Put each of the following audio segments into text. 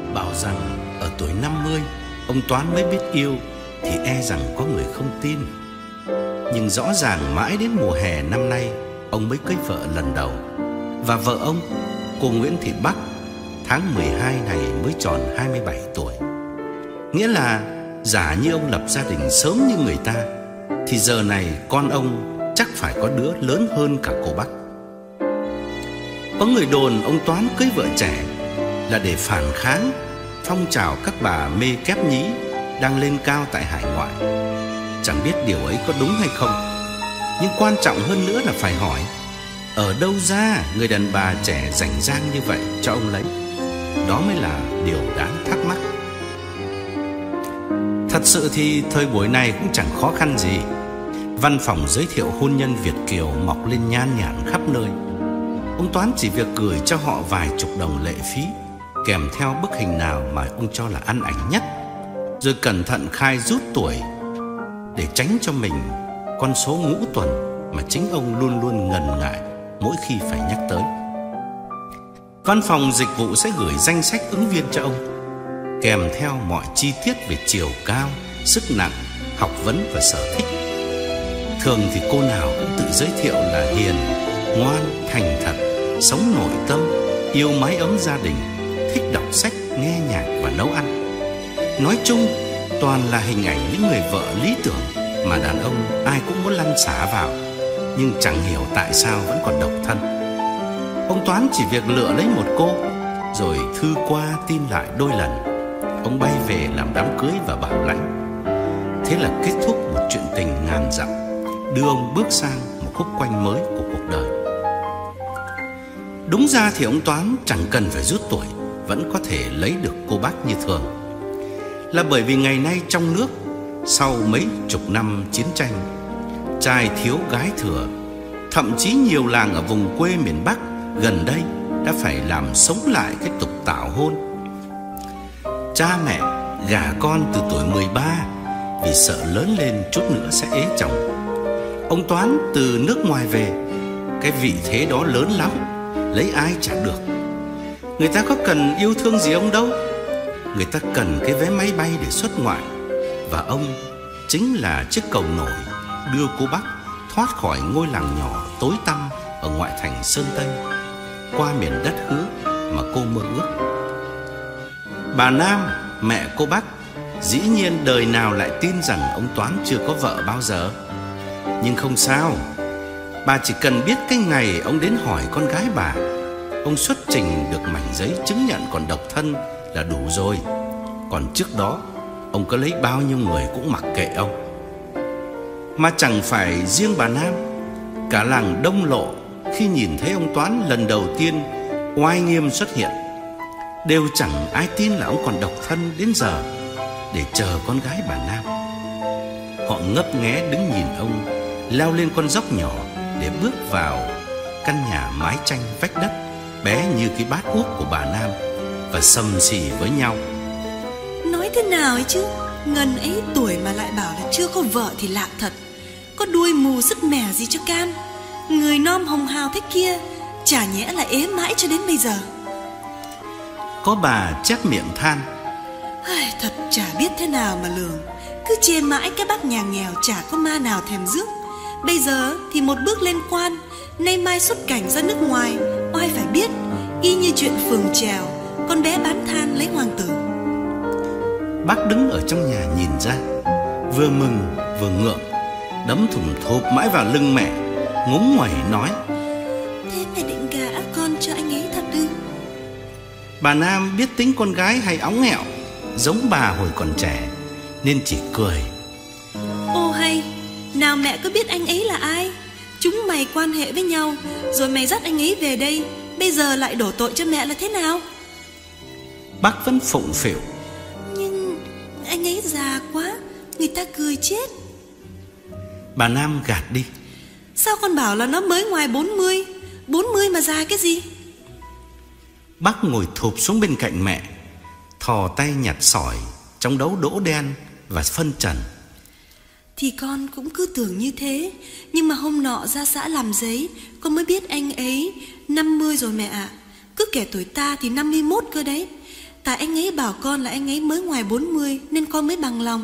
Bảo rằng ở tuổi 50 ông Toán mới biết yêu thì e rằng có người không tin. Nhưng rõ ràng mãi đến mùa hè năm nay ông mới cưới vợ lần đầu. Và vợ ông, cô Nguyễn Thị Bắc, tháng 12 này mới tròn 27 tuổi. Nghĩa là giả như ông lập gia đình sớm như người ta thì giờ này con ông chắc phải có đứa lớn hơn cả cô Bắc. Có người đồn ông Toán cưới vợ trẻ là để phản kháng phong trào các bà mê kép nhí đang lên cao tại hải ngoại. Chẳng biết điều ấy có đúng hay không, nhưng quan trọng hơn nữa là phải hỏi ở đâu ra người đàn bà trẻ rảnh rang như vậy cho ông lấy. Đó mới là điều đáng thắc mắc. Thật sự thì thời buổi này cũng chẳng khó khăn gì. Văn phòng giới thiệu hôn nhân Việt kiều mọc lên nhan nhản khắp nơi. Ông Toán chỉ việc gửi cho họ vài chục đồng lệ phí, kèm theo bức hình nào mà ông cho là ăn ảnh nhất, rồi cẩn thận khai rút tuổi để tránh cho mình con số ngũ tuần mà chính ông luôn luôn ngần ngại mỗi khi phải nhắc tới. Văn phòng dịch vụ sẽ gửi danh sách ứng viên cho ông, kèm theo mọi chi tiết về chiều cao, sức nặng, học vấn và sở thích. Thường thì cô nào cũng tự giới thiệu là hiền, ngoan, thành thật, sống nội tâm, yêu mái ấm gia đình, thích đọc sách, nghe nhạc và nấu ăn. Nói chung toàn là hình ảnh những người vợ lý tưởng mà đàn ông ai cũng muốn lăn xả vào, nhưng chẳng hiểu tại sao vẫn còn độc thân. Ông Toán chỉ việc lựa lấy một cô, rồi thư qua tin lại đôi lần. Ông bay về làm đám cưới và bảo lãnh. Thế là kết thúc một chuyện tình ngàn dặm, đưa ông bước sang một khúc quanh mới của cuộc đời. Đúng ra thì ông Toán chẳng cần phải rút tuổi, vẫn có thể lấy được cô bác như thường. Là bởi vì ngày nay trong nước, sau mấy chục năm chiến tranh, trai thiếu gái thừa, thậm chí nhiều làng ở vùng quê miền Bắc gần đây đã phải làm sống lại cái tục tảo hôn. Cha mẹ gả con từ tuổi 13 vì sợ lớn lên chút nữa sẽ ế chồng. Ông Toán từ nước ngoài về, cái vị thế đó lớn lắm, lấy ai chả được. Người ta có cần yêu thương gì ông đâu, người ta cần cái vé máy bay để xuất ngoại. Và ông chính là chiếc cầu nổi đưa cô Bắc thoát khỏi ngôi làng nhỏ tối tăm ở ngoại thành Sơn Tây, qua miền đất hứa mà cô mơ ước. Bà Nam, mẹ cô Bắc, dĩ nhiên đời nào lại tin rằng ông Toán chưa có vợ bao giờ. Nhưng không sao, bà chỉ cần biết cái ngày ông đến hỏi con gái bà, ông xuất trình được mảnh giấy chứng nhận còn độc thân là đủ rồi. Còn trước đó ông có lấy bao nhiêu người cũng mặc kệ ông. Mà chẳng phải riêng bà Nam, cả làng Đông Lộ khi nhìn thấy ông Toán lần đầu tiên oai nghiêm xuất hiện, đều chẳng ai tin là ông còn độc thân đến giờ để chờ con gái bà Nam. Họ ngấp nghé đứng nhìn ông leo lên con dốc nhỏ để bước vào căn nhà mái tranh vách đất bé như cái bát úp của bà Nam và sầm xì với nhau. Nói thế nào ấy chứ, ngần ấy tuổi mà lại bảo là chưa có vợ thì lạ thật. Có đuôi mù sứt mẻ gì cho cam. Người non hồng hào thế kia, chả nhẽ là ế mãi cho đến bây giờ. Có bà chép miệng than: Thật chả biết thế nào mà lường. Cứ chê mãi cái bác nhà nghèo chả có ma nào thèm rước. Bây giờ thì một bước lên quan, nay mai xuất cảnh ra nước ngoài, oai phải biết. Y như chuyện phường trèo, con bé bán than lấy hoàng tử. Bác đứng ở trong nhà nhìn ra, vừa mừng vừa ngượng, đấm thùng thộp mãi vào lưng mẹ, ngúng nguẩy nói: Thế mẹ định gả con cho anh ấy thật ư? Bà Nam biết tính con gái hay óng nghẹo, giống bà hồi còn trẻ, nên chỉ cười: Ô hay, nào mẹ có biết anh ấy là ai? Chúng mày quan hệ với nhau, rồi mày dắt anh ấy về đây, bây giờ lại đổ tội cho mẹ là thế nào? Bác vẫn phụng phịu: Nhưng anh ấy già quá, người ta cười chết. Bà Nam gạt đi: Sao con bảo là nó mới ngoài 40? 40 mà già cái gì? Bác ngồi thụp xuống bên cạnh mẹ, thò tay nhặt sỏi trong đấu đỗ đen và phân trần. Thì con cũng cứ tưởng như thế, nhưng mà hôm nọ ra xã làm giấy, con mới biết anh ấy 50 rồi mẹ ạ. Cứ kể tuổi ta thì 51 cơ đấy. Tại anh ấy bảo con là anh ấy mới ngoài 40 nên con mới bằng lòng.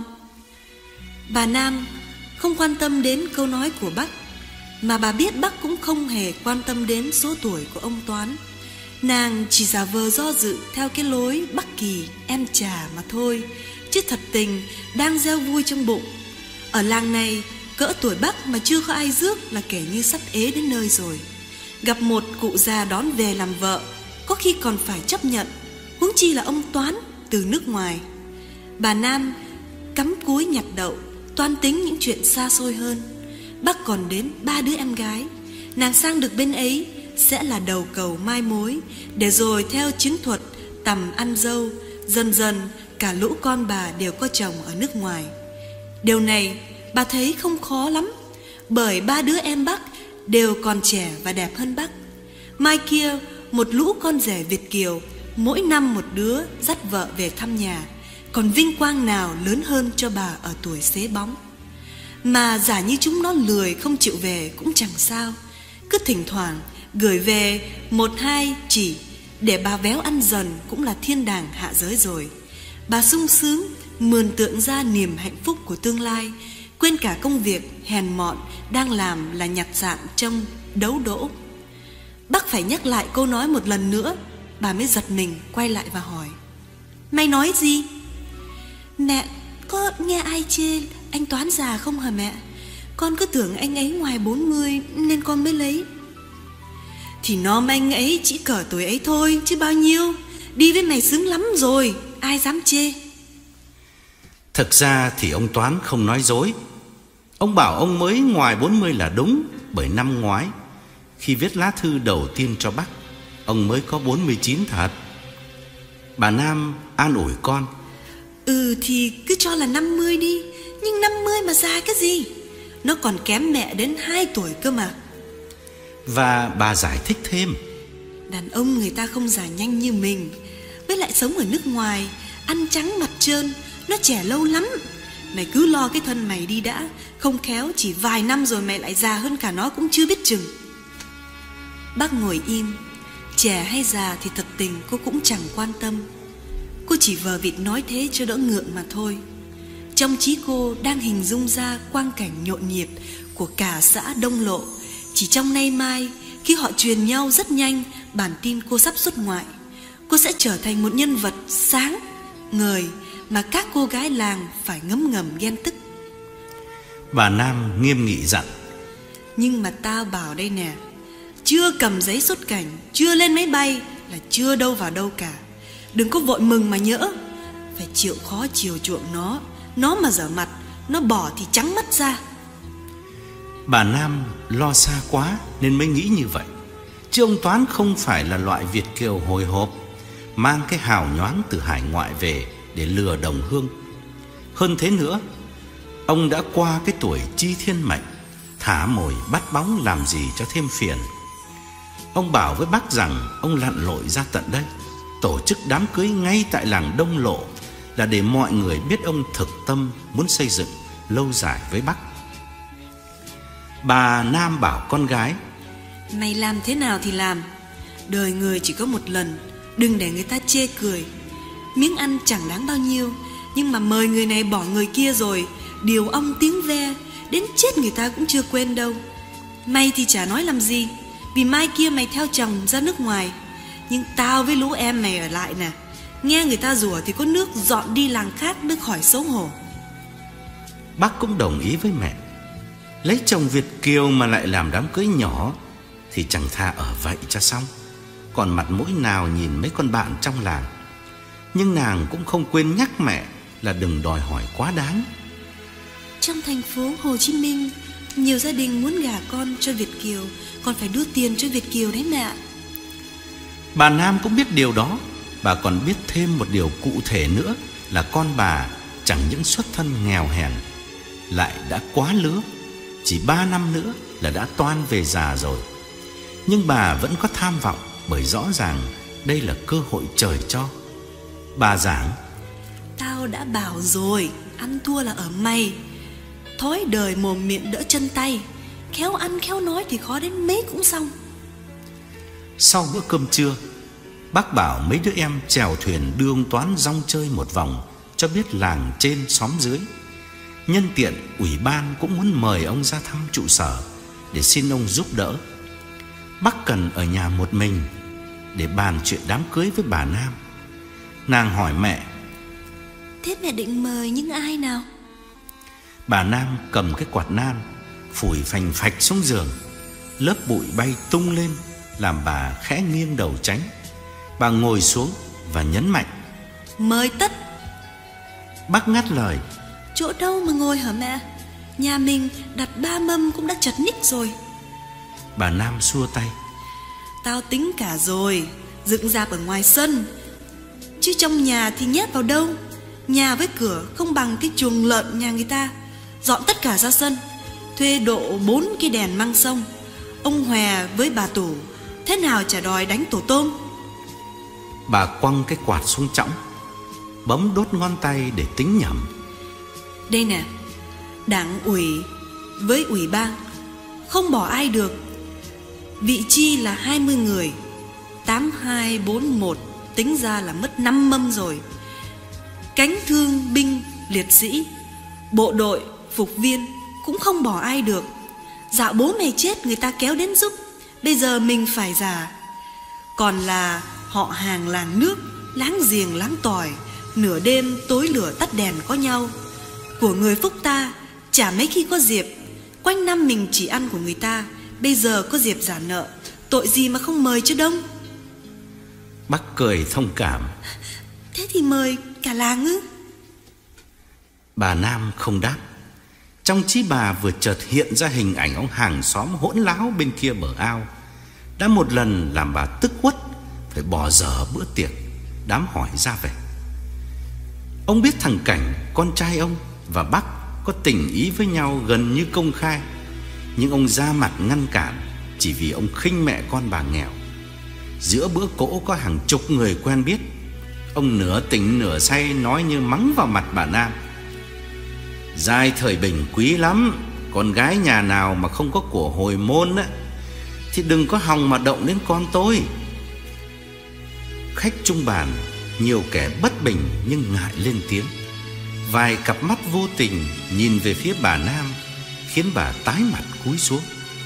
Bà Nam không quan tâm đến câu nói của bác, mà bà biết bác cũng không hề quan tâm đến số tuổi của ông Toán. Nàng chỉ giả vờ do dự theo cái lối Bắc Kỳ em trà mà thôi, chứ thật tình đang gieo vui trong bụng. Ở làng này cỡ tuổi bác mà chưa có ai rước là kể như sắp ế đến nơi rồi. Gặp một cụ già đón về làm vợ có khi còn phải chấp nhận, huống chi là ông Toán từ nước ngoài. Bà Nam cắm cúi nhặt đậu, toan tính những chuyện xa xôi hơn. Bác còn đến 3 đứa em gái, nàng sang được bên ấy sẽ là đầu cầu mai mối, để rồi theo chiến thuật tầm ăn dâu, dần dần cả lũ con bà đều có chồng ở nước ngoài. Điều này bà thấy không khó lắm, bởi 3 đứa em bác đều còn trẻ và đẹp hơn bác. Mai kia một lũ con rể Việt kiều mỗi năm một đứa dắt vợ về thăm nhà, còn vinh quang nào lớn hơn cho bà ở tuổi xế bóng. Mà giả như chúng nó lười không chịu về cũng chẳng sao, cứ thỉnh thoảng gửi về 1-2 chỉ để bà véo ăn dần cũng là thiên đàng hạ giới rồi. Bà sung sướng mường tượng ra niềm hạnh phúc của tương lai, quên cả công việc hèn mọn đang làm là nhặt dạn trong đấu đỗ. Bác phải nhắc lại câu nói một lần nữa, bà mới giật mình quay lại và hỏi: Mày nói gì? Mẹ có nghe ai chê anh Toán già không hả mẹ? Con cứ tưởng anh ấy ngoài 40 nên con mới lấy. Thì nom anh ấy chỉ cỡ tuổi ấy thôi chứ bao nhiêu. Đi với mày sướng lắm rồi, ai dám chê. Thực ra thì ông Toán không nói dối. Ông bảo ông mới ngoài 40 là đúng, bởi năm ngoái khi viết lá thư đầu tiên cho bác, ông mới có 49 thật. Bà Nam an ủi con: Thì cứ cho là 50 đi, nhưng 50 mà già cái gì? Nó còn kém mẹ đến 2 tuổi cơ mà. Và bà giải thích thêm: Đàn ông người ta không già nhanh như mình, với lại sống ở nước ngoài, ăn trắng mặt trơn, nó trẻ lâu lắm. Mày cứ lo cái thân mày đi đã, không khéo chỉ vài năm rồi mày lại già hơn cả nó cũng chưa biết chừng. Bác ngồi im, trẻ hay già thì thật tình cô cũng chẳng quan tâm. Cô chỉ vờ vịt nói thế cho đỡ ngượng mà thôi. Trong trí cô đang hình dung ra quang cảnh nhộn nhịp của cả xã Đông Lộ. Chỉ trong nay mai, khi họ truyền nhau rất nhanh bản tin cô sắp xuất ngoại, cô sẽ trở thành một nhân vật sáng ngời mà các cô gái làng phải ngấm ngầm ghen tức. Bà Nam nghiêm nghị dặn: Nhưng mà tao bảo đây nè, chưa cầm giấy xuất cảnh, chưa lên máy bay là chưa đâu vào đâu cả. Đừng có vội mừng mà nhỡ, phải chịu khó chiều chuộng nó. Nó mà dở mặt, nó bỏ thì trắng mắt ra. Bà Nam lo xa quá nên mới nghĩ như vậy, chứ ông Toán không phải là loại Việt kiều hồi hộp mang cái hào nhoáng từ hải ngoại về để lừa đồng hương. Hơn thế nữa, ông đã qua cái tuổi chi thiên mệnh, thả mồi bắt bóng làm gì cho thêm phiền. Ông bảo với bác rằng ông lặn lội ra tận đây, tổ chức đám cưới ngay tại làng Đông Lộ, là để mọi người biết ông thực tâm muốn xây dựng lâu dài với bác. Bà Nam bảo con gái: Mày làm thế nào thì làm, đời người chỉ có một lần, đừng để người ta chê cười. Miếng ăn chẳng đáng bao nhiêu, nhưng mà mời người này bỏ người kia rồi, điều ong tiếng ve, đến chết người ta cũng chưa quên đâu. Mày thì chả nói làm gì, vì mai kia mày theo chồng ra nước ngoài. Nhưng tao với lũ em mày ở lại nè, nghe người ta rủa thì có nước dọn đi làng khác đừng khỏi xấu hổ. Bác cũng đồng ý với mẹ. Lấy chồng Việt kiều mà lại làm đám cưới nhỏ thì chẳng thà ở vậy cho xong, còn mặt mũi nào nhìn mấy con bạn trong làng. Nhưng nàng cũng không quên nhắc mẹ là đừng đòi hỏi quá đáng. Trong thành phố Hồ Chí Minh, nhiều gia đình muốn gả con cho Việt kiều còn phải đưa tiền cho Việt kiều đấy mẹ. Bà Nam cũng biết điều đó. Bà còn biết thêm một điều cụ thể nữa là con bà chẳng những xuất thân nghèo hèn, lại đã quá lứa, chỉ 3 năm nữa là đã toan về già rồi. Nhưng bà vẫn có tham vọng, bởi rõ ràng đây là cơ hội trời cho. Bà giảng: Tao đã bảo rồi, ăn thua là ở mày. Thói đời mồm miệng đỡ chân tay, khéo ăn khéo nói thì khó đến mấy cũng xong. Sau bữa cơm trưa, Bác bảo mấy đứa em chèo thuyền đưa ông Toán rong chơi một vòng, cho biết làng trên xóm dưới. Nhân tiện ủy ban cũng muốn mời ông ra thăm trụ sở để xin ông giúp đỡ. Bác cần ở nhà một mình để bàn chuyện đám cưới với bà Nam. Nàng hỏi mẹ: Thế mẹ định mời những ai nào? Bà Nam cầm cái quạt nan phủi phành phạch xuống giường. Lớp bụi bay tung lên làm bà khẽ nghiêng đầu tránh. Bà ngồi xuống và nhấn mạnh: Mời tất. Bác ngắt lời: Chỗ đâu mà ngồi hả mẹ? Nhà mình đặt 3 mâm cũng đã chật ních rồi. Bà Nam xua tay: Tao tính cả rồi, dựng rạp ở ngoài sân, chứ trong nhà thì nhét vào đâu. Nhà với cửa không bằng cái chuồng lợn nhà người ta. Dọn tất cả ra sân, thuê độ 4 cái đèn măng sông. Ông Hòe với bà Tủ thế nào chả đòi đánh tổ tôm. Bà quăng cái quạt xuống chõng, bấm đốt ngón tay để tính nhẩm. Đây nè, đảng ủy với ủy ban không bỏ ai được. Vị chi là 20 người, 8241 tính ra là mất 5 mâm rồi. Cánh thương binh liệt sĩ, bộ đội, phục viên cũng không bỏ ai được. Dạo bố mày chết người ta kéo đến giúp, bây giờ mình phải giả. Còn là họ hàng làng nước, láng giềng láng tỏi, nửa đêm tối lửa tắt đèn có nhau. Của người Phúc ta chả mấy khi có dịp. Quanh năm mình chỉ ăn của người ta, bây giờ có dịp giả nợ, tội gì mà không mời cho đông. Bác cười thông cảm: Thế thì mời cả làng ư? Bà Nam không đáp. Trong trí bà vừa chợt hiện ra hình ảnh ông hàng xóm hỗn láo bên kia bờ ao. Đã một lần làm bà tức uất phải bỏ dở bữa tiệc, đám hỏi ra về. Ông biết thằng Cảnh, con trai ông, và bác có tình ý với nhau gần như công khai, nhưng ông ra mặt ngăn cản chỉ vì ông khinh mẹ con bà nghèo. Giữa bữa cỗ có hàng chục người quen biết, ông nửa tỉnh nửa say nói như mắng vào mặt bà Nam: Giai thời bình quý lắm, con gái nhà nào mà không có của hồi môn á thì đừng có hòng mà động đến con tôi. Khách chung bàn nhiều kẻ bất bình nhưng ngại lên tiếng. Vài cặp mắt vô tình nhìn về phía bà Nam khiến bà tái mặt cúi xuống.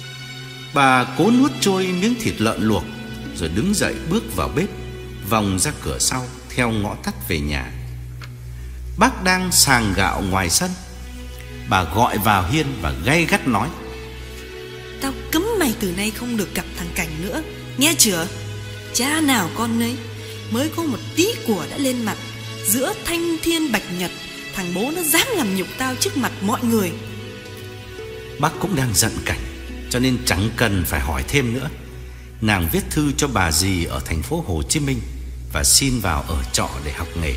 Bà cố nuốt trôi miếng thịt lợn luộc rồi đứng dậy bước vào bếp, vòng ra cửa sau theo ngõ tắt về nhà. Bác đang sàng gạo ngoài sân. Bà gọi vào hiên và gay gắt nói: Tao cấm mày từ nay không được gặp thằng Cảnh nữa, nghe chưa? Cha nào con nấy, mới có một tí của đã lên mặt. Giữa thanh thiên bạch nhật, thằng bố nó dám làm nhục tao trước mặt mọi người. Bác cũng đang giận Cảnh, cho nên chẳng cần phải hỏi thêm nữa. Nàng viết thư cho bà dì ở thành phố Hồ Chí Minh và xin vào ở trọ để học nghề.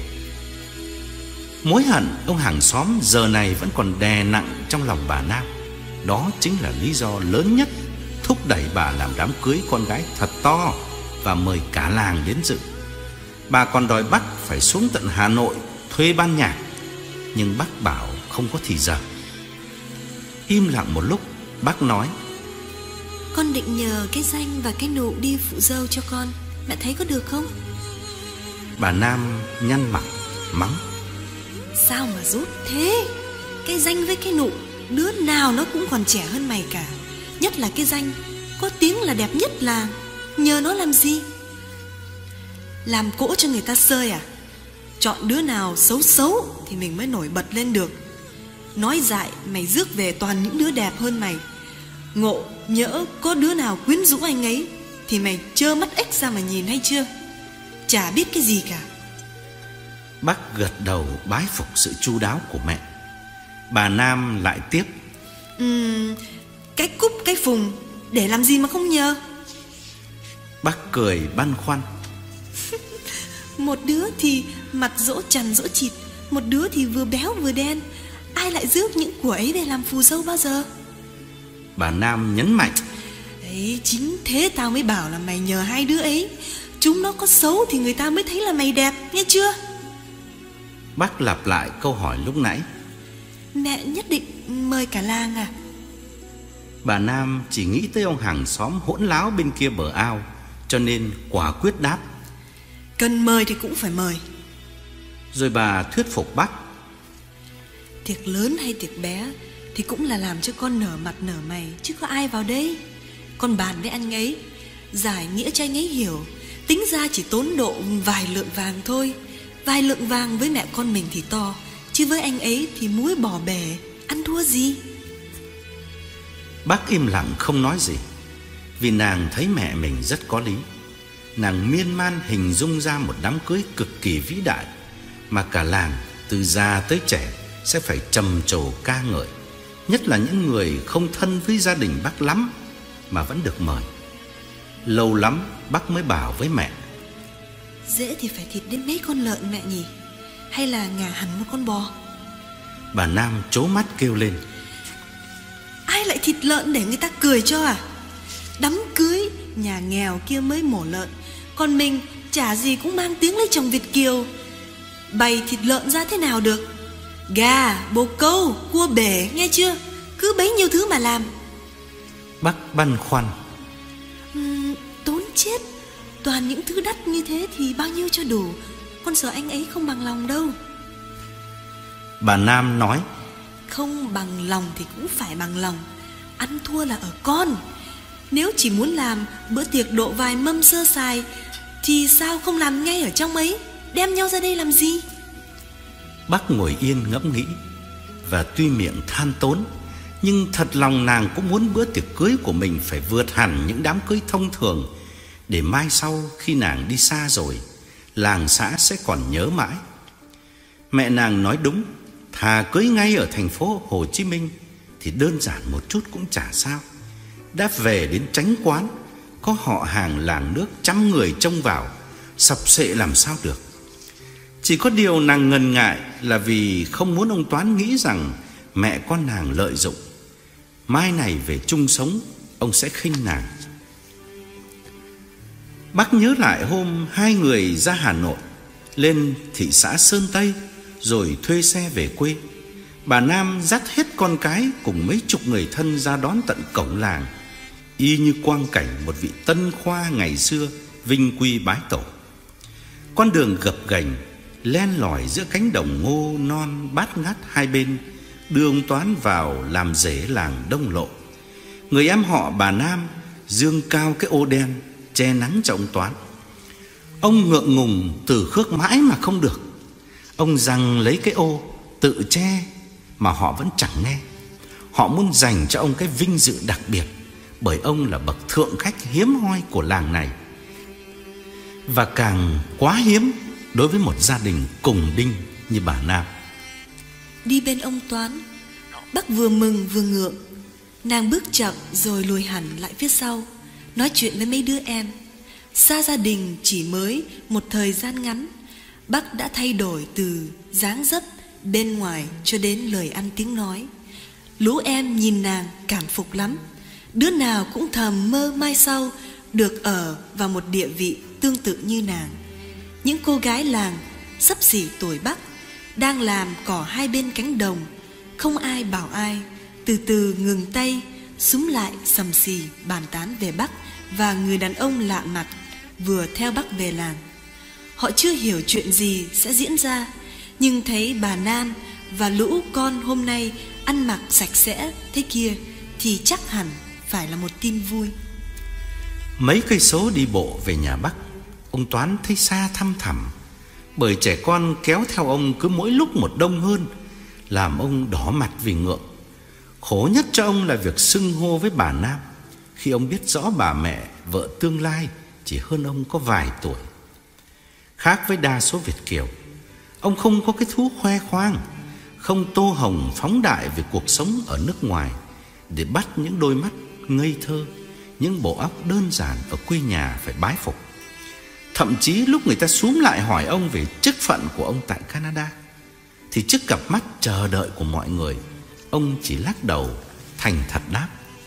Mối hận ông hàng xóm giờ này vẫn còn đè nặng trong lòng bà Nam. Đó chính là lý do lớn nhất thúc đẩy bà làm đám cưới con gái thật to và mời cả làng đến dự. Bà còn đòi bác phải xuống tận Hà Nội thuê ban nhạc, nhưng bác bảo không có thì giờ. Im lặng một lúc, bác nói: Con định nhờ cái Danh và cái Nụ đi phụ dâu cho con, mẹ thấy có được không? Bà Nam nhăn mặt mắng: Sao mà rút thế? Cái Danh với cái Nụ đứa nào nó cũng còn trẻ hơn mày cả. Nhất là cái Danh, có tiếng là đẹp nhất làng. Nhờ nó làm gì? Làm cỗ cho người ta sơi à? Chọn đứa nào xấu xấu thì mình mới nổi bật lên được. Nói dại mày rước về toàn những đứa đẹp hơn mày. Ngộ nhỡ có đứa nào quyến rũ anh ấy thì mày trơ mắt ếch ra mà nhìn hay chưa? Chả biết cái gì cả. Bác gật đầu bái phục sự chu đáo của mẹ. Bà Nam lại tiếp: Cái cúp cái phùng để làm gì mà không nhờ? Bác cười băn khoăn: Một đứa thì mặt dỗ chằn dỗ chịt, một đứa thì vừa béo vừa đen. Ai lại rước những của ấy về làm phù dâu bao giờ? Bà Nam nhấn mạnh: Đấy, chính thế tao mới bảo là mày nhờ hai đứa ấy. Chúng nó có xấu thì người ta mới thấy là mày đẹp, nghe chưa? Bác lặp lại câu hỏi lúc nãy: Mẹ nhất định mời cả làng à? Bà Nam chỉ nghĩ tới ông hàng xóm hỗn láo bên kia bờ ao, cho nên quả quyết đáp: Cần mời thì cũng phải mời. Rồi bà thuyết phục bác. Tiệc lớn hay tiệc bé thì cũng là làm cho con nở mặt nở mày, chứ có ai vào đây. Con bàn với anh ấy, giải nghĩa cho anh ấy hiểu. Tính ra chỉ tốn độ vài lượng vàng thôi. Vài lượng vàng với mẹ con mình thì to, chứ với anh ấy thì muối bỏ bể, ăn thua gì. Bác im lặng không nói gì, vì nàng thấy mẹ mình rất có lý. Nàng miên man hình dung ra một đám cưới cực kỳ vĩ đại, mà cả làng từ già tới trẻ sẽ phải trầm trồ ca ngợi. Nhất là những người không thân với gia đình bác lắm mà vẫn được mời. Lâu lắm bác mới bảo với mẹ: Dễ thì phải thịt đến mấy con lợn mẹ nhỉ? Hay là ngả hẳn một con bò? Bà Nam trố mắt kêu lên: Ai lại thịt lợn để người ta cười cho à? Đám cưới nhà nghèo kia mới mổ lợn, còn mình chả gì cũng mang tiếng lấy chồng Việt kiều. Bày thịt lợn ra thế nào được? Gà, bồ câu, cua bể, nghe chưa? Cứ bấy nhiêu thứ mà làm. Bác băn khoăn: Tốn chết. Toàn những thứ đắt như thế thì bao nhiêu cho đủ? Con sợ anh ấy không bằng lòng đâu. Bà Nam nói: Không bằng lòng thì cũng phải bằng lòng. Ăn thua là ở con. Nếu chỉ muốn làm bữa tiệc độ vài mâm sơ sài thì sao không làm ngay ở trong ấy? Đem nhau ra đây làm gì? Bác ngồi yên ngẫm nghĩ, và tuy miệng than tốn, nhưng thật lòng nàng cũng muốn bữa tiệc cưới của mình phải vượt hẳn những đám cưới thông thường, để mai sau khi nàng đi xa rồi, làng xã sẽ còn nhớ mãi. Mẹ nàng nói đúng, thà cưới ngay ở thành phố Hồ Chí Minh thì đơn giản một chút cũng chả sao. Đã về đến Chánh Quán, có họ hàng làng nước trăm người trông vào, sập sệ làm sao được. Chỉ có điều nàng ngần ngại là vì không muốn ông Toán nghĩ rằng mẹ con nàng lợi dụng. Mai này về chung sống, ông sẽ khinh nàng. Bác nhớ lại hôm hai người ra Hà Nội, lên thị xã Sơn Tây, rồi thuê xe về quê. Bà Nam dắt hết con cái cùng mấy chục người thân ra đón tận cổng làng, y như quang cảnh một vị tân khoa ngày xưa vinh quy bái tổ. Con đường gập ghềnh len lỏi giữa cánh đồng ngô non bát ngát hai bên, đưa ông Toán vào làm rể làng Đông Lộ. Người em họ bà Nam dương cao cái ô đen che nắng cho ông Toán. Ông ngượng ngùng từ khước mãi mà không được. Ông giằng lấy cái ô tự che mà họ vẫn chẳng nghe. Họ muốn dành cho ông cái vinh dự đặc biệt, bởi ông là bậc thượng khách hiếm hoi của làng này, và càng quá hiếm đối với một gia đình cùng đinh như bà Nam. Đi bên ông Toán, bác vừa mừng vừa ngượng. Nàng bước chậm rồi lùi hẳn lại phía sau, nói chuyện với mấy đứa em. Xa gia đình chỉ mới một thời gian ngắn, bác đã thay đổi từ dáng dấp bên ngoài cho đến lời ăn tiếng nói. Lũ em nhìn nàng cảm phục lắm. Đứa nào cũng thầm mơ mai sau được ở vào một địa vị tương tự như nàng. Những cô gái làng xấp xỉ tuổi bác đang làm cỏ hai bên cánh đồng, không ai bảo ai, từ từ ngừng tay, súm lại sầm xì bàn tán về bác và người đàn ông lạ mặt vừa theo bác về làng. Họ chưa hiểu chuyện gì sẽ diễn ra, nhưng thấy bà Nam và lũ con hôm nay ăn mặc sạch sẽ thế kia thì chắc hẳn phải là một tin vui. Mấy cây số đi bộ về nhà Bắc, ông Toán thấy xa thăm thẳm, bởi trẻ con kéo theo ông cứ mỗi lúc một đông hơn, làm ông đỏ mặt vì ngượng. Khổ nhất cho ông là việc xưng hô với bà Nam, khi ông biết rõ bà mẹ vợ tương lai chỉ hơn ông có vài tuổi. Khác với đa số Việt kiều, ông không có cái thú khoe khoang, không tô hồng phóng đại về cuộc sống ở nước ngoài để bắt những đôi mắt ngây thơ, những bộ óc đơn giản ở quê nhà phải bái phục. Thậm chí lúc người ta xúm lại hỏi ông về chức phận của ông tại Canada, thì trước cặp mắt chờ đợi của mọi người, ông chỉ lắc đầu thành thật đáp: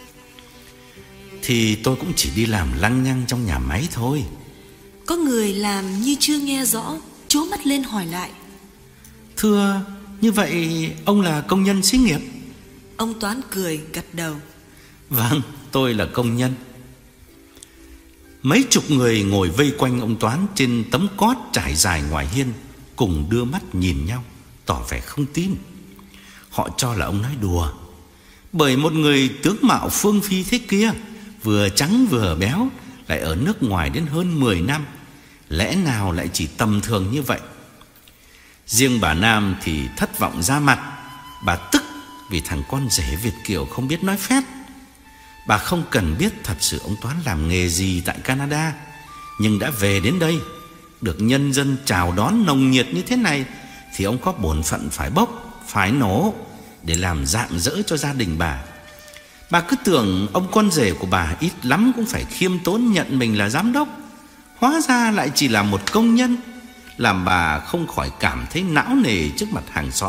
Thì tôi cũng chỉ đi làm lăng nhăng trong nhà máy thôi. Có người làm như chưa nghe rõ, trố mắt lên hỏi lại: Thưa, như vậy ông là công nhân xí nghiệp? Ông Toán cười gật đầu: Vâng, tôi là công nhân. Mấy chục người ngồi vây quanh ông Toán trên tấm cót trải dài ngoài hiên, cùng đưa mắt nhìn nhau, tỏ vẻ không tin. Họ cho là ông nói đùa, bởi một người tướng mạo phương phi thế kia, vừa trắng vừa béo, lại ở nước ngoài đến hơn 10 năm, lẽ nào lại chỉ tầm thường như vậy. Riêng bà Nam thì thất vọng ra mặt. Bà tức vì thằng con rể Việt kiều không biết nói phét. Bà không cần biết thật sự ông Toán làm nghề gì tại Canada, nhưng đã về đến đây, được nhân dân chào đón nồng nhiệt như thế này, thì ông có bổn phận phải bốc, phải nổ, để làm rạng rỡ cho gia đình bà. Bà cứ tưởng ông con rể của bà ít lắm cũng phải khiêm tốn nhận mình là giám đốc, hóa ra lại chỉ là một công nhân, làm bà không khỏi cảm thấy não nề trước mặt hàng xóm.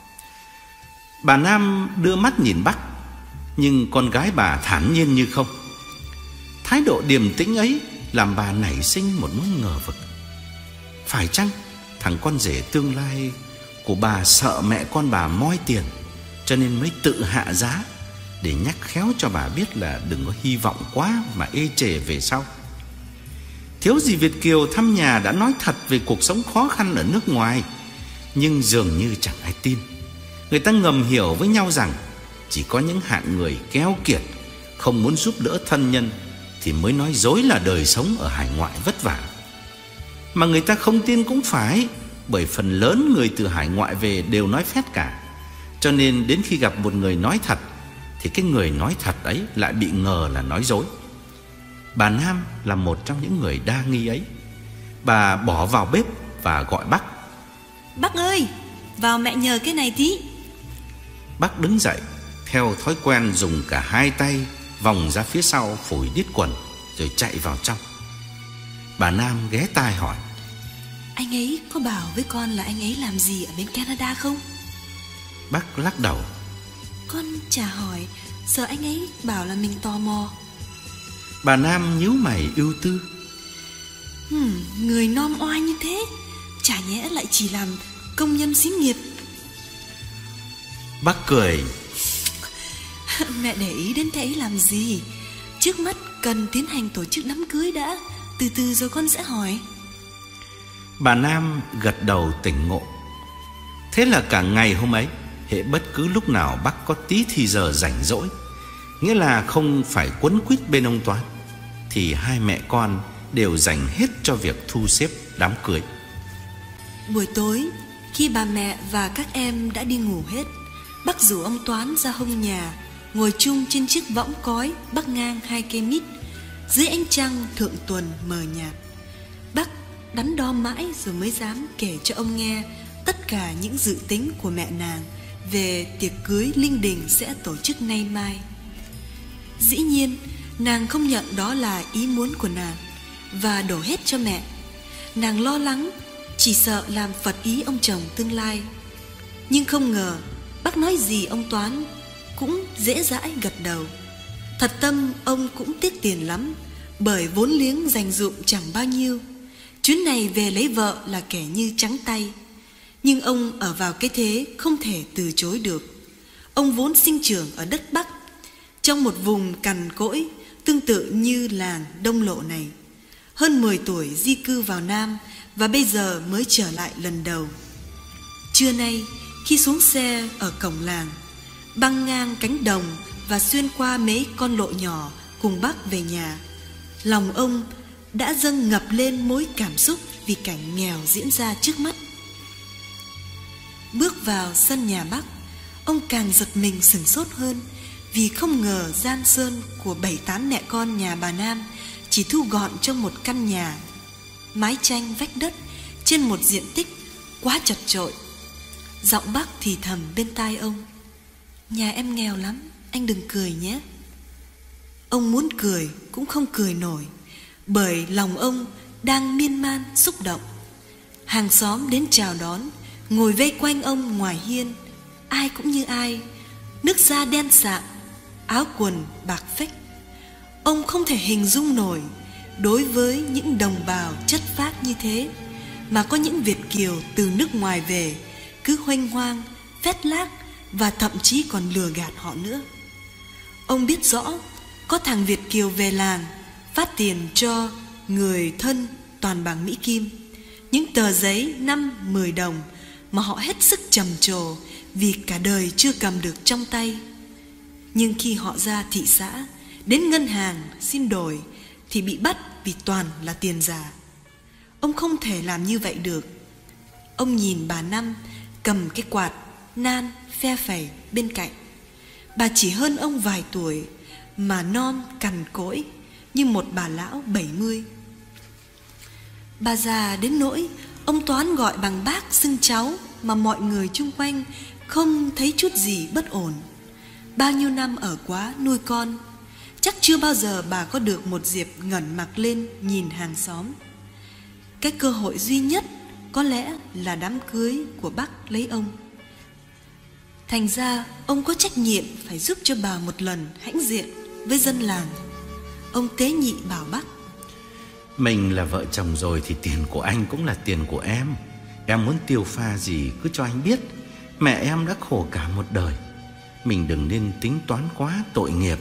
Bà Nam đưa mắt nhìn Bắc, nhưng con gái bà thản nhiên như không. Thái độ điềm tĩnh ấy làm bà nảy sinh một mối ngờ vực. Phải chăng thằng con rể tương lai của bà sợ mẹ con bà moi tiền, cho nên mới tự hạ giá, để nhắc khéo cho bà biết là đừng có hy vọng quá mà ê chề về sau. Thiếu gì Việt kiều thăm nhà đã nói thật về cuộc sống khó khăn ở nước ngoài, nhưng dường như chẳng ai tin. Người ta ngầm hiểu với nhau rằng chỉ có những hạng người keo kiệt, không muốn giúp đỡ thân nhân, thì mới nói dối là đời sống ở hải ngoại vất vả. Mà người ta không tin cũng phải, bởi phần lớn người từ hải ngoại về đều nói phét cả. Cho nên đến khi gặp một người nói thật, thì cái người nói thật ấy lại bị ngờ là nói dối. Bà Nam là một trong những người đa nghi ấy. Bà bỏ vào bếp và gọi Bắc. Bác ơi, vào mẹ nhờ cái này tí. Bắc đứng dậy, theo thói quen dùng cả hai tay vòng ra phía sau phủi đít quần, rồi chạy vào trong. Bà Nam ghé tai hỏi: Anh ấy có bảo với con là anh ấy làm gì ở bên Canada không? Bắc lắc đầu: Con chả hỏi, sợ anh ấy bảo là mình tò mò. Bà Nam nhíu mày ưu tư. Người nom oai như thế, chả nhẽ lại chỉ làm công nhân xí nghiệp. Bác cười: Mẹ để ý đến cái ấy làm gì? Trước mắt cần tiến hành tổ chức đám cưới đã, từ từ rồi con sẽ hỏi. Bà Nam gật đầu tỉnh ngộ. Thế là cả ngày hôm ấy, hễ bất cứ lúc nào Bác có tí thì giờ rảnh rỗi, nghĩa là không phải quấn quýt bên ông Toán, thì hai mẹ con đều dành hết cho việc thu xếp đám cưới. Buổi tối, khi bà mẹ và các em đã đi ngủ hết, Bác rủ ông Toán ra hông nhà, ngồi chung trên chiếc võng cói bắc ngang 2 cây mít, dưới ánh trăng thượng tuần mờ nhạt. Bác đắn đo mãi rồi mới dám kể cho ông nghe tất cả những dự tính của mẹ nàng về tiệc cưới linh đình sẽ tổ chức nay mai. Dĩ nhiên, nàng không nhận đó là ý muốn của nàng và đổ hết cho mẹ. Nàng lo lắng, chỉ sợ làm phật ý ông chồng tương lai. Nhưng không ngờ Bác nói gì ông Toán cũng dễ dãi gật đầu. Thật tâm ông cũng tiếc tiền lắm, bởi vốn liếng dành dụm chẳng bao nhiêu. Chuyến này về lấy vợ là kẻ như trắng tay. Nhưng ông ở vào cái thế không thể từ chối được. Ông vốn sinh trưởng ở đất Bắc, trong một vùng cằn cỗi tương tự như làng Đông Lộ này. Hơn 10 tuổi di cư vào Nam, và bây giờ mới trở lại lần đầu. Trưa nay, khi xuống xe ở cổng làng, băng ngang cánh đồng và xuyên qua mấy con lộ nhỏ cùng Bác về nhà, lòng ông đã dâng ngập lên mối cảm xúc vì cảnh nghèo diễn ra trước mắt. Bước vào sân nhà Bác, ông càng giật mình sửng sốt hơn, vì không ngờ gian sơn của 7-8 mẹ con nhà bà Nam chỉ thu gọn trong một căn nhà mái tranh vách đất trên một diện tích quá chật chội. Giọng Bác thì thầm bên tai ông: Nhà em nghèo lắm, anh đừng cười nhé. Ông muốn cười cũng không cười nổi, bởi lòng ông đang miên man xúc động. Hàng xóm đến chào đón, ngồi vây quanh ông ngoài hiên, ai cũng như ai, nước da đen sạm, áo quần bạc phách. Ông không thể hình dung nổi, đối với những đồng bào chất phác như thế, mà có những Việt kiều từ nước ngoài về cứ hoanh hoang, phét lác và thậm chí còn lừa gạt họ nữa. Ông biết rõ có thằng Việt kiều về làng phát tiền cho người thân toàn bằng Mỹ Kim. Những tờ giấy 5-10 đồng mà họ hết sức trầm trồ vì cả đời chưa cầm được trong tay. Nhưng khi họ ra thị xã, đến ngân hàng xin đổi thì bị bắt vì toàn là tiền giả. Ông không thể làm như vậy được. Ông nhìn bà Năm cầm cái quạt nan phe phẩy bên cạnh. Bà chỉ hơn ông vài tuổi mà non cằn cỗi như một bà lão 70. Bà già đến nỗi ông Toán gọi bằng bác xưng cháu mà mọi người chung quanh không thấy chút gì bất ổn. Bao nhiêu năm ở quá nuôi con, chắc chưa bao giờ bà có được một dịp ngẩng mặt lên nhìn hàng xóm. Cái cơ hội duy nhất có lẽ là đám cưới của bác lấy ông. Thành ra ông có trách nhiệm phải giúp cho bà một lần hãnh diện với dân làng. Ông tế nhị bảo bác: Mình là vợ chồng rồi thì tiền của anh cũng là tiền của em. Em muốn tiêu pha gì cứ cho anh biết. Mẹ em đã khổ cả một đời. Mình đừng nên tính toán quá tội nghiệp.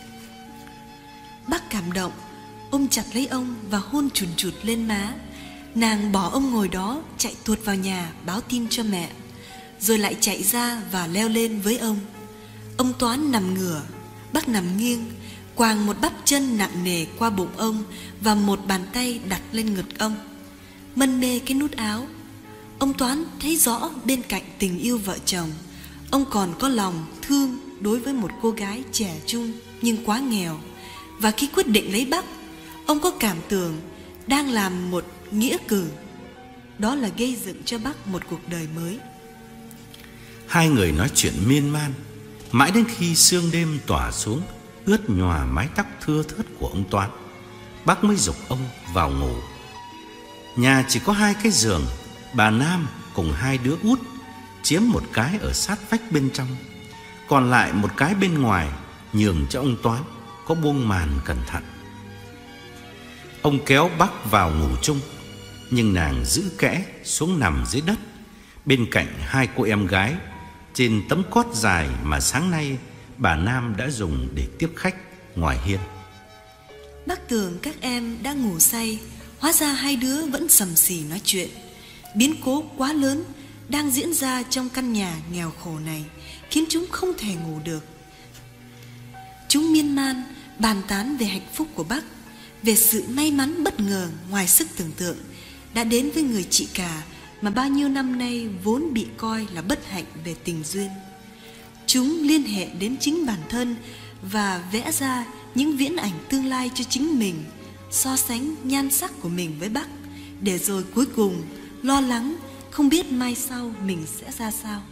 Bác cảm động, ôm chặt lấy ông và hôn chùn chụt lên má. Nàng bỏ ông ngồi đó, chạy tuột vào nhà báo tin cho mẹ, rồi lại chạy ra và leo lên với ông. Ông Toán nằm ngửa, bác nằm nghiêng, quàng một bắp chân nặng nề qua bụng ông và một bàn tay đặt lên ngực ông. Mân mê cái nút áo, ông Toán thấy rõ bên cạnh tình yêu vợ chồng, ông còn có lòng thương đối với một cô gái trẻ trung nhưng quá nghèo. Và khi quyết định lấy bác, ông có cảm tưởng đang làm một nghĩa cử, đó là gây dựng cho bác một cuộc đời mới. Hai người nói chuyện miên man mãi đến khi sương đêm tỏa xuống, ướt nhòa mái tóc thưa thớt của ông Toán. Bác mới giục ông vào ngủ. Nhà chỉ có 2 cái giường. Bà Nam cùng 2 đứa út chiếm một cái ở sát vách bên trong, còn lại một cái bên ngoài nhường cho ông Toán có buông màn cẩn thận. Ông kéo bác vào ngủ chung, nhưng nàng giữ kẽ xuống nằm dưới đất bên cạnh 2 cô em gái trên tấm cót dài mà sáng nay bà Nam đã dùng để tiếp khách ngoài hiên. Bác tưởng các em đã ngủ say, hóa ra 2 đứa vẫn sầm xì nói chuyện. Biến cố quá lớn đang diễn ra trong căn nhà nghèo khổ này khiến chúng không thể ngủ được. Chúng miên man bàn tán về hạnh phúc của bác, về sự may mắn bất ngờ ngoài sức tưởng tượng đã đến với người chị cả mà bao nhiêu năm nay vốn bị coi là bất hạnh về tình duyên. Chúng liên hệ đến chính bản thân và vẽ ra những viễn ảnh tương lai cho chính mình, so sánh nhan sắc của mình với bác, để rồi cuối cùng lo lắng không biết mai sau mình sẽ ra sao.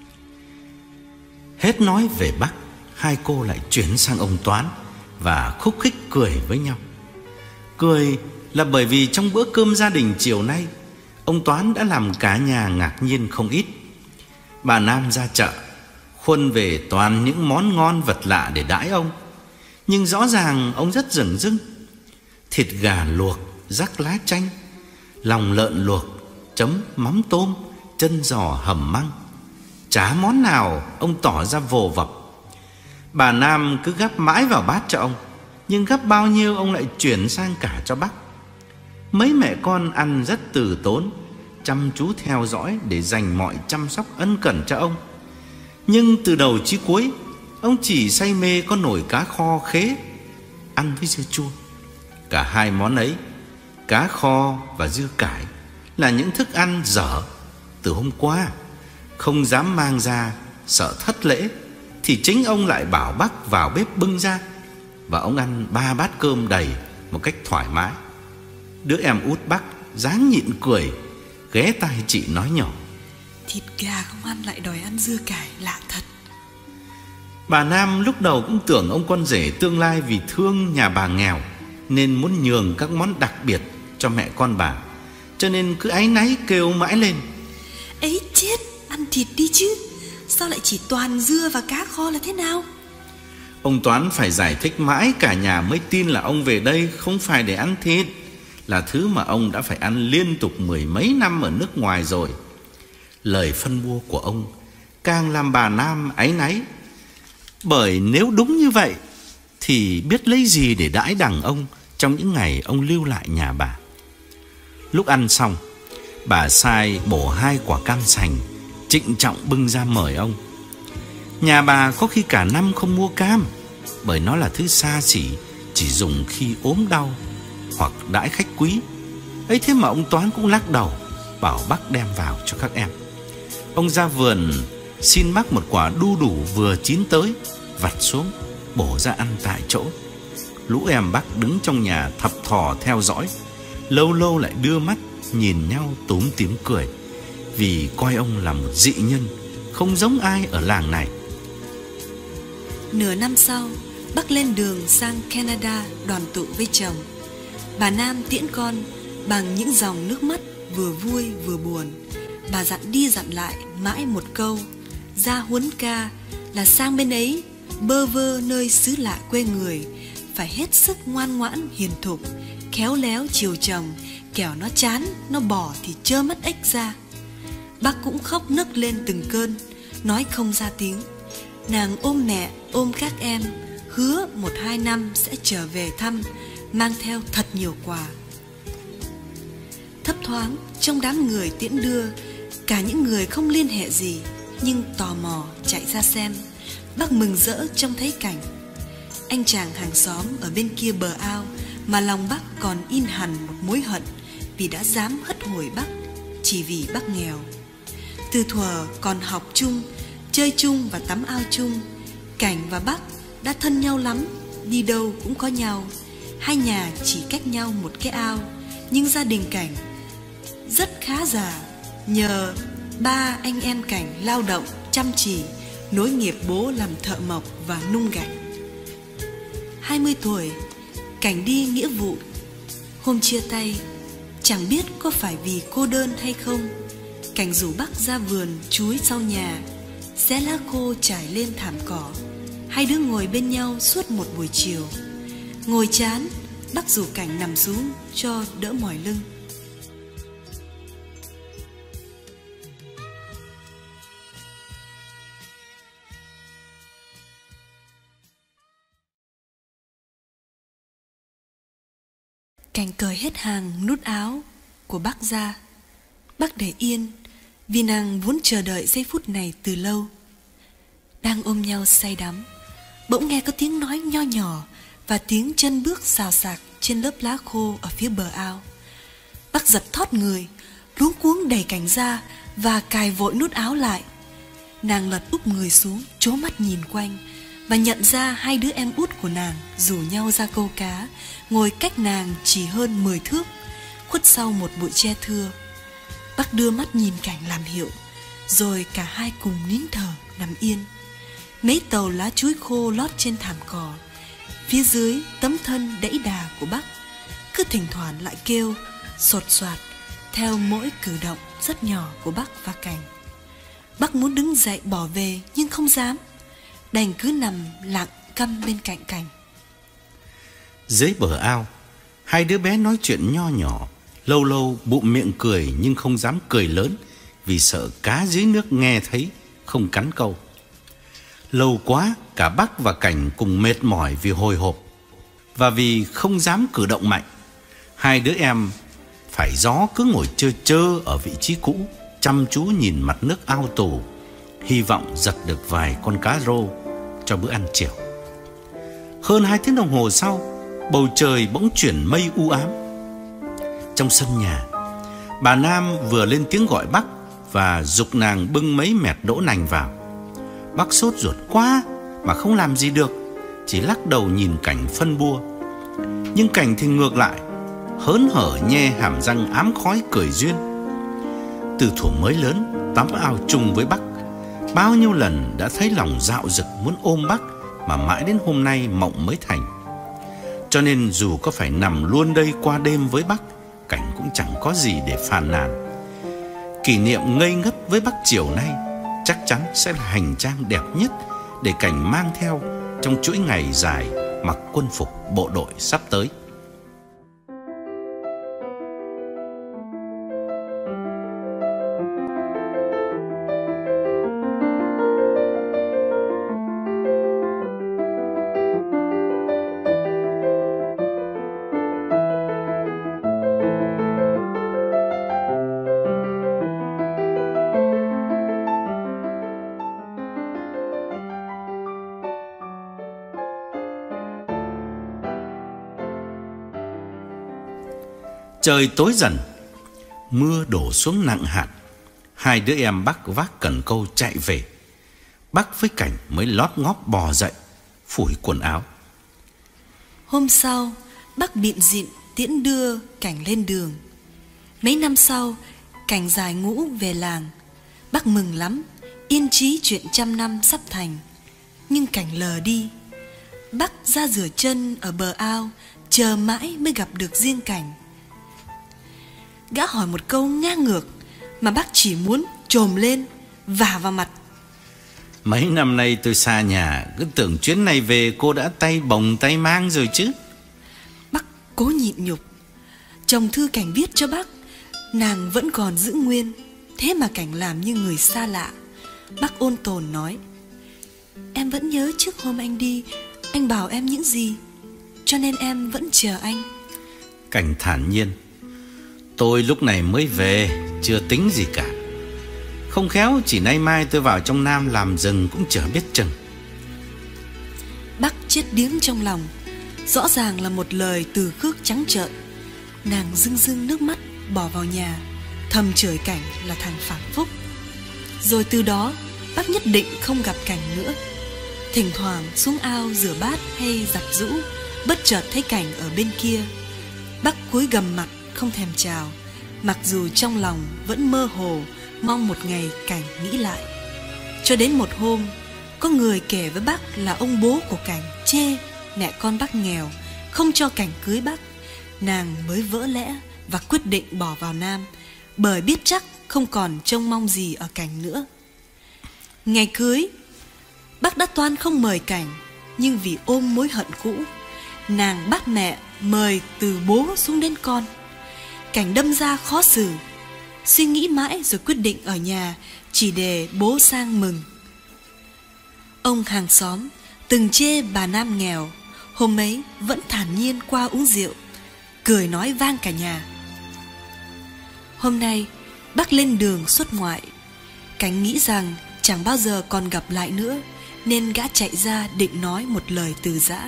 Hết nói về bác, 2 cô lại chuyển sang ông Toán và khúc khích cười với nhau. Cười là bởi vì trong bữa cơm gia đình chiều nay, ông Toán đã làm cả nhà ngạc nhiên không ít. Bà Nam ra chợ khuân về toàn những món ngon vật lạ để đãi ông, nhưng rõ ràng ông rất dửng dưng. Thịt gà luộc rắc lá chanh, lòng lợn luộc chấm mắm tôm, chân giò hầm măng, chả món nào ông tỏ ra vồ vập. Bà Nam cứ gắp mãi vào bát cho ông, nhưng gắp bao nhiêu ông lại chuyển sang cả cho bác. Mấy mẹ con ăn rất từ tốn, chăm chú theo dõi để dành mọi chăm sóc ân cần cho ông. Nhưng từ đầu chí cuối, ông chỉ say mê có nồi cá kho khế ăn với dưa chua. Cả 2 món ấy, cá kho và dưa cải, là những thức ăn dở từ hôm qua, không dám mang ra sợ thất lễ, thì chính ông lại bảo bác vào bếp bưng ra, và ông ăn 3 bát cơm đầy một cách thoải mái. Đứa em út bác dáng nhịn cười, ghé tai chị nói nhỏ: Thịt gà không ăn lại đòi ăn dưa cải, lạ thật. Bà Nam lúc đầu cũng tưởng ông con rể tương lai vì thương nhà bà nghèo nên muốn nhường các món đặc biệt cho mẹ con bà, cho nên cứ áy náy kêu mãi lên: Ấy chết, ăn thịt đi chứ, sao lại chỉ toàn dưa và cá kho là thế nào? Ông Toán phải giải thích mãi cả nhà mới tin là ông về đây không phải để ăn thịt, là thứ mà ông đã phải ăn liên tục 10 mấy năm ở nước ngoài rồi. Lời phân bua của ông càng làm bà Nam áy náy, bởi nếu đúng như vậy thì biết lấy gì để đãi đằng ông trong những ngày ông lưu lại nhà bà. Lúc ăn xong, bà sai bổ 2 quả cam sành, trịnh trọng bưng ra mời ông. Nhà bà có khi cả năm không mua cam, bởi nó là thứ xa xỉ, chỉ dùng khi ốm đau hoặc đãi khách quý. Ấy thế mà ông Toán cũng lắc đầu, bảo bác đem vào cho các em. Ông ra vườn xin bác một quả đu đủ vừa chín tới, vặt xuống bổ ra ăn tại chỗ. Lũ em bác đứng trong nhà thập thò theo dõi, lâu lâu lại đưa mắt nhìn nhau túm tím cười, vì coi ông là một dị nhân, không giống ai ở làng này. Nửa năm sau, bác lên đường sang Canada đoàn tụ với chồng. Bà Nam tiễn con bằng những dòng nước mắt vừa vui vừa buồn. Bà dặn đi dặn lại mãi một câu: ra huấn ca là sang bên ấy bơ vơ nơi xứ lạ quê người, phải hết sức ngoan ngoãn hiền thục, khéo léo chiều chồng, kẻo nó chán nó bỏ thì trơ mất ếch ra. Bác cũng khóc nức lên từng cơn, nói không ra tiếng. Nàng ôm mẹ ôm các em, hứa 1-2 năm sẽ trở về thăm, mang theo thật nhiều quà. Thấp thoáng trong đám người tiễn đưa, cả những người không liên hệ gì nhưng tò mò chạy ra xem. Bác mừng rỡ trông thấy cảnh anh chàng hàng xóm ở bên kia bờ ao mà lòng bác còn in hằn một mối hận vì đã dám hất hủi bác chỉ vì bác nghèo. Từ thuở còn học chung, chơi chung và tắm ao chung, Cảnh và Bắc đã thân nhau lắm, đi đâu cũng có nhau. Hai nhà chỉ cách nhau một cái ao, nhưng gia đình Cảnh rất khá giả, nhờ ba anh em Cảnh lao động chăm chỉ, nối nghiệp bố làm thợ mộc và nung gạch. 20 tuổi, Cảnh đi nghĩa vụ. Hôm chia tay, chẳng biết có phải vì cô đơn hay không, Cảnh rủ Bắc ra vườn chuối sau nhà, xé lá khô trải lên thảm cỏ. Hai đứa ngồi bên nhau suốt một buổi chiều. Ngồi chán, Bắc rủ Cảnh nằm xuống cho đỡ mỏi lưng. Cảnh cởi hết hàng nút áo của Bắc ra. Bắc để yên, vì nàng vốn chờ đợi giây phút này từ lâu. Đang ôm nhau say đắm, bỗng nghe có tiếng nói nho nhỏ và tiếng chân bước xào xạc trên lớp lá khô ở phía bờ ao. Bắc giật thót người, luống cuống đẩy Cảnh ra và cài vội nút áo lại. Nàng lật úp người xuống, trố mắt nhìn quanh và nhận ra hai đứa em út của nàng rủ nhau ra câu cá, ngồi cách nàng chỉ hơn 10 thước, khuất sau một bụi tre thưa. Bắc đưa mắt nhìn Cảnh làm hiệu, rồi cả hai cùng nín thở nằm yên. Mấy tàu lá chuối khô lót trên thảm cỏ, phía dưới tấm thân đẫy đà của Bắc cứ thỉnh thoảng lại kêu sột soạt theo mỗi cử động rất nhỏ của Bắc và Cảnh. Bắc muốn đứng dậy bỏ về nhưng không dám, đành cứ nằm lặng câm bên cạnh Cảnh. Dưới bờ ao, hai đứa bé nói chuyện nho nhỏ, lâu lâu bụm miệng cười nhưng không dám cười lớn, vì sợ cá dưới nước nghe thấy không cắn câu. Lâu quá, cả Bắc và Cảnh cùng mệt mỏi vì hồi hộp và vì không dám cử động mạnh. Hai đứa em phải gió cứ ngồi chơ chơ ở vị trí cũ, chăm chú nhìn mặt nước ao tù, hy vọng giật được vài con cá rô cho bữa ăn chiều. Hơn 2 tiếng đồng hồ sau, bầu trời bỗng chuyển mây u ám. Trong sân nhà, bà Nam vừa lên tiếng gọi Bắc và giục nàng bưng mấy mẹt đỗ nành vào. Bắc sốt ruột quá mà không làm gì được, chỉ lắc đầu nhìn Cảnh phân bua. Nhưng Cảnh thì ngược lại, hớn hở nhe hàm răng ám khói cười duyên. Từ thuở mới lớn tắm ao chung với Bắc, bao nhiêu lần đã thấy lòng dạo dực muốn ôm Bắc, mà mãi đến hôm nay mộng mới thành. Cho nên dù có phải nằm luôn đây qua đêm với Bắc, Cảnh cũng chẳng có gì để phàn nàn. Kỷ niệm ngây ngất với Bắc chiều nay chắc chắn sẽ là hành trang đẹp nhất để Cảnh mang theo trong chuỗi ngày dài mặc quân phục bộ đội sắp tới. Trời tối dần, mưa đổ xuống nặng hạt. Hai đứa em Bắc vác cần câu chạy về. Bắc với Cảnh mới lót ngóp bò dậy, phủi quần áo. Hôm sau, Bắc bịn dịn tiễn đưa Cảnh lên đường. Mấy năm sau, Cảnh giải ngũ về làng. Bắc mừng lắm, yên chí chuyện 100 năm sắp thành. Nhưng Cảnh lờ đi. Bắc ra rửa chân ở bờ ao, chờ mãi mới gặp được riêng Cảnh. Gã hỏi một câu ngang ngược mà Bắc chỉ muốn chồm lên vả vào mặt. Mấy năm nay tôi xa nhà, cứ tưởng chuyến này về cô đã tay bồng tay mang rồi chứ. Bắc cố nhịn nhục. Chồng thư Cảnh viết cho Bắc, nàng vẫn còn giữ nguyên. Thế mà Cảnh làm như người xa lạ. Bắc ôn tồn nói: em vẫn nhớ trước hôm anh đi, anh bảo em những gì, cho nên em vẫn chờ anh. Cảnh thản nhiên: tôi lúc này mới về, chưa tính gì cả. Không khéo chỉ nay mai tôi vào trong Nam làm rừng cũng chả biết chừng. Bắc chết điếng trong lòng. Rõ ràng là một lời từ khước trắng trợn. Nàng rưng rưng nước mắt bỏ vào nhà, thầm chửi Cảnh là thằng phản phúc. Rồi từ đó Bắc nhất định không gặp Cảnh nữa. Thỉnh thoảng xuống ao rửa bát hay giặt giũ, bất chợt thấy Cảnh ở bên kia. Bắc cúi gằm mặt không thèm chào, mặc dù trong lòng vẫn mơ hồ mong một ngày Cảnh nghĩ lại. Cho đến một hôm, có người kể với Bắc là ông bố của Cảnh chê mẹ con Bắc nghèo, không cho Cảnh cưới Bắc. Nàng mới vỡ lẽ và quyết định bỏ vào Nam, bởi biết chắc không còn trông mong gì ở Cảnh nữa. Ngày cưới, Bắc đã toan không mời Cảnh, nhưng vì ôm mối hận cũ, nàng bắt mẹ mời từ bố xuống đến con. Cảnh đâm ra khó xử, suy nghĩ mãi rồi quyết định ở nhà, chỉ để bố sang mừng. Ông hàng xóm từng chê bà Nam nghèo, hôm ấy vẫn thản nhiên qua uống rượu, cười nói vang cả nhà. Hôm nay Bắc lên đường xuất ngoại. Cảnh nghĩ rằng chẳng bao giờ còn gặp lại nữa, nên gã chạy ra định nói một lời từ giã.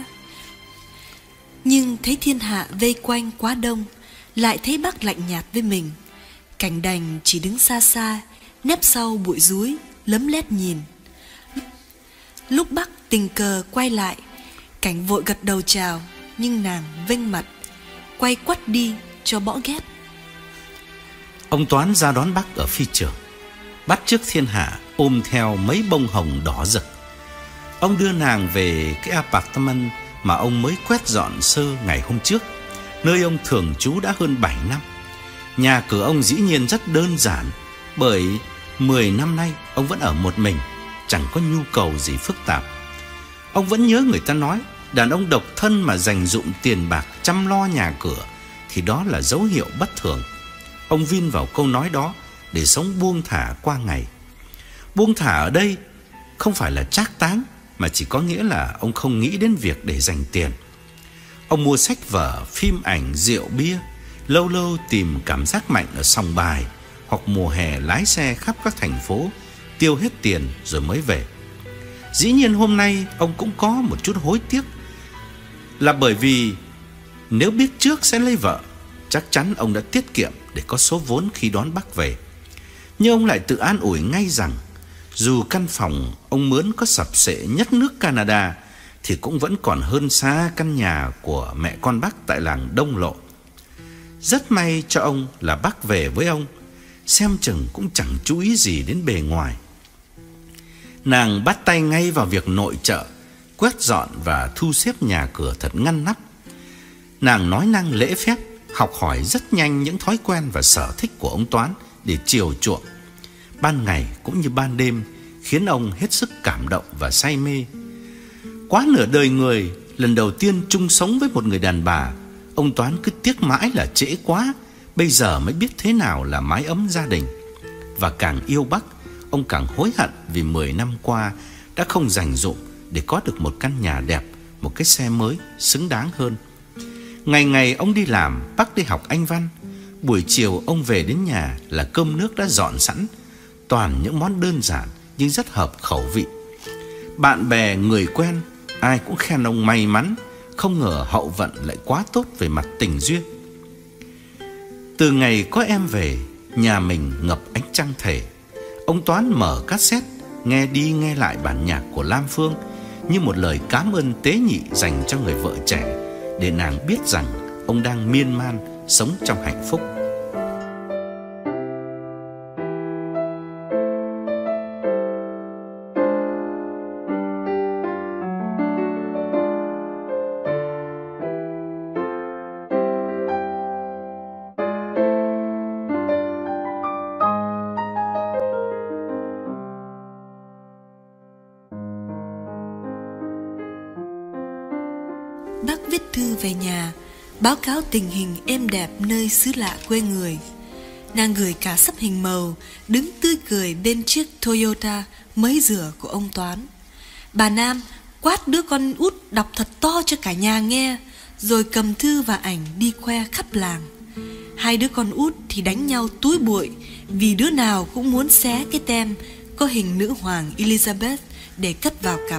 Nhưng thấy thiên hạ vây quanh quá đông, lại thấy Bắc lạnh nhạt với mình. Cảnh đành chỉ đứng xa xa, nép sau bụi rúi, lấm lét nhìn. Lúc Bắc tình cờ quay lại, Cảnh vội gật đầu chào, nhưng nàng vênh mặt, quay quắt đi cho bỏ ghét. Ông Toán ra đón Bắc ở phi trường, bắt chước thiên hạ ôm theo mấy bông hồng đỏ rực. Ông đưa nàng về cái apartment mà ông mới quét dọn sơ ngày hôm trước, nơi ông thường trú đã hơn 7 năm. Nhà cửa ông dĩ nhiên rất đơn giản, bởi 10 năm nay ông vẫn ở một mình, chẳng có nhu cầu gì phức tạp. Ông vẫn nhớ người ta nói, đàn ông độc thân mà dành dụm tiền bạc chăm lo nhà cửa thì đó là dấu hiệu bất thường. Ông vin vào câu nói đó để sống buông thả qua ngày. Buông thả ở đây không phải là trác táng, mà chỉ có nghĩa là ông không nghĩ đến việc để dành tiền. Ông mua sách vở, phim ảnh, rượu bia, lâu lâu tìm cảm giác mạnh ở sòng bài, hoặc mùa hè lái xe khắp các thành phố, tiêu hết tiền rồi mới về. Dĩ nhiên hôm nay ông cũng có một chút hối tiếc, là bởi vì nếu biết trước sẽ lấy vợ, chắc chắn ông đã tiết kiệm để có số vốn khi đón Bắc về. Nhưng ông lại tự an ủi ngay rằng dù căn phòng ông mướn có sập sệ nhất nước Canada thì cũng vẫn còn hơn xa căn nhà của mẹ con Bắc tại làng Đông Lộ. Rất may cho ông là Bắc về với ông, xem chừng cũng chẳng chú ý gì đến bề ngoài. Nàng bắt tay ngay vào việc nội trợ, quét dọn và thu xếp nhà cửa thật ngăn nắp. Nàng nói năng lễ phép, học hỏi rất nhanh những thói quen và sở thích của ông Toán để chiều chuộng. Ban ngày cũng như ban đêm khiến ông hết sức cảm động và say mê. Quá nửa đời người, lần đầu tiên chung sống với một người đàn bà, ông Toán cứ tiếc mãi là trễ quá, bây giờ mới biết thế nào là mái ấm gia đình. Và càng yêu Bắc, ông càng hối hận vì 10 năm qua đã không dành dụm để có được một căn nhà đẹp, một cái xe mới xứng đáng hơn. Ngày ngày ông đi làm, Bắc đi học Anh văn. Buổi chiều ông về đến nhà là cơm nước đã dọn sẵn, toàn những món đơn giản nhưng rất hợp khẩu vị. Bạn bè, người quen ai cũng khen ông may mắn, không ngờ hậu vận lại quá tốt về mặt tình duyên. Từ ngày có em về, nhà mình ngập ánh trăng thể. Ông Toán mở cassette, nghe đi nghe lại bản nhạc của Lam Phương như một lời cảm ơn tế nhị dành cho người vợ trẻ, để nàng biết rằng ông đang miên man sống trong hạnh phúc. Bác viết thư về nhà, báo cáo tình hình êm đẹp nơi xứ lạ quê người. Nàng gửi cả sắp hình màu, đứng tươi cười bên chiếc Toyota mới rửa của ông Toán. Bà Nam quát đứa con út đọc thật to cho cả nhà nghe, rồi cầm thư và ảnh đi khoe khắp làng. Hai đứa con út thì đánh nhau túi bụi, vì đứa nào cũng muốn xé cái tem có hình nữ hoàng Elizabeth để cất vào cặp.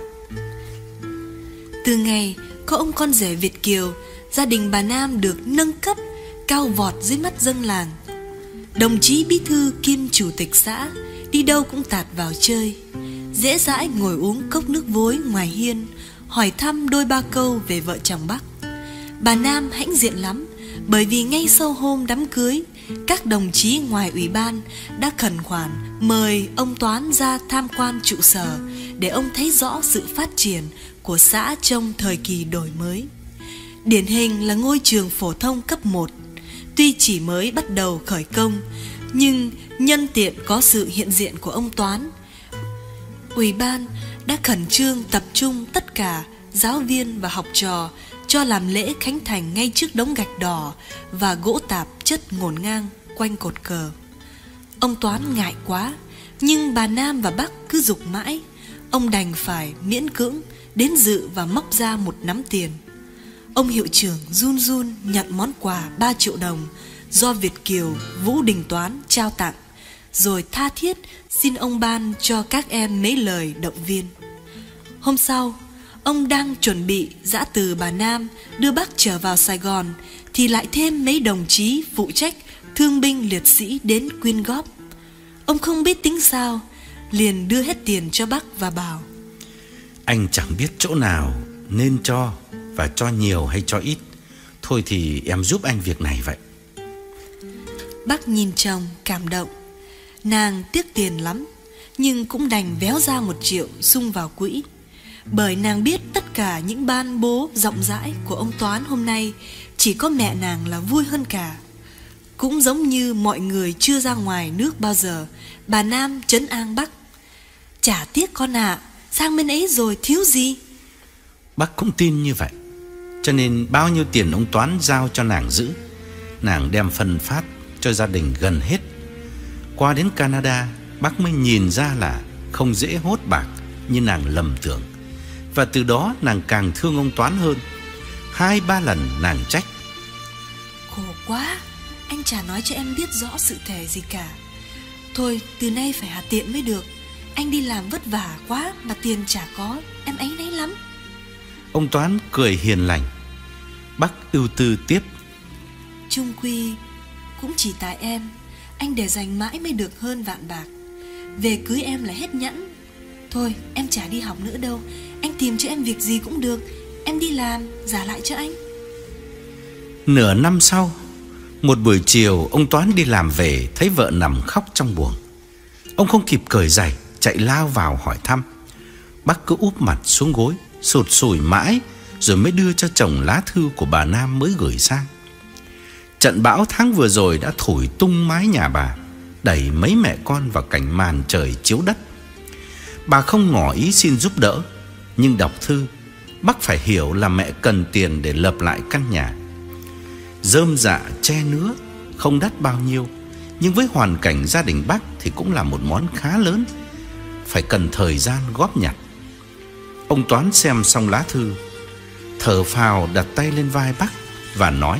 Từ ngày có ông con rể Việt kiều, gia đình bà Nam được nâng cấp, cao vọt dưới mắt dân làng. Đồng chí bí thư kiêm chủ tịch xã đi đâu cũng tạt vào chơi, dễ dãi ngồi uống cốc nước vối ngoài hiên, hỏi thăm đôi ba câu về vợ chồng Bắc. Bà Nam hãnh diện lắm, bởi vì ngay sau hôm đám cưới, các đồng chí ngoài ủy ban đã khẩn khoản mời ông Toán ra tham quan trụ sở, để ông thấy rõ sự phát triển của xã trong thời kỳ đổi mới. Điển hình là ngôi trường phổ thông cấp 1, tuy chỉ mới bắt đầu khởi công, nhưng nhân tiện có sự hiện diện của ông Toán, ủy ban đã khẩn trương tập trung tất cả giáo viên và học trò cho làm lễ khánh thành ngay trước đống gạch đỏ và gỗ tạp chất ngổn ngang quanh cột cờ. Ông Toán ngại quá, nhưng bà Nam và Bắc cứ giục mãi. Ông đành phải miễn cưỡng đến dự và móc ra một nắm tiền. Ông hiệu trưởng run run nhận món quà 3 triệu đồng do Việt kiều Vũ Đình Toán trao tặng, rồi tha thiết xin ông ban cho các em mấy lời động viên. Hôm sau, ông đang chuẩn bị giã từ bà Nam đưa bác trở vào Sài Gòn, thì lại thêm mấy đồng chí phụ trách thương binh liệt sĩ đến quyên góp. Ông không biết tính sao, liền đưa hết tiền cho bác và bảo: Anh chẳng biết chỗ nào nên cho, và cho nhiều hay cho ít, thôi thì em giúp anh việc này vậy. Bác nhìn chồng cảm động. Nàng tiếc tiền lắm, nhưng cũng đành véo ra 1 triệu sung vào quỹ, bởi nàng biết tất cả những ban bố rộng rãi của ông Toán hôm nay chỉ có mẹ nàng là vui hơn cả. Cũng giống như mọi người chưa ra ngoài nước bao giờ, bà Nam trấn an bác: Chả tiếc con ạ, sang bên ấy rồi thiếu gì. Bác cũng tin như vậy, cho nên bao nhiêu tiền ông Toán giao cho nàng giữ, nàng đem phân phát cho gia đình gần hết. Qua đến Canada, bác mới nhìn ra là không dễ hốt bạc như nàng lầm tưởng, và từ đó nàng càng thương ông Toán hơn. 2-3 lần nàng trách: Khổ quá, anh chả nói cho em biết rõ sự thể gì cả. Thôi từ nay phải hà tiện mới được. Anh đi làm vất vả quá mà tiền chả có, em áy náy lắm. Ông Toán cười hiền lành. Bác ưu tư tiếp: Chung quy cũng chỉ tại em, anh để dành mãi mới được hơn vạn bạc. Về cưới em là hết nhẫn. Thôi em chả đi học nữa đâu, anh tìm cho em việc gì cũng được, em đi làm trả lại cho anh. Nửa năm sau, một buổi chiều ông Toán đi làm về, thấy vợ nằm khóc trong buồng. Ông không kịp cởi giày, chạy lao vào hỏi thăm. Bác cứ úp mặt xuống gối, sụt sùi mãi, rồi mới đưa cho chồng lá thư của bà Nam mới gửi sang. Trận bão tháng vừa rồi đã thổi tung mái nhà bà, đẩy mấy mẹ con vào cảnh màn trời chiếu đất. Bà không ngỏ ý xin giúp đỡ, nhưng đọc thư, bác phải hiểu là mẹ cần tiền để lập lại căn nhà. Rơm rạ tre nứa không đắt bao nhiêu, nhưng với hoàn cảnh gia đình bác thì cũng là một món khá lớn, phải cần thời gian góp nhặt. Ông Toán xem xong lá thư, thở phào đặt tay lên vai bác và nói: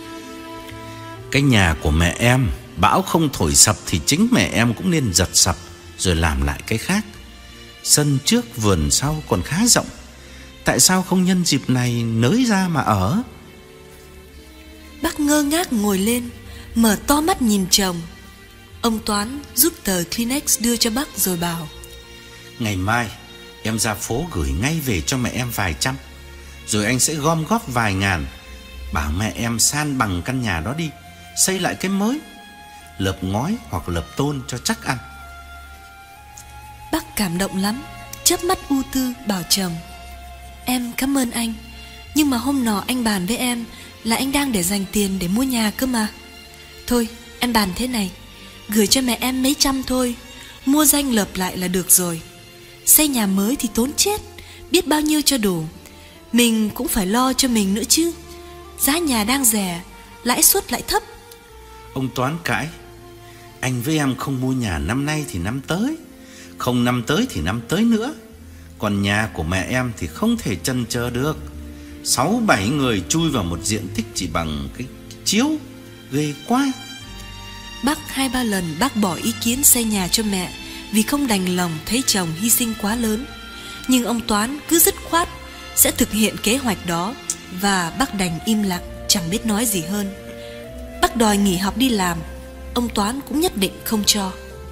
Cái nhà của mẹ em, bão không thổi sập thì chính mẹ em cũng nên giật sập rồi làm lại cái khác. Sân trước vườn sau còn khá rộng, tại sao không nhân dịp này nới ra mà ở? Bác ngơ ngác ngồi lên, mở to mắt nhìn chồng. Ông Toán rút tờ Kleenex đưa cho bác rồi bảo: Ngày mai em ra phố gửi ngay về cho mẹ em vài trăm, rồi anh sẽ gom góp vài ngàn, bảo mẹ em san bằng căn nhà đó đi, xây lại cái mới, lợp ngói hoặc lợp tôn cho chắc ăn. Bác cảm động lắm, chớp mắt ưu tư bảo chồng: Em cảm ơn anh, nhưng mà hôm nọ anh bàn với em là anh đang để dành tiền để mua nhà cơ mà. Thôi em bàn thế này, gửi cho mẹ em mấy trăm thôi, mua danh lợp lại là được rồi. Xây nhà mới thì tốn chết, biết bao nhiêu cho đủ. Mình cũng phải lo cho mình nữa chứ. Giá nhà đang rẻ, lãi suất lại thấp. Ông Toán cãi: Anh với em không mua nhà năm nay thì năm tới, không năm tới thì năm tới nữa. Còn nhà của mẹ em thì không thể chần chờ được. 6-7 người chui vào một diện tích chỉ bằng cái chiếu, ghê quá. Bác 2-3 lần bác bỏ ý kiến xây nhà cho mẹ vì không đành lòng thấy chồng hy sinh quá lớn. Nhưng ông Toán cứ dứt khoát sẽ thực hiện kế hoạch đó, và bác đành im lặng, chẳng biết nói gì hơn. Bác đòi nghỉ học đi làm, ông Toán cũng nhất định không cho.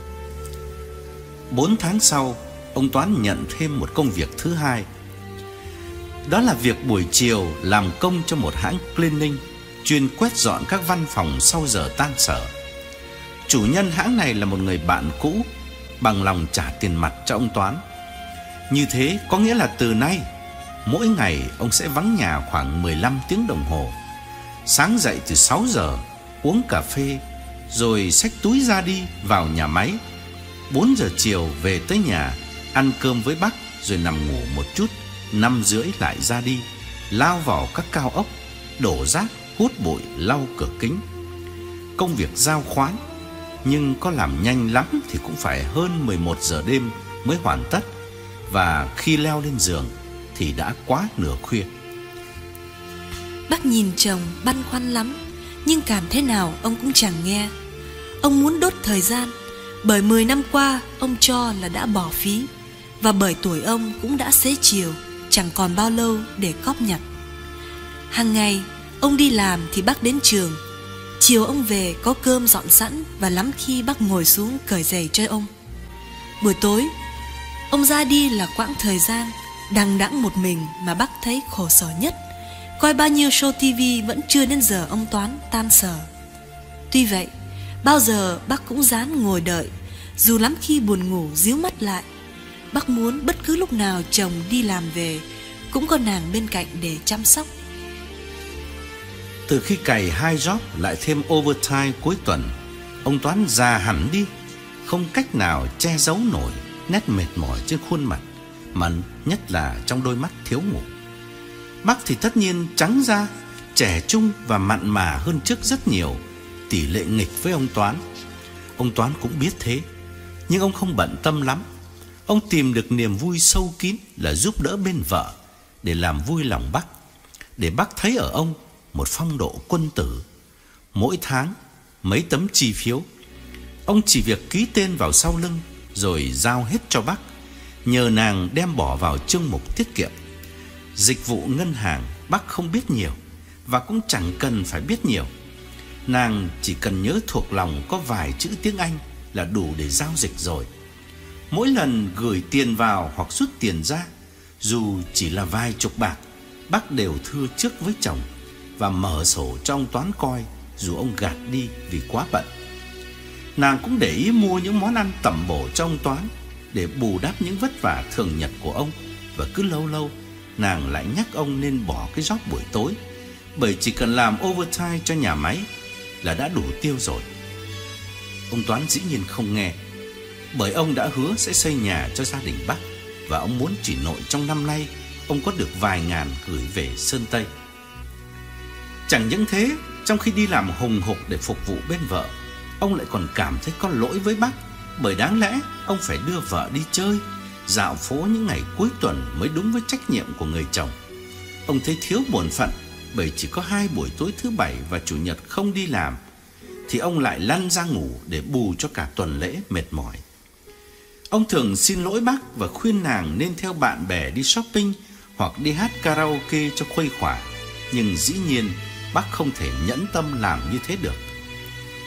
4 tháng sau, ông Toán nhận thêm một công việc thứ hai. Đó là việc buổi chiều làm công cho một hãng cleaning chuyên quét dọn các văn phòng sau giờ tan sở. Chủ nhân hãng này là một người bạn cũ, bằng lòng trả tiền mặt cho ông Toán. Như thế có nghĩa là từ nay, mỗi ngày ông sẽ vắng nhà khoảng 15 tiếng đồng hồ. Sáng dậy từ 6 giờ, uống cà phê, rồi xách túi ra đi vào nhà máy. 4 giờ chiều về tới nhà, ăn cơm với bác, rồi nằm ngủ một chút. 5 rưỡi lại ra đi, lao vào các cao ốc, đổ rác, hút bụi, lau cửa kính. Công việc giao khoán, nhưng có làm nhanh lắm thì cũng phải hơn 11 giờ đêm mới hoàn tất. Và khi leo lên giường thì đã quá nửa khuya. Bác nhìn chồng băn khoăn lắm, nhưng cảm thế nào ông cũng chẳng nghe. Ông muốn đốt thời gian, bởi 10 năm qua ông cho là đã bỏ phí, và bởi tuổi ông cũng đã xế chiều, chẳng còn bao lâu để cóp nhặt. Hàng ngày ông đi làm thì bác đến trường, chiều ông về có cơm dọn sẵn, và lắm khi bác ngồi xuống cởi giày cho ông. Buổi tối ông ra đi là quãng thời gian đằng đẵng một mình mà bác thấy khổ sở nhất. Coi bao nhiêu show TV vẫn chưa đến giờ ông Toán tan sở. Tuy vậy, bao giờ bác cũng dám ngồi đợi, dù lắm khi buồn ngủ ríu mắt lại. Bác muốn bất cứ lúc nào chồng đi làm về cũng có nàng bên cạnh để chăm sóc. Từ khi cày 2 job lại thêm overtime cuối tuần, ông Toán già hẳn đi, không cách nào che giấu nổi nét mệt mỏi trên khuôn mặt, mà nhất là trong đôi mắt thiếu ngủ. Bác thì tất nhiên trắng da, trẻ trung và mặn mà hơn trước rất nhiều, tỷ lệ nghịch với ông Toán. Ông Toán cũng biết thế, nhưng ông không bận tâm lắm. Ông tìm được niềm vui sâu kín là giúp đỡ bên vợ, để làm vui lòng bác, để bác thấy ở ông một phong độ quân tử. Mỗi tháng mấy tấm chi phiếu, ông chỉ việc ký tên vào sau lưng rồi giao hết cho bác, nhờ nàng đem bỏ vào chương mục tiết kiệm. Dịch vụ ngân hàng bác không biết nhiều, và cũng chẳng cần phải biết nhiều. Nàng chỉ cần nhớ thuộc lòng có vài chữ tiếng Anh là đủ để giao dịch rồi. Mỗi lần gửi tiền vào hoặc rút tiền ra, dù chỉ là vài chục bạc, bác đều thưa trước với chồng và mở sổ cho ông Toán coi, dù ông gạt đi vì quá bận. Nàng cũng để ý mua những món ăn tẩm bổ cho ông Toán để bù đắp những vất vả thường nhật của ông. Và cứ lâu lâu nàng lại nhắc ông nên bỏ cái job buổi tối, bởi chỉ cần làm overtime cho nhà máy là đã đủ tiêu rồi. Ông Toán dĩ nhiên không nghe, bởi ông đã hứa sẽ xây nhà cho gia đình bác, và ông muốn chỉ nội trong năm nay ông có được vài ngàn gửi về Sơn Tây. Chẳng những thế, trong khi đi làm hùng hục để phục vụ bên vợ, ông lại còn cảm thấy có lỗi với bác, bởi đáng lẽ ông phải đưa vợ đi chơi, dạo phố những ngày cuối tuần mới đúng với trách nhiệm của người chồng. Ông thấy thiếu bổn phận, bởi chỉ có 2 buổi tối thứ Bảy và Chủ nhật không đi làm, thì ông lại lăn ra ngủ để bù cho cả tuần lễ mệt mỏi. Ông thường xin lỗi bác và khuyên nàng nên theo bạn bè đi shopping hoặc đi hát karaoke cho khuây khỏa, nhưng dĩ nhiên bác không thể nhẫn tâm làm như thế được.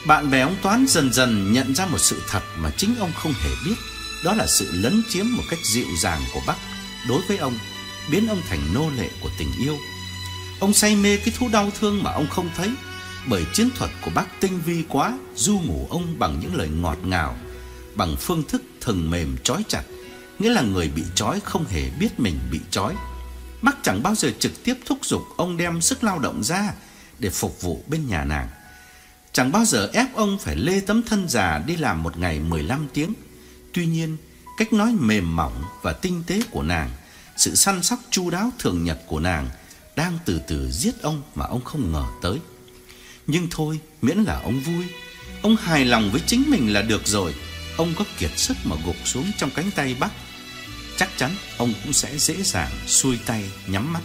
Bạn bè ông Toán dần dần nhận ra một sự thật mà chính ông không hề biết. Đó là sự lấn chiếm một cách dịu dàng của Bắc đối với ông, biến ông thành nô lệ của tình yêu. Ông say mê cái thú đau thương mà ông không thấy, bởi chiến thuật của Bắc tinh vi quá, du ngủ ông bằng những lời ngọt ngào, bằng phương thức thừng mềm trói chặt, nghĩa là người bị trói không hề biết mình bị trói. Bắc chẳng bao giờ trực tiếp thúc giục ông đem sức lao động ra để phục vụ bên nhà nàng, chẳng bao giờ ép ông phải lê tấm thân già đi làm một ngày 15 tiếng. Tuy nhiên, cách nói mềm mỏng và tinh tế của nàng, sự săn sóc chu đáo thường nhật của nàng đang từ từ giết ông mà ông không ngờ tới. Nhưng thôi, miễn là ông vui, ông hài lòng với chính mình là được rồi. Ông có kiệt sức mà gục xuống trong cánh tay Bắc, chắc chắn ông cũng sẽ dễ dàng xuôi tay nhắm mắt.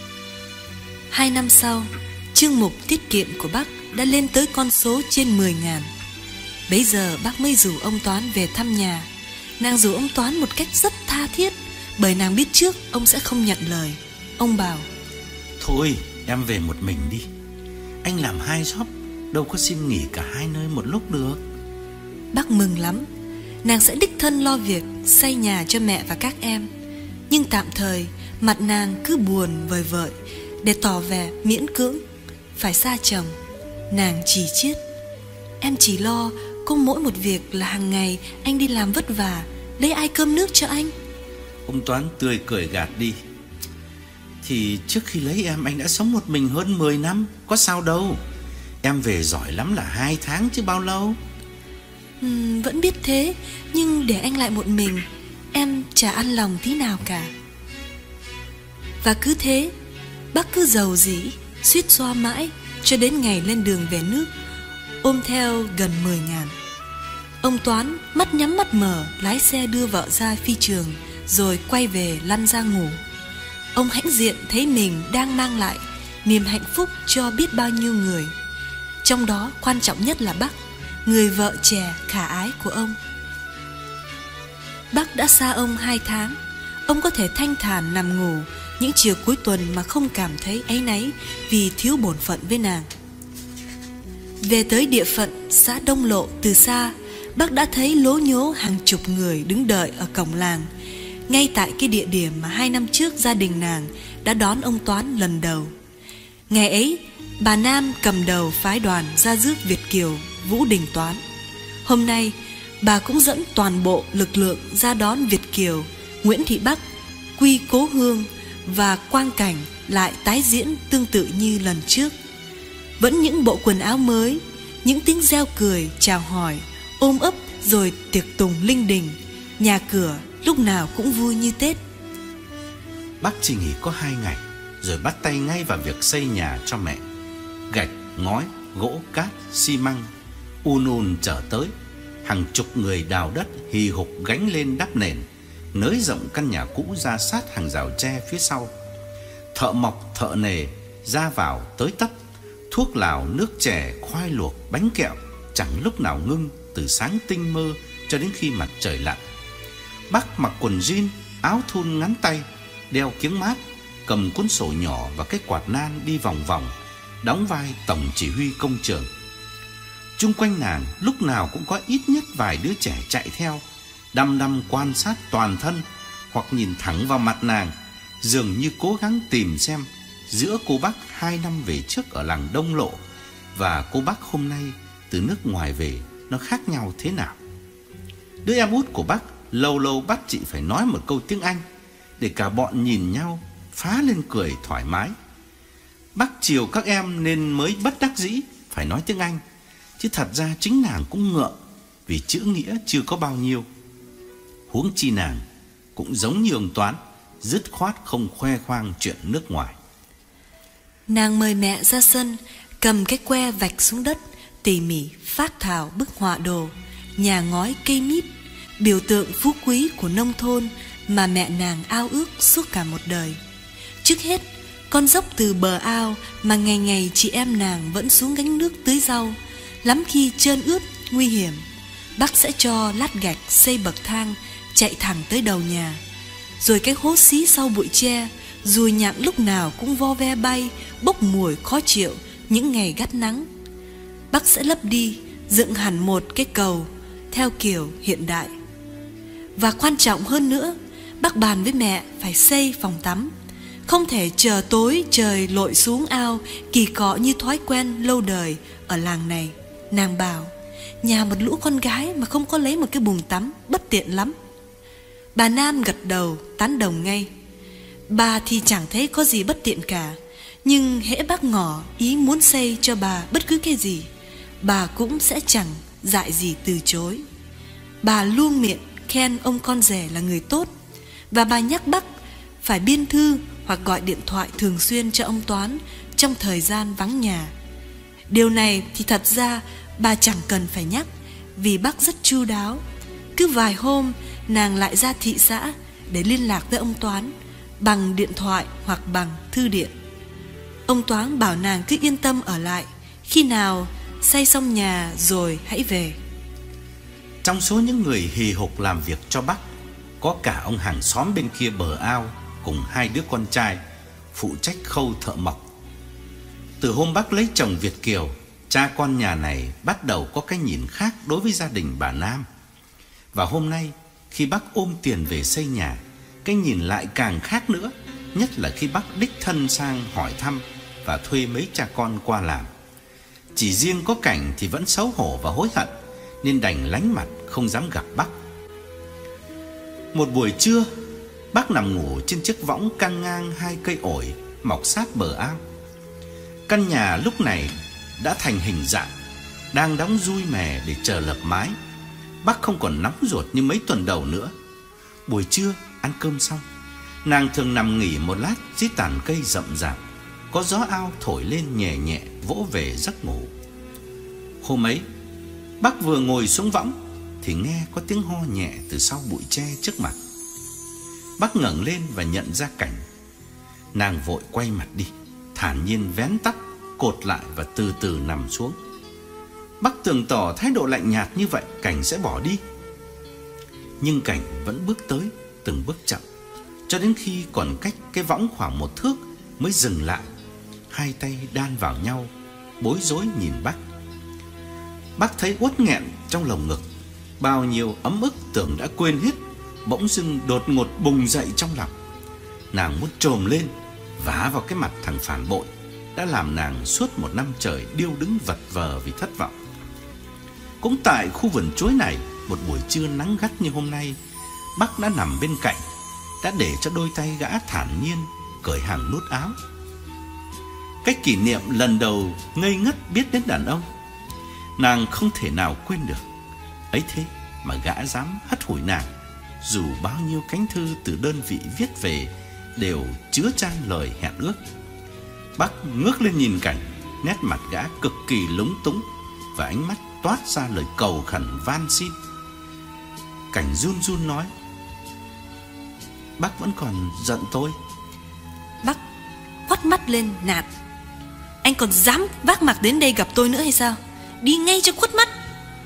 2 năm sau, chương mục tiết kiệm của Bắc đã lên tới con số trên 10.000. Bấy giờ Bắc mới rủ ông Toán về thăm nhà. Nàng rủ ông Toán một cách rất tha thiết, bởi nàng biết trước ông sẽ không nhận lời. Ông bảo: thôi em về một mình đi, anh làm 2 job, đâu có xin nghỉ cả 2 nơi một lúc được. Bác mừng lắm. Nàng sẽ đích thân lo việc xây nhà cho mẹ và các em. Nhưng tạm thời mặt nàng cứ buồn vời vợi, để tỏ vẻ miễn cưỡng phải xa chồng. Nàng chỉ chiết: em chỉ lo có mỗi một việc là hàng ngày anh đi làm vất vả, lấy ai cơm nước cho anh. Ông Toán tươi cười gạt đi: thì trước khi lấy em anh đã sống một mình hơn 10 năm, có sao đâu. Em về giỏi lắm là 2 tháng chứ bao lâu. Vẫn biết thế, nhưng để anh lại một mình, em chả ăn lòng tí nào cả. Và cứ thế, bác cứ giàu dĩ, suýt xoa mãi, cho đến ngày lên đường về nước, ôm theo gần 10.000. Ông Toán mắt nhắm mắt mở lái xe đưa vợ ra phi trường, rồi quay về lăn ra ngủ. Ông hãnh diện thấy mình đang mang lại niềm hạnh phúc cho biết bao nhiêu người, trong đó quan trọng nhất là Bắc, người vợ trẻ khả ái của ông. Bắc đã xa ông 2 tháng. Ông có thể thanh thản nằm ngủ những chiều cuối tuần mà không cảm thấy áy náy vì thiếu bổn phận với nàng. Về tới địa phận xã Đông Lộ, từ xa Bắc đã thấy lố nhố hàng chục người đứng đợi ở cổng làng, ngay tại cái địa điểm mà 2 năm trước gia đình nàng đã đón ông Toán lần đầu. Ngày ấy, bà Nam cầm đầu phái đoàn ra rước Việt kiều Vũ Đình Toán. Hôm nay, bà cũng dẫn toàn bộ lực lượng ra đón Việt kiều Nguyễn Thị Bắc quy cố hương, và quang cảnh lại tái diễn tương tự như lần trước. Vẫn những bộ quần áo mới, những tiếng reo cười, chào hỏi, ôm ấp, rồi tiệc tùng linh đình. Nhà cửa lúc nào cũng vui như Tết. Bác chỉ nghỉ có 2 ngày, rồi bắt tay ngay vào việc xây nhà cho mẹ. Gạch, ngói, gỗ, cát, xi măng ùn chở tới. Hàng chục người đào đất hì hục gánh lên đắp nền, nới rộng căn nhà cũ ra sát hàng rào tre phía sau. Thợ mộc, thợ nề ra vào tới tấp. Thuốc lào, nước chè, khoai luộc, bánh kẹo chẳng lúc nào ngưng, từ sáng tinh mơ cho đến khi mặt trời lặn. Bác mặc quần jean, áo thun ngắn tay, đeo kiếng mát, cầm cuốn sổ nhỏ và cái quạt nan đi vòng vòng, đóng vai tổng chỉ huy công trường. Chung quanh nàng lúc nào cũng có ít nhất vài đứa trẻ chạy theo, đăm đăm quan sát toàn thân, hoặc nhìn thẳng vào mặt nàng, dường như cố gắng tìm xem giữa cô bác 2 năm về trước ở làng Đông Lộ và cô bác hôm nay từ nước ngoài về nó khác nhau thế nào. Đứa em út của bác lâu lâu bắt chị phải nói một câu tiếng Anh, để cả bọn nhìn nhau phá lên cười thoải mái. Bác chiều các em nên mới bất đắc dĩ phải nói tiếng Anh, chứ thật ra chính nàng cũng ngượng vì chữ nghĩa chưa có bao nhiêu. Huống chi nàng cũng giống như ông Toán, dứt khoát không khoe khoang chuyện nước ngoài. Nàng mời mẹ ra sân, cầm cái que vạch xuống đất, tỉ mỉ phác thảo bức họa đồ nhà ngói cây mít, biểu tượng phú quý của nông thôn mà mẹ nàng ao ước suốt cả một đời. Trước hết, con dốc từ bờ ao mà ngày ngày chị em nàng vẫn xuống gánh nước tưới rau, lắm khi trơn ướt nguy hiểm. Bác sẽ cho lát gạch xây bậc thang chạy thẳng tới đầu nhà. Rồi cái hố xí sau bụi tre, ruồi nhặng lúc nào cũng vo ve bay, bốc mùi khó chịu những ngày gắt nắng. Bác sẽ lấp đi dựng hẳn một cái cầu theo kiểu hiện đại. Và quan trọng hơn nữa, bác bàn với mẹ phải xây phòng tắm, không thể chờ tối trời lội xuống ao kỳ cọ như thói quen lâu đời ở làng này. Nàng bảo nhà một lũ con gái mà không có lấy một cái bồn tắm bất tiện lắm. Bà Nam gật đầu tán đồng ngay. Bà thì chẳng thấy có gì bất tiện cả, nhưng hễ bác ngỏ ý muốn xây cho bà bất cứ cái gì, bà cũng sẽ chẳng dại gì từ chối. Bà luôn miệng khen ông con rể là người tốt, và bà nhắc bác phải biên thư hoặc gọi điện thoại thường xuyên cho ông Toán trong thời gian vắng nhà. Điều này thì thật ra bà chẳng cần phải nhắc, vì bác rất chu đáo. Cứ vài hôm nàng lại ra thị xã để liên lạc với ông Toán bằng điện thoại hoặc bằng thư điện. Ông Toán bảo nàng cứ yên tâm ở lại, khi nào xây xong nhà rồi hãy về. Trong số những người hì hục làm việc cho bác, có cả ông hàng xóm bên kia bờ ao cùng 2 đứa con trai phụ trách khâu thợ mộc. Từ hôm bác lấy chồng Việt kiều, cha con nhà này bắt đầu có cái nhìn khác đối với gia đình bà Nam. Và hôm nay khi bác ôm tiền về xây nhà, cái nhìn lại càng khác nữa, nhất là khi bác đích thân sang hỏi thăm và thuê mấy cha con qua làm. Chỉ riêng có Cảnh thì vẫn xấu hổ và hối hận, nên đành lánh mặt không dám gặp bác. Một buổi trưa, bác nằm ngủ trên chiếc võng căng ngang 2 cây ổi mọc sát bờ ao. Căn nhà lúc này đã thành hình dạng, đang đóng dui mè để chờ lợp mái. Bác không còn nóng ruột như mấy tuần đầu nữa. Buổi trưa ăn cơm xong, nàng thường nằm nghỉ một lát dưới tàn cây rậm rạp, có gió ao thổi lên nhẹ nhẹ vỗ về giấc ngủ. Hôm ấy, bác vừa ngồi xuống võng thì nghe có tiếng ho nhẹ từ sau bụi tre trước mặt. Bác ngẩng lên và nhận ra Cảnh. Nàng vội quay mặt đi, thản nhiên vén tóc, cột lại và từ từ nằm xuống. Bác tưởng tỏ thái độ lạnh nhạt như vậy Cảnh sẽ bỏ đi, nhưng Cảnh vẫn bước tới từng bước chậm, cho đến khi còn cách cái võng khoảng 1 thước mới dừng lại, 2 tay đan vào nhau, bối rối nhìn bác. Bác thấy uất nghẹn trong lồng ngực, bao nhiêu ấm ức tưởng đã quên hết bỗng dưng đột ngột bùng dậy trong lòng. Nàng muốn trồm lên vả vào cái mặt thằng phản bội đã làm nàng suốt 1 năm trời điêu đứng vật vờ vì thất vọng. Cũng tại khu vườn chuối này, một buổi trưa nắng gắt như hôm nay, bác đã nằm bên cạnh, đã để cho đôi tay gã thản nhiên cởi hàng nút áo. Cái kỷ niệm lần đầu ngây ngất biết đến đàn ông, nàng không thể nào quên được. Ấy thế mà gã dám hất hủi nàng, dù bao nhiêu cánh thư từ đơn vị viết về đều chứa chan lời hẹn ước. Bác ngước lên nhìn Cảnh, nét mặt gã cực kỳ lúng túng và ánh mắt toát ra lời cầu khẩn van xin. Cảnh run run nói: "Bác vẫn còn giận tôi." Bác quắt mắt lên nạt: "Anh còn dám vác mặc đến đây gặp tôi nữa hay sao? Đi ngay cho khuất mắt."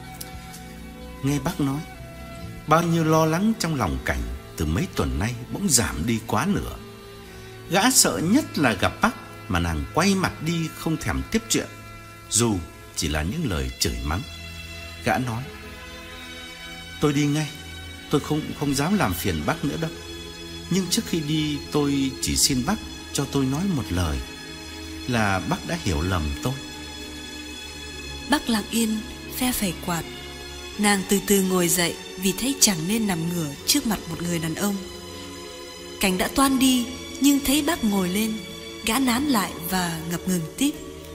Nghe bác nói, bao nhiêu lo lắng trong lòng Cảnh từ mấy tuần nay bỗng giảm đi quá nửa. Gã sợ nhất là gặp bác mà nàng quay mặt đi không thèm tiếp chuyện, dù chỉ là những lời chửi mắng. Gã nói: "Tôi đi ngay, tôi không dám làm phiền bác nữa đâu. Nhưng trước khi đi tôi chỉ xin bác cho tôi nói một lời, là bác đã hiểu lầm tôi." Bác lặng yên phe phẩy quạt. Nàng từ từ ngồi dậy vì thấy chẳng nên nằm ngửa trước mặt một người đàn ông. Cảnh đã toan đi, nhưng thấy bác ngồi lên, gã nán lại và ngập ngừng tiếp: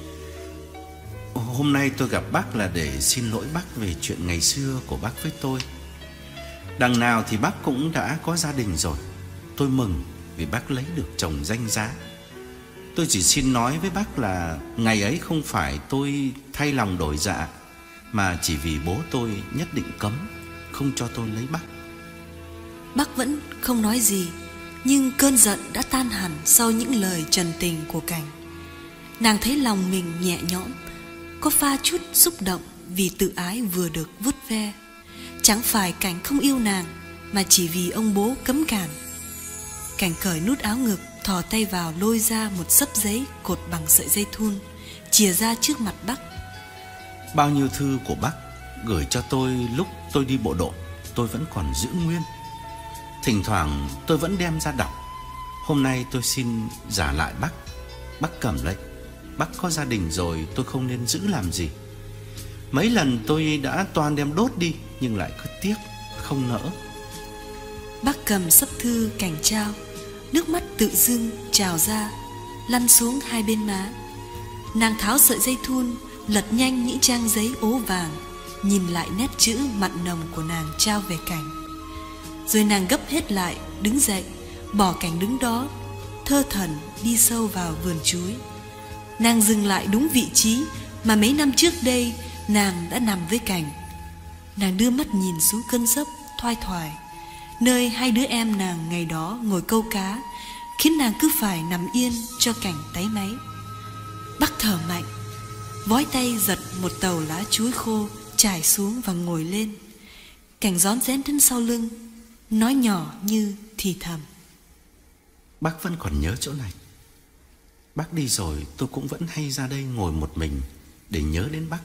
"Hôm nay tôi gặp bác là để xin lỗi bác về chuyện ngày xưa của bác với tôi. Đằng nào thì bác cũng đã có gia đình rồi. Tôi mừng vì bác lấy được chồng danh giá. Tôi chỉ xin nói với bác là ngày ấy không phải tôi thay lòng đổi dạ, mà chỉ vì bố tôi nhất định cấm, không cho tôi lấy bác." Bác vẫn không nói gì, nhưng cơn giận đã tan hẳn sau những lời trần tình của Cảnh. Nàng thấy lòng mình nhẹ nhõm, có pha chút xúc động vì tự ái vừa được vuốt ve. Chẳng phải Cảnh không yêu nàng, mà chỉ vì ông bố cấm cản. Cảnh cởi nút áo ngực, thò tay vào lôi ra một xấp giấy cột bằng sợi dây thun, chìa ra trước mặt bác. Bao nhiêu thư của bác gửi cho tôi lúc tôi đi bộ đội tôi vẫn còn giữ nguyên. Thỉnh thoảng tôi vẫn đem ra đọc. Hôm nay tôi xin trả lại bác. Bác cầm lấy. Bác có gia đình rồi, tôi không nên giữ làm gì. Mấy lần tôi đã toan đem đốt đi, nhưng lại cứ tiếc, không nỡ. Bác cầm sấp thư Cảnh trao, nước mắt tự dưng trào ra, lăn xuống hai bên má. Nàng tháo sợi dây thun, lật nhanh những trang giấy ố vàng, nhìn lại nét chữ mặn nồng của nàng trao về Cảnh. Rồi nàng gấp hết lại, đứng dậy, bỏ Cảnh đứng đó, thơ thẩn đi sâu vào vườn chuối. Nàng dừng lại đúng vị trí mà mấy năm trước đây nàng đã nằm với Cảnh. Nàng đưa mắt nhìn xuống cơn dốc thoai thoải, nơi hai đứa em nàng ngày đó ngồi câu cá, khiến nàng cứ phải nằm yên cho Cảnh táy máy. Bác thở mạnh, vói tay giật một tàu lá chuối khô trải xuống và ngồi lên. Cảnh rón rén đến sau lưng, nói nhỏ như thì thầm: Bác vẫn còn nhớ chỗ này. Bác đi rồi tôi cũng vẫn hay ra đây ngồi một mình để nhớ đến bác.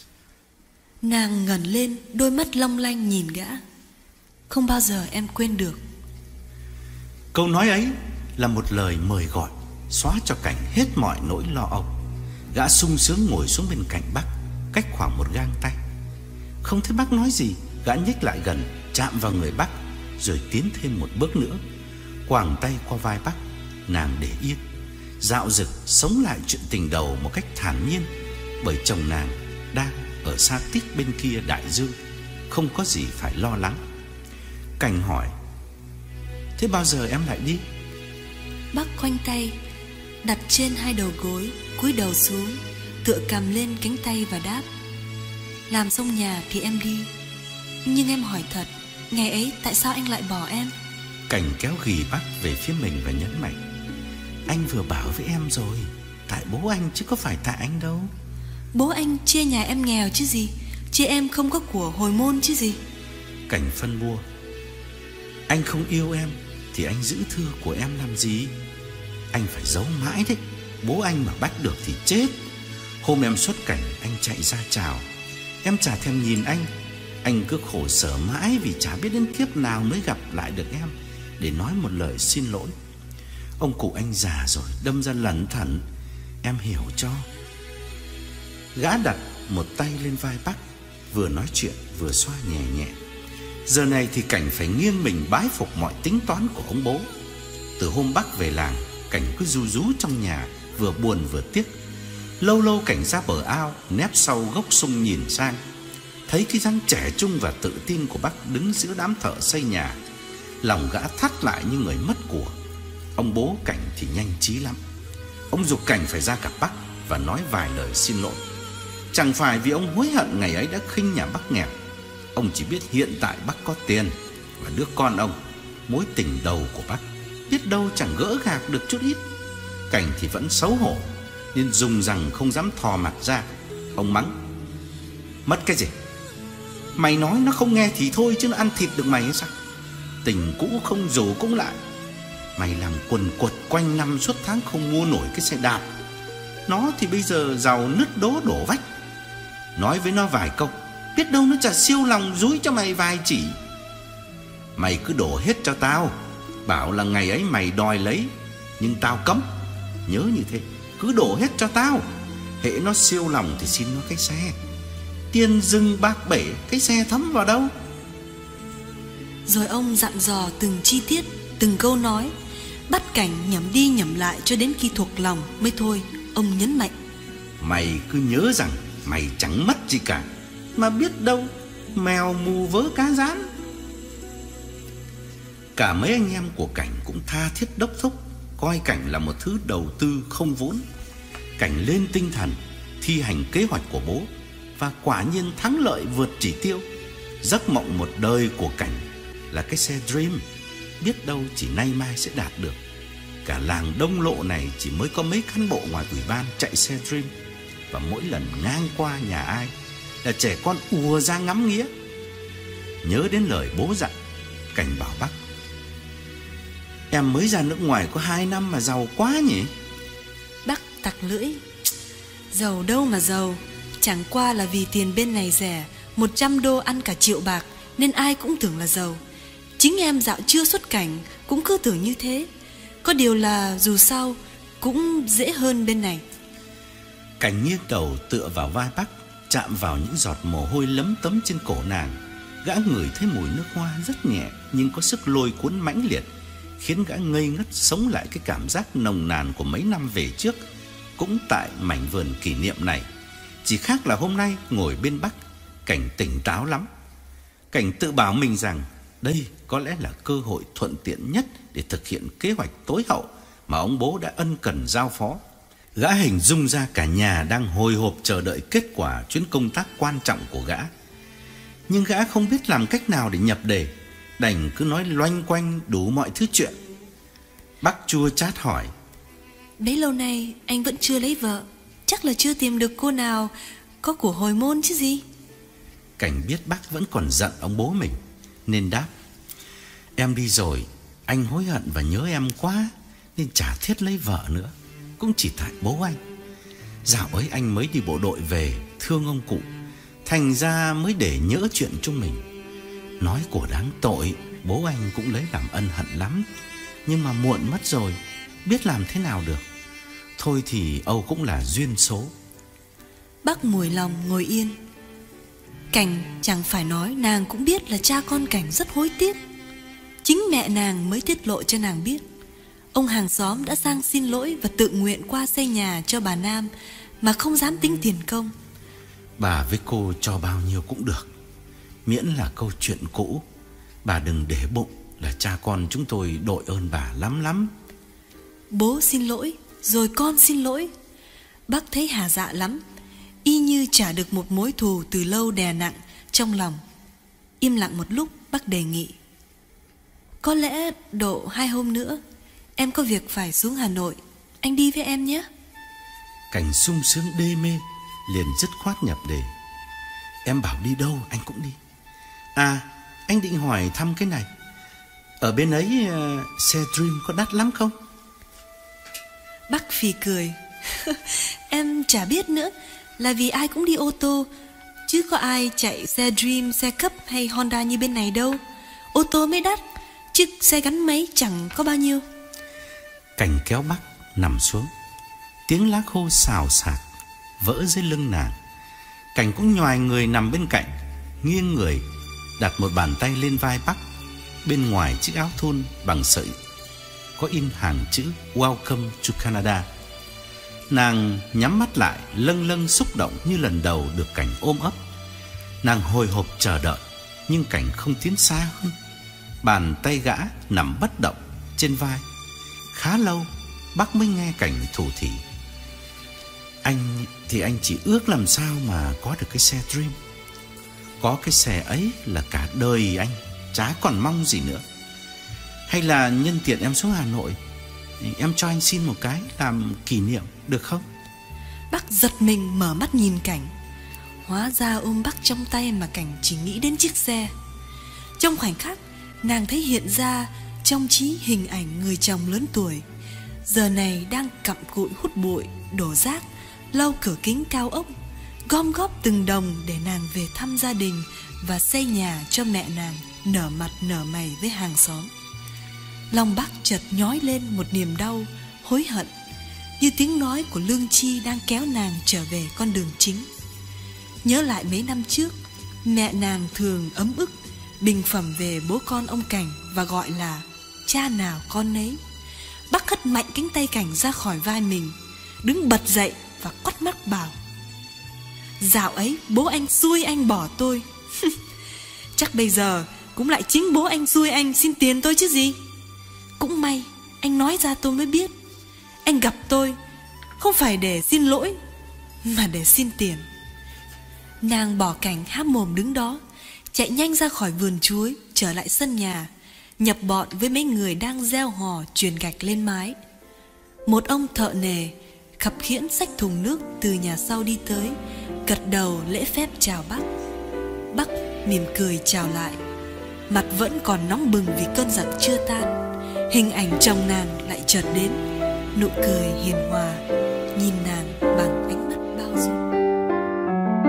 Nàng ngẩng lên, đôi mắt long lanh nhìn gã. Không bao giờ em quên được. Câu nói ấy là một lời mời gọi, xóa cho Cảnh hết mọi nỗi lo âu. Gã sung sướng ngồi xuống bên cạnh bác, cách khoảng một gang tay. Không thấy bác nói gì, gã nhích lại gần, chạm vào người bác, rồi tiến thêm một bước nữa, quàng tay qua vai bác. Nàng để yên, dạo dực sống lại chuyện tình đầu một cách thản nhiên, bởi chồng nàng đang ở xa tít bên kia đại dương, không có gì phải lo lắng. Cảnh hỏi: Thế bao giờ em lại đi? Bác khoanh tay, đặt trên hai đầu gối, cúi đầu xuống, tựa cằm lên cánh tay và đáp: Làm xong nhà thì em đi. Nhưng em hỏi thật, ngày ấy tại sao anh lại bỏ em? Cảnh kéo ghì bác về phía mình và nhấn mạnh: Anh vừa bảo với em rồi, tại bố anh chứ có phải tại anh đâu. Bố anh chê nhà em nghèo chứ gì, chê em không có của hồi môn chứ gì. Cảnh phân bua: Anh không yêu em thì anh giữ thư của em làm gì? Anh phải giấu mãi đấy. Bố anh mà bắt được thì chết. Hôm em xuất cảnh anh chạy ra chào, em chả thèm nhìn anh. Anh cứ khổ sở mãi vì chả biết đến kiếp nào mới gặp lại được em để nói một lời xin lỗi. Ông cụ anh già rồi, đâm ra lẩn thẩn, em hiểu cho. Gã đặt một tay lên vai bác, vừa nói chuyện vừa xoa nhẹ nhẹ. Giờ này thì Cảnh phải nghiêng mình bái phục mọi tính toán của ông bố. Từ hôm bác về làng, Cảnh cứ ru rú trong nhà, vừa buồn vừa tiếc. Lâu lâu Cảnh ra bờ ao, nép sau gốc sung nhìn sang, thấy cái dáng trẻ trung và tự tin của bác đứng giữa đám thợ xây nhà. Lòng gã thắt lại như người mất của. Ông bố Cảnh thì nhanh trí lắm. Ông giục Cảnh phải ra gặp bác và nói vài lời xin lỗi. Chẳng phải vì ông hối hận ngày ấy đã khinh nhà bác nghèo. Ông chỉ biết hiện tại bác có tiền và đứa con ông, mối tình đầu của bác, biết đâu chẳng gỡ gạc được chút ít. Cảnh thì vẫn xấu hổ nên dùng rằng không dám thò mặt ra. Ông mắng: Mất cái gì? Mày nói nó không nghe thì thôi, chứ nó ăn thịt được mày hay sao? Tình cũ không rủ cũng lại. Mày làm quần quật quanh năm suốt tháng không mua nổi cái xe đạp. Nó thì bây giờ giàu nứt đố đổ vách. Nói với nó vài câu, biết đâu nó chả siêu lòng dúi cho mày vài chỉ. Mày cứ đổ hết cho tao. Bảo là ngày ấy mày đòi lấy, nhưng tao cấm. Nhớ như thế, cứ đổ hết cho tao. Hễ nó siêu lòng thì xin nó cái xe. Tiền rừng bạc bể, cái xe thấm vào đâu? Rồi ông dặn dò từng chi tiết, từng câu nói, bắt Cảnh nhẩm đi nhẩm lại cho đến khi thuộc lòng mới thôi. Ông nhấn mạnh: Mày cứ nhớ rằng mày chẳng mất gì cả, mà biết đâu mèo mù vớ cá rán. Cả mấy anh em của Cảnh cũng tha thiết đốc thúc, coi Cảnh là một thứ đầu tư không vốn. Cảnh lên tinh thần, thi hành kế hoạch của bố, và quả nhiên thắng lợi vượt chỉ tiêu. Giấc mộng một đời của Cảnh là cái xe Dream, biết đâu chỉ nay mai sẽ đạt được. Cả làng Đông Lộ này chỉ mới có mấy cán bộ ngoài ủy ban chạy xe Dream, và mỗi lần ngang qua nhà ai là trẻ con ùa ra ngắm nghía. Nhớ đến lời bố dặn, Cảnh bảo bác: Em mới ra nước ngoài có 2 năm mà giàu quá nhỉ? Bác tặc lưỡi: Giàu đâu mà giàu, chẳng qua là vì tiền bên này rẻ, 100 đô ăn cả triệu bạc, nên ai cũng tưởng là giàu. Chính em dạo chưa xuất cảnh cũng cứ tưởng như thế. Có điều là dù sao cũng dễ hơn bên này. Cảnh nghiêng đầu tựa vào vai Bắc, chạm vào những giọt mồ hôi lấm tấm trên cổ nàng. Gã ngửi thấy mùi nước hoa rất nhẹ nhưng có sức lôi cuốn mãnh liệt, khiến gã ngây ngất sống lại cái cảm giác nồng nàn của mấy năm về trước, cũng tại mảnh vườn kỷ niệm này. Chỉ khác là hôm nay ngồi bên Bắc, Cảnh tỉnh táo lắm. Cảnh tự bảo mình rằng đây có lẽ là cơ hội thuận tiện nhất để thực hiện kế hoạch tối hậu mà ông bố đã ân cần giao phó. Gã hình dung ra cả nhà đang hồi hộp chờ đợi kết quả chuyến công tác quan trọng của gã. Nhưng gã không biết làm cách nào để nhập đề, đành cứ nói loanh quanh đủ mọi thứ chuyện. Bắc chua chát hỏi: Bấy lâu nay anh vẫn chưa lấy vợ, chắc là chưa tìm được cô nào có của hồi môn chứ gì. Cảnh biết Bắc vẫn còn giận ông bố mình, nên đáp: Em đi rồi, anh hối hận và nhớ em quá, nên chả thiết lấy vợ nữa. Cũng chỉ tại bố anh. Dạo ấy anh mới đi bộ đội về, thương ông cụ, thành ra mới để nhỡ chuyện chúng mình. Nói của đáng tội, bố anh cũng lấy làm ân hận lắm. Nhưng mà muộn mất rồi, biết làm thế nào được. Thôi thì Âu cũng là duyên số. Bắc mùi lòng ngồi yên. Cảnh chẳng phải nói, nàng cũng biết là cha con Cảnh rất hối tiếc. Chính mẹ nàng mới tiết lộ cho nàng biết ông hàng xóm đã sang xin lỗi và tự nguyện qua xây nhà cho bà Nam mà không dám tính tiền công. Bà với cô cho bao nhiêu cũng được, miễn là câu chuyện cũ. Bà đừng để bụng là cha con chúng tôi đội ơn bà lắm lắm. Bố xin lỗi, rồi con xin lỗi. Bác thấy hà dạ lắm, y như trả được một mối thù từ lâu đè nặng trong lòng. Im lặng một lúc, bác đề nghị: Có lẽ độ 2 hôm nữa em có việc phải xuống Hà Nội, anh đi với em nhé. Cảnh sung sướng đê mê, liền dứt khoát nhập đề: Em bảo đi đâu anh cũng đi. À, anh định hỏi thăm cái này, ở bên ấy xe Dream có đắt lắm không? Bác phì cười. Em chả biết nữa, là vì ai cũng đi ô tô, chứ có ai chạy xe Dream, xe Cup hay Honda như bên này đâu. Ô tô mới đắt, chứ xe gắn máy chẳng có bao nhiêu. Cảnh kéo Bắc nằm xuống. Tiếng lá khô xào xạc vỡ dưới lưng nàng. Cảnh cũng nhoài người nằm bên cạnh, nghiêng người đặt một bàn tay lên vai Bắc. Bên ngoài chiếc áo thun bằng sợi có in hàng chữ Welcome to Canada. Nàng nhắm mắt lại, lâng lâng xúc động như lần đầu được Cảnh ôm ấp. Nàng hồi hộp chờ đợi, nhưng Cảnh không tiến xa hơn. Bàn tay gã nằm bất động trên vai. Khá lâu Bắc mới nghe Cảnh thủ thỉ: Anh thì anh chỉ ước làm sao mà có được cái xe Dream. Có cái xe ấy là cả đời anh chả còn mong gì nữa. Hay là nhân tiện em xuống Hà Nội, em cho anh xin một cái làm kỷ niệm được không? Bắc giật mình mở mắt nhìn Cảnh. Hóa ra ôm Bắc trong tay mà Cảnh chỉ nghĩ đến chiếc xe. Trong khoảnh khắc, nàng thấy hiện ra trong trí hình ảnh người chồng lớn tuổi, giờ này đang cặm cụi hút bụi, đổ rác, lau cửa kính cao ốc, gom góp từng đồng để nàng về thăm gia đình và xây nhà cho mẹ nàng, nở mặt nở mày với hàng xóm. Lòng Bắc chợt nhói lên một niềm đau, hối hận, như tiếng nói của lương tri đang kéo nàng trở về con đường chính. Nhớ lại mấy năm trước, mẹ nàng thường ấm ức bình phẩm về bố con ông Cảnh và gọi là cha nào con nấy. Bắc hất mạnh cánh tay Cảnh ra khỏi vai mình, đứng bật dậy và quắt mắt bảo: Dạo ấy bố anh xui anh bỏ tôi. Chắc bây giờ cũng lại chính bố anh xui anh xin tiền tôi chứ gì. Cũng may anh nói ra tôi mới biết, anh gặp tôi không phải để xin lỗi mà để xin tiền. Nàng bỏ Cảnh há mồm đứng đó, chạy nhanh ra khỏi vườn chuối, trở lại sân nhà, nhập bọn với mấy người đang reo hò chuyền gạch lên mái. Một ông thợ nề khập khiễng xách thùng nước từ nhà sau đi tới, gật đầu lễ phép chào Bắc. Bắc mỉm cười chào lại, mặt vẫn còn nóng bừng vì cơn giận chưa tan. Hình ảnh chồng nàng lại chợt đến, nụ cười hiền hòa, nhìn nàng bằng ánh mắt bao dung.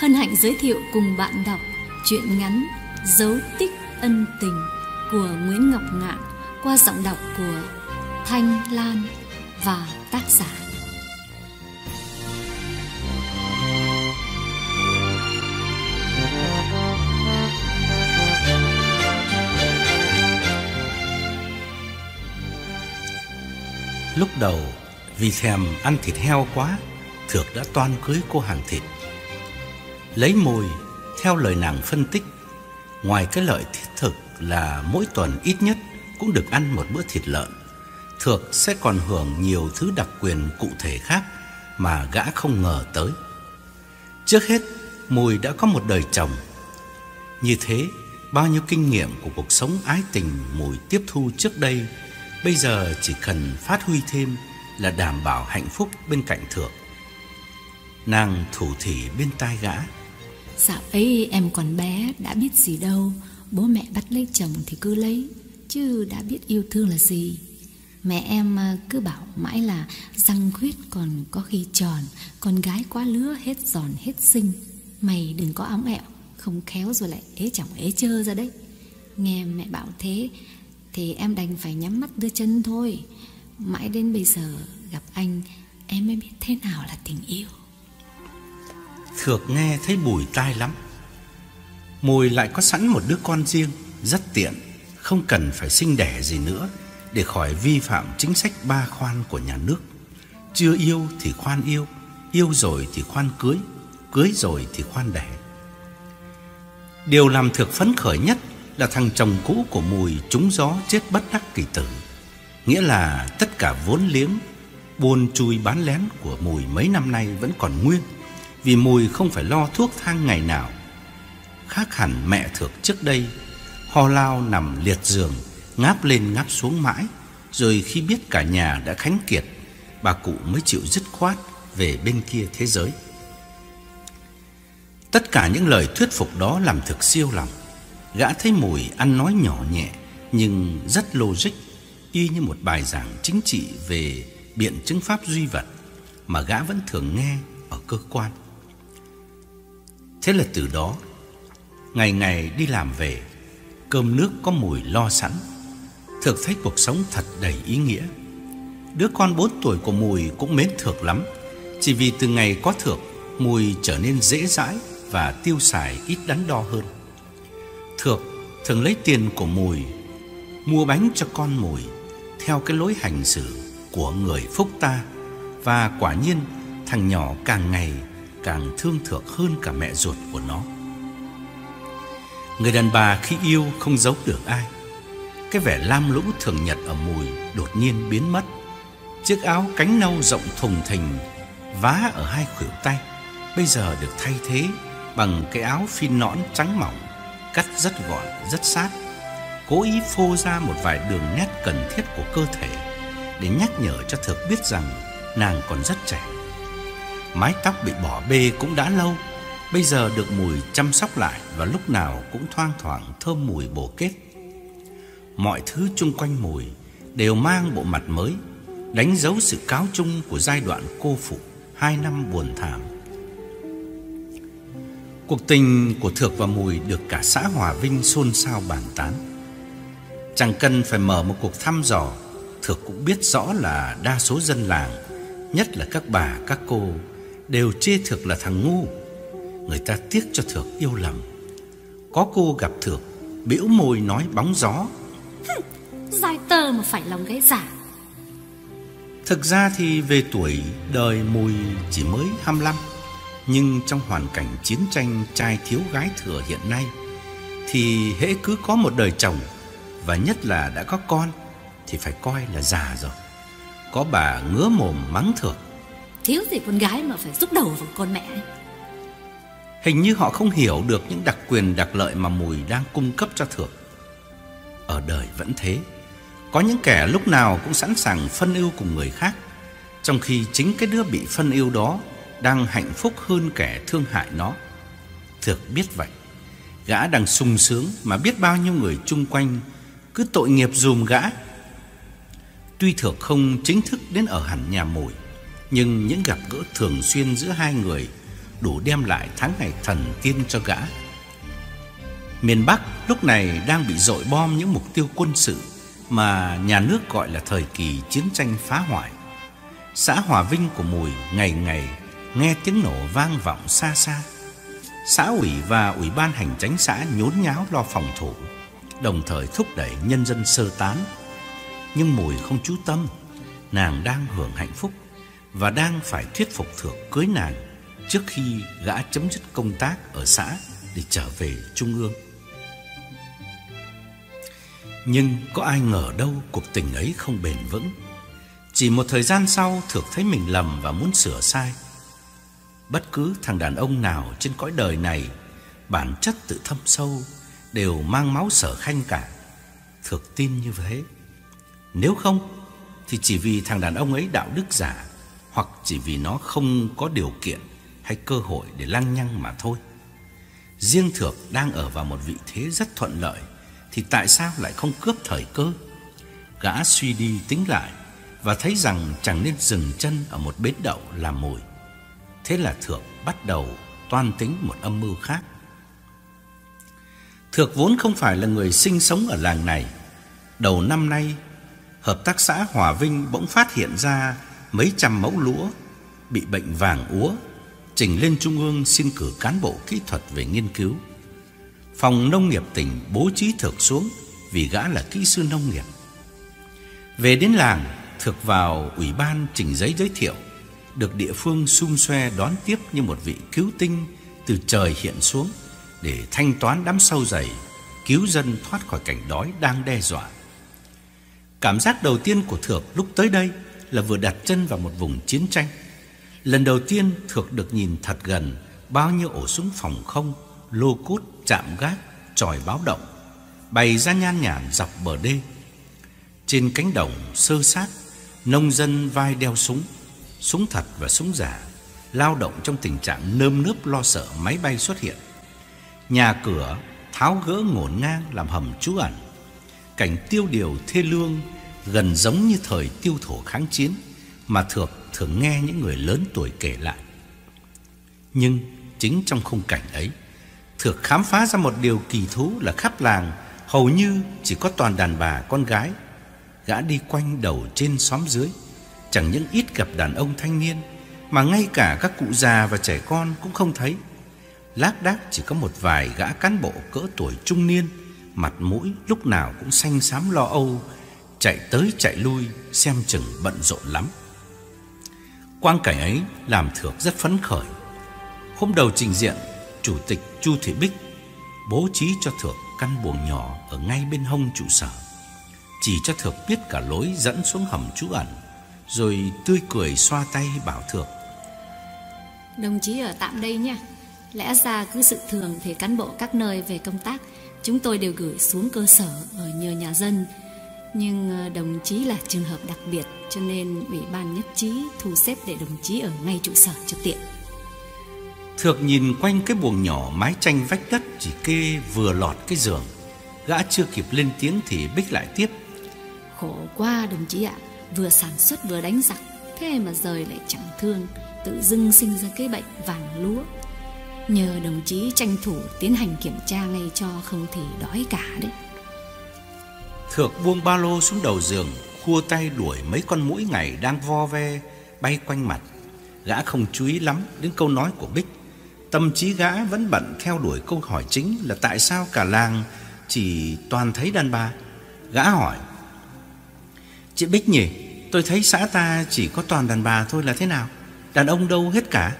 hân hạnh giới thiệu cùng bạn đọc truyện ngắn Dấu tích ân tình của Nguyễn Ngọc Ngạn qua giọng đọc của Thanh Lan và tác giả. Lúc đầu vì thèm ăn thịt heo quá, Thược đã toan cưới cô hàng thịt. Lấy Mùi, theo lời nàng phân tích, ngoài cái lợi thiết thực là mỗi tuần ít nhất cũng được ăn một bữa thịt lợn, Thược sẽ còn hưởng nhiều thứ đặc quyền cụ thể khác mà gã không ngờ tới. Trước hết, Mùi đã có một đời chồng. Như thế, bao nhiêu kinh nghiệm của cuộc sống ái tình Mùi tiếp thu trước đây bây giờ chỉ cần phát huy thêm là đảm bảo hạnh phúc bên cạnh Thược. Nàng thủ thỉ bên tai gã: Dạo ấy em còn bé, đã biết gì đâu. Bố mẹ bắt lấy chồng thì cứ lấy, chứ đã biết yêu thương là gì. Mẹ em cứ bảo mãi là răng khuyết còn có khi tròn, con gái quá lứa hết giòn hết xinh. Mày đừng có óng ẹo, không khéo rồi lại ế chồng ế chơ ra đấy. Nghe mẹ bảo thế thì em đành phải nhắm mắt đưa chân thôi. Mãi đến bây giờ gặp anh, em mới biết thế nào là tình yêu. Thược nghe thấy bùi tai lắm. Mùi lại có sẵn một đứa con riêng, rất tiện, không cần phải sinh đẻ gì nữa, để khỏi vi phạm chính sách ba khoan của nhà nước. Chưa yêu thì khoan yêu, yêu rồi thì khoan cưới, cưới rồi thì khoan đẻ. Điều làm Thược phấn khởi nhất là thằng chồng cũ của Mùi trúng gió chết bất đắc kỳ tử. Nghĩa là tất cả vốn liếng buôn chui bán lén của Mùi mấy năm nay vẫn còn nguyên, vì Mùi không phải lo thuốc thang ngày nào. Khác hẳn mẹ Thược trước đây, ho lao nằm liệt giường, ngáp lên ngáp xuống mãi, rồi khi biết cả nhà đã khánh kiệt, bà cụ mới chịu dứt khoát về bên kia thế giới. Tất cả những lời thuyết phục đó làm Thược siêu lòng. Gã thấy Mùi ăn nói nhỏ nhẹ nhưng rất logic, y như một bài giảng chính trị về biện chứng pháp duy vật mà gã vẫn thường nghe ở cơ quan. Thế là từ đó, ngày ngày đi làm về, cơm nước có Mùi lo sẵn, Thược thấy cuộc sống thật đầy ý nghĩa. Đứa con 4 tuổi của Mùi cũng mến Thược lắm. Chỉ vì từ ngày có Thược, Mùi trở nên dễ dãi và tiêu xài ít đắn đo hơn. Thược thường lấy tiền của Mùi mua bánh cho con Mùi theo cái lối hành xử của người phúc ta. Và quả nhiên thằng nhỏ càng ngày càng thương Thược hơn cả mẹ ruột của nó. Người đàn bà khi yêu không giấu được ai. Cái vẻ lam lũ thường nhật ở Mùi đột nhiên biến mất. Chiếc áo cánh nâu rộng thùng thình vá ở hai khuỷu tay bây giờ được thay thế bằng cái áo phin nõn trắng mỏng, cắt rất gọn, rất sát, cố ý phô ra một vài đường nét cần thiết của cơ thể để nhắc nhở cho Thược biết rằng nàng còn rất trẻ. Mái tóc bị bỏ bê cũng đã lâu, bây giờ được Mùi chăm sóc lại và lúc nào cũng thoang thoảng thơm mùi bồ kết. Mọi thứ chung quanh Mùi đều mang bộ mặt mới, đánh dấu sự cáo chung của giai đoạn cô phụ 2 năm buồn thảm. Cuộc tình của Thược và Mùi được cả xã Hòa Vinh xôn xao bàn tán. Chẳng cần phải mở một cuộc thăm dò, Thược cũng biết rõ là đa số dân làng, nhất là các bà, các cô, đều chê Thược là thằng ngu. Người ta tiếc cho Thược yêu lầm. Có cô gặp Thược, bĩu môi nói bóng gió: Giai tơ mà phải lòng gái giả. Thực ra thì về tuổi đời Mùi chỉ mới 25, nhưng trong hoàn cảnh chiến tranh trai thiếu gái thừa hiện nay thì hễ cứ có một đời chồng, và nhất là đã có con, thì phải coi là già rồi. Có bà ngứa mồm mắng Thược: Thiếu gì con gái mà phải rúc đầu vào con mẹ ấy. Hình như họ không hiểu được những đặc quyền đặc lợi mà Mùi đang cung cấp cho Thược. Ở đời vẫn thế, có những kẻ lúc nào cũng sẵn sàng phân ưu cùng người khác, trong khi chính cái đứa bị phân ưu đó đang hạnh phúc hơn kẻ thương hại nó. Thược biết vậy. Gã đang sung sướng mà biết bao nhiêu người chung quanh cứ tội nghiệp dùm gã. Tuy Thược không chính thức đến ở hẳn nhà Mùi, nhưng những gặp gỡ thường xuyên giữa hai người đủ đem lại tháng ngày thần tiên cho gã. Miền Bắc lúc này đang bị dội bom những mục tiêu quân sự mà nhà nước gọi là thời kỳ chiến tranh phá hoại. Xã Hòa Vinh của Mùi ngày ngày nghe tiếng nổ vang vọng xa xa. Xã ủy và ủy ban hành chánh xã nhốn nháo lo phòng thủ, đồng thời thúc đẩy nhân dân sơ tán. Nhưng Mùi không chú tâm, nàng đang hưởng hạnh phúc và đang phải thuyết phục Thược cưới nàng trước khi gã chấm dứt công tác ở xã để trở về Trung ương. Nhưng có ai ngờ đâu cuộc tình ấy không bền vững. Chỉ một thời gian sau, Thược thấy mình lầm và muốn sửa sai. Bất cứ thằng đàn ông nào trên cõi đời này bản chất tự thâm sâu đều mang máu Sở Khanh cả. Thược tin như thế. Nếu không thì chỉ vì thằng đàn ông ấy đạo đức giả, hoặc chỉ vì nó không có điều kiện hay cơ hội để lăng nhăng mà thôi. Riêng Thược đang ở vào một vị thế rất thuận lợi, thì tại sao lại không cướp thời cơ? Gã suy đi tính lại và thấy rằng chẳng nên dừng chân ở một bến đậu làm mồi. Thế là Thược bắt đầu toan tính một âm mưu khác. Thược vốn không phải là người sinh sống ở làng này. Đầu năm nay, hợp tác xã Hòa Vinh bỗng phát hiện ra mấy trăm mẫu lúa bị bệnh vàng úa, trình lên Trung ương xin cử cán bộ kỹ thuật về nghiên cứu. Phòng nông nghiệp tỉnh bố trí Thược xuống vì gã là kỹ sư nông nghiệp. Về đến làng, Thược vào ủy ban trình giấy giới thiệu, được địa phương sum xoe đón tiếp như một vị cứu tinh từ trời hiện xuống để thanh toán đám sâu dày, cứu dân thoát khỏi cảnh đói đang đe dọa. Cảm giác đầu tiên của Thược lúc tới đây là vừa đặt chân vào một vùng chiến tranh. Lần đầu tiên Thược được nhìn thật gần bao nhiêu ổ súng phòng không, lô cốt, trạm gác, chòi báo động bày ra nhan nhản dọc bờ đê. Trên cánh đồng sơ sát, nông dân vai đeo súng, súng thật và súng giả, lao động trong tình trạng nơm nớp lo sợ máy bay xuất hiện. Nhà cửa tháo gỡ ngổn ngang làm hầm trú ẩn. Cảnh tiêu điều thê lương gần giống như thời tiêu thổ kháng chiến mà Thược thường nghe những người lớn tuổi kể lại. Nhưng chính trong khung cảnh ấy, Thược khám phá ra một điều kỳ thú là khắp làng hầu như chỉ có toàn đàn bà con gái. Gã đi quanh đầu trên xóm dưới, chẳng những ít gặp đàn ông thanh niên, mà ngay cả các cụ già và trẻ con cũng không thấy. Lác đác chỉ có một vài gã cán bộ cỡ tuổi trung niên, mặt mũi lúc nào cũng xanh xám lo âu, chạy tới chạy lui, xem chừng bận rộn lắm. Quang cảnh ấy làm Thược rất phấn khởi. Hôm đầu trình diện, Chủ tịch Chu Thị Bích bố trí cho Thược căn buồng nhỏ ở ngay bên hông trụ sở, chỉ cho Thược biết cả lối dẫn xuống hầm trú ẩn, rồi tươi cười xoa tay bảo Thược: Đồng chí ở tạm đây nha. Lẽ ra cứ sự thường thì cán bộ các nơi về công tác chúng tôi đều gửi xuống cơ sở ở nhờ nhà dân. Nhưng đồng chí là trường hợp đặc biệt, cho nên ủy ban nhất trí thu xếp để đồng chí ở ngay trụ sở cho tiện. Thược nhìn quanh cái buồng nhỏ mái tranh vách đất chỉ kê vừa lọt cái giường. Gã chưa kịp lên tiếng thì Bích lại tiếp: Khổ quá đồng chí ạ, vừa sản xuất vừa đánh giặc, thế mà rời lại chẳng thương, tự dưng sinh ra cái bệnh vàng lúa. Nhờ đồng chí tranh thủ tiến hành kiểm tra ngay cho, không thì đói cả đấy. Thược buông ba lô xuống đầu giường, khua tay đuổi mấy con muỗi ngày đang vo ve bay quanh mặt. Gã không chú ý lắm đến câu nói của Bích. Tâm trí gã vẫn bận theo đuổi câu hỏi chính là tại sao cả làng chỉ toàn thấy đàn bà. Gã hỏi: Chị Bích nhỉ, tôi thấy xã ta chỉ có toàn đàn bà thôi là thế nào? Đàn ông đâu hết cả?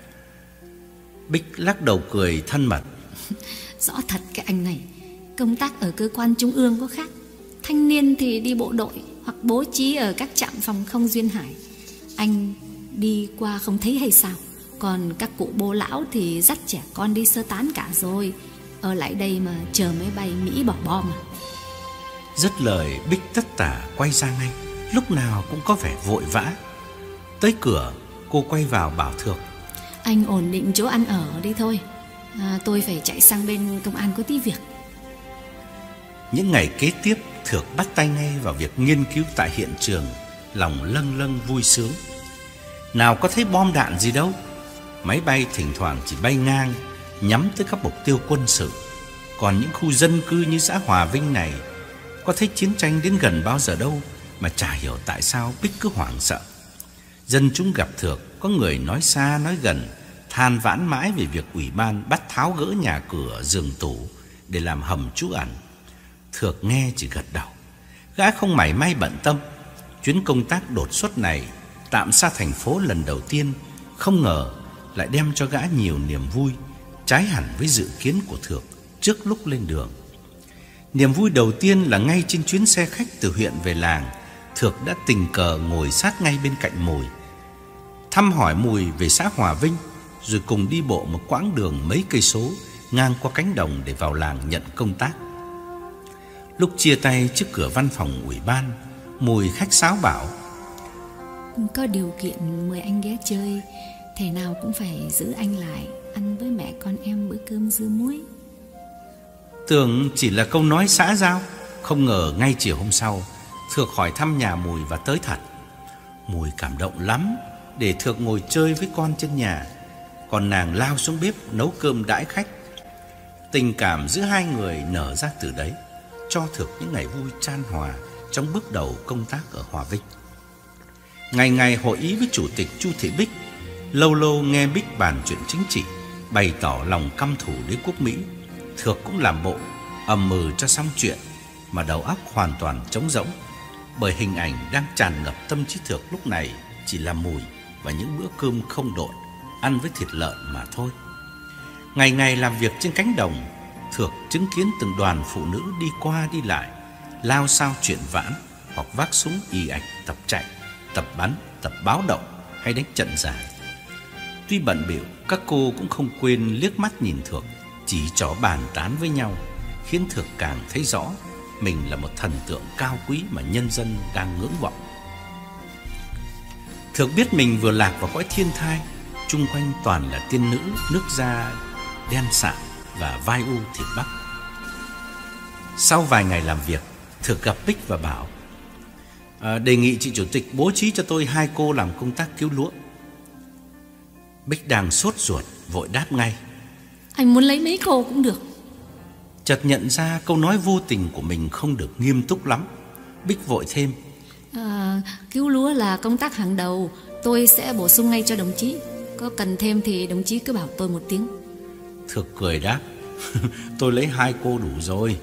Bích lắc đầu cười thân mật: Rõ thật cái anh này, công tác ở cơ quan trung ương có khác. Thanh niên thì đi bộ đội hoặc bố trí ở các trạm phòng không duyên hải. Anh đi qua không thấy hay sao? Còn các cụ bố lão thì dắt trẻ con đi sơ tán cả rồi, ở lại đây mà chờ máy bay Mỹ bỏ bom à? Dứt lời, Bích tất tả quay ra ngay, lúc nào cũng có vẻ vội vã. Tới cửa, cô quay vào bảo Thược: Anh ổn định chỗ ăn ở đi thôi, tôi phải chạy sang bên công an có tí việc. Những ngày kế tiếp, Thược bắt tay ngay vào việc nghiên cứu tại hiện trường, lòng lâng lâng vui sướng. Nào có thấy bom đạn gì đâu, Máy bay thỉnh thoảng chỉ bay ngang, nhắm tới các mục tiêu quân sự. Còn những khu dân cư như xã Hòa Vinh này, có thấy chiến tranh đến gần bao giờ đâu mà chả hiểu tại sao Bích cứ hoảng sợ. Dân chúng gặp Thược, có người nói xa nói gần, than vãn mãi về việc ủy ban bắt tháo gỡ nhà cửa, giường tủ để làm hầm trú ẩn. Thược nghe chỉ gật đầu. Gã không mảy may bận tâm. Chuyến công tác đột xuất này tạm xa thành phố lần đầu tiên, không ngờ lại đem cho gã nhiều niềm vui, trái hẳn với dự kiến của Thược trước lúc lên đường. Niềm vui đầu tiên là ngay trên chuyến xe khách từ huyện về làng, Thược đã tình cờ ngồi sát ngay bên cạnh Mùi, thăm hỏi Mùi về xã Hòa Vinh, rồi cùng đi bộ một quãng đường mấy cây số ngang qua cánh đồng để vào làng nhận công tác. Lúc chia tay trước cửa văn phòng ủy ban, Mùi khách sáo bảo: có điều kiện mời anh ghé chơi, thể nào cũng phải giữ anh lại ăn với mẹ con em bữa cơm dưa muối. Tưởng chỉ là câu nói xã giao, không ngờ ngay chiều hôm sau Thược hỏi thăm nhà Mùi và tới thật. Mùi cảm động lắm, để Thược ngồi chơi với con trên nhà, còn nàng lao xuống bếp nấu cơm đãi khách. Tình cảm giữa hai người nở ra từ đấy, cho Thược những ngày vui chan hòa trong bước đầu công tác ở Hòa Vinh. Ngày ngày hội ý với chủ tịch Chu Thị Bích, lâu lâu nghe Bích bàn chuyện chính trị, bày tỏ lòng căm thù đế quốc Mỹ, Thược cũng làm bộ ầm ừ cho xong chuyện, mà đầu óc hoàn toàn trống rỗng, bởi hình ảnh đang tràn ngập tâm trí Thược lúc này chỉ là Mùi và những bữa cơm không độn ăn với thịt lợn mà thôi. Ngày ngày làm việc trên cánh đồng, Thược chứng kiến từng đoàn phụ nữ đi qua đi lại, lao sao chuyện vãn hoặc vác súng ì ạch tập chạy, tập bắn, tập báo động hay đánh trận dài. Tuy bận bịu, các cô cũng không quên liếc mắt nhìn Thược, chỉ trỏ bàn tán với nhau, khiến Thược càng thấy rõ mình là một thần tượng cao quý mà nhân dân đang ngưỡng vọng. Thược biết mình vừa lạc vào cõi thiên thai, chung quanh toàn là tiên nữ, nước da đen sạm và vai u thịt bắp. Sau vài ngày làm việc, Thược gặp Bích và bảo: đề nghị chị chủ tịch bố trí cho tôi 2 cô làm công tác cứu lúa. Bích đang sốt ruột, vội đáp ngay: anh muốn lấy mấy cô cũng được. Chợt nhận ra câu nói vô tình của mình không được nghiêm túc lắm, Bích vội thêm: cứu lúa là công tác hàng đầu, tôi sẽ bổ sung ngay cho đồng chí. Có cần thêm thì đồng chí cứ bảo tôi một tiếng. Thược cười đáp: tôi lấy 2 cô đủ rồi.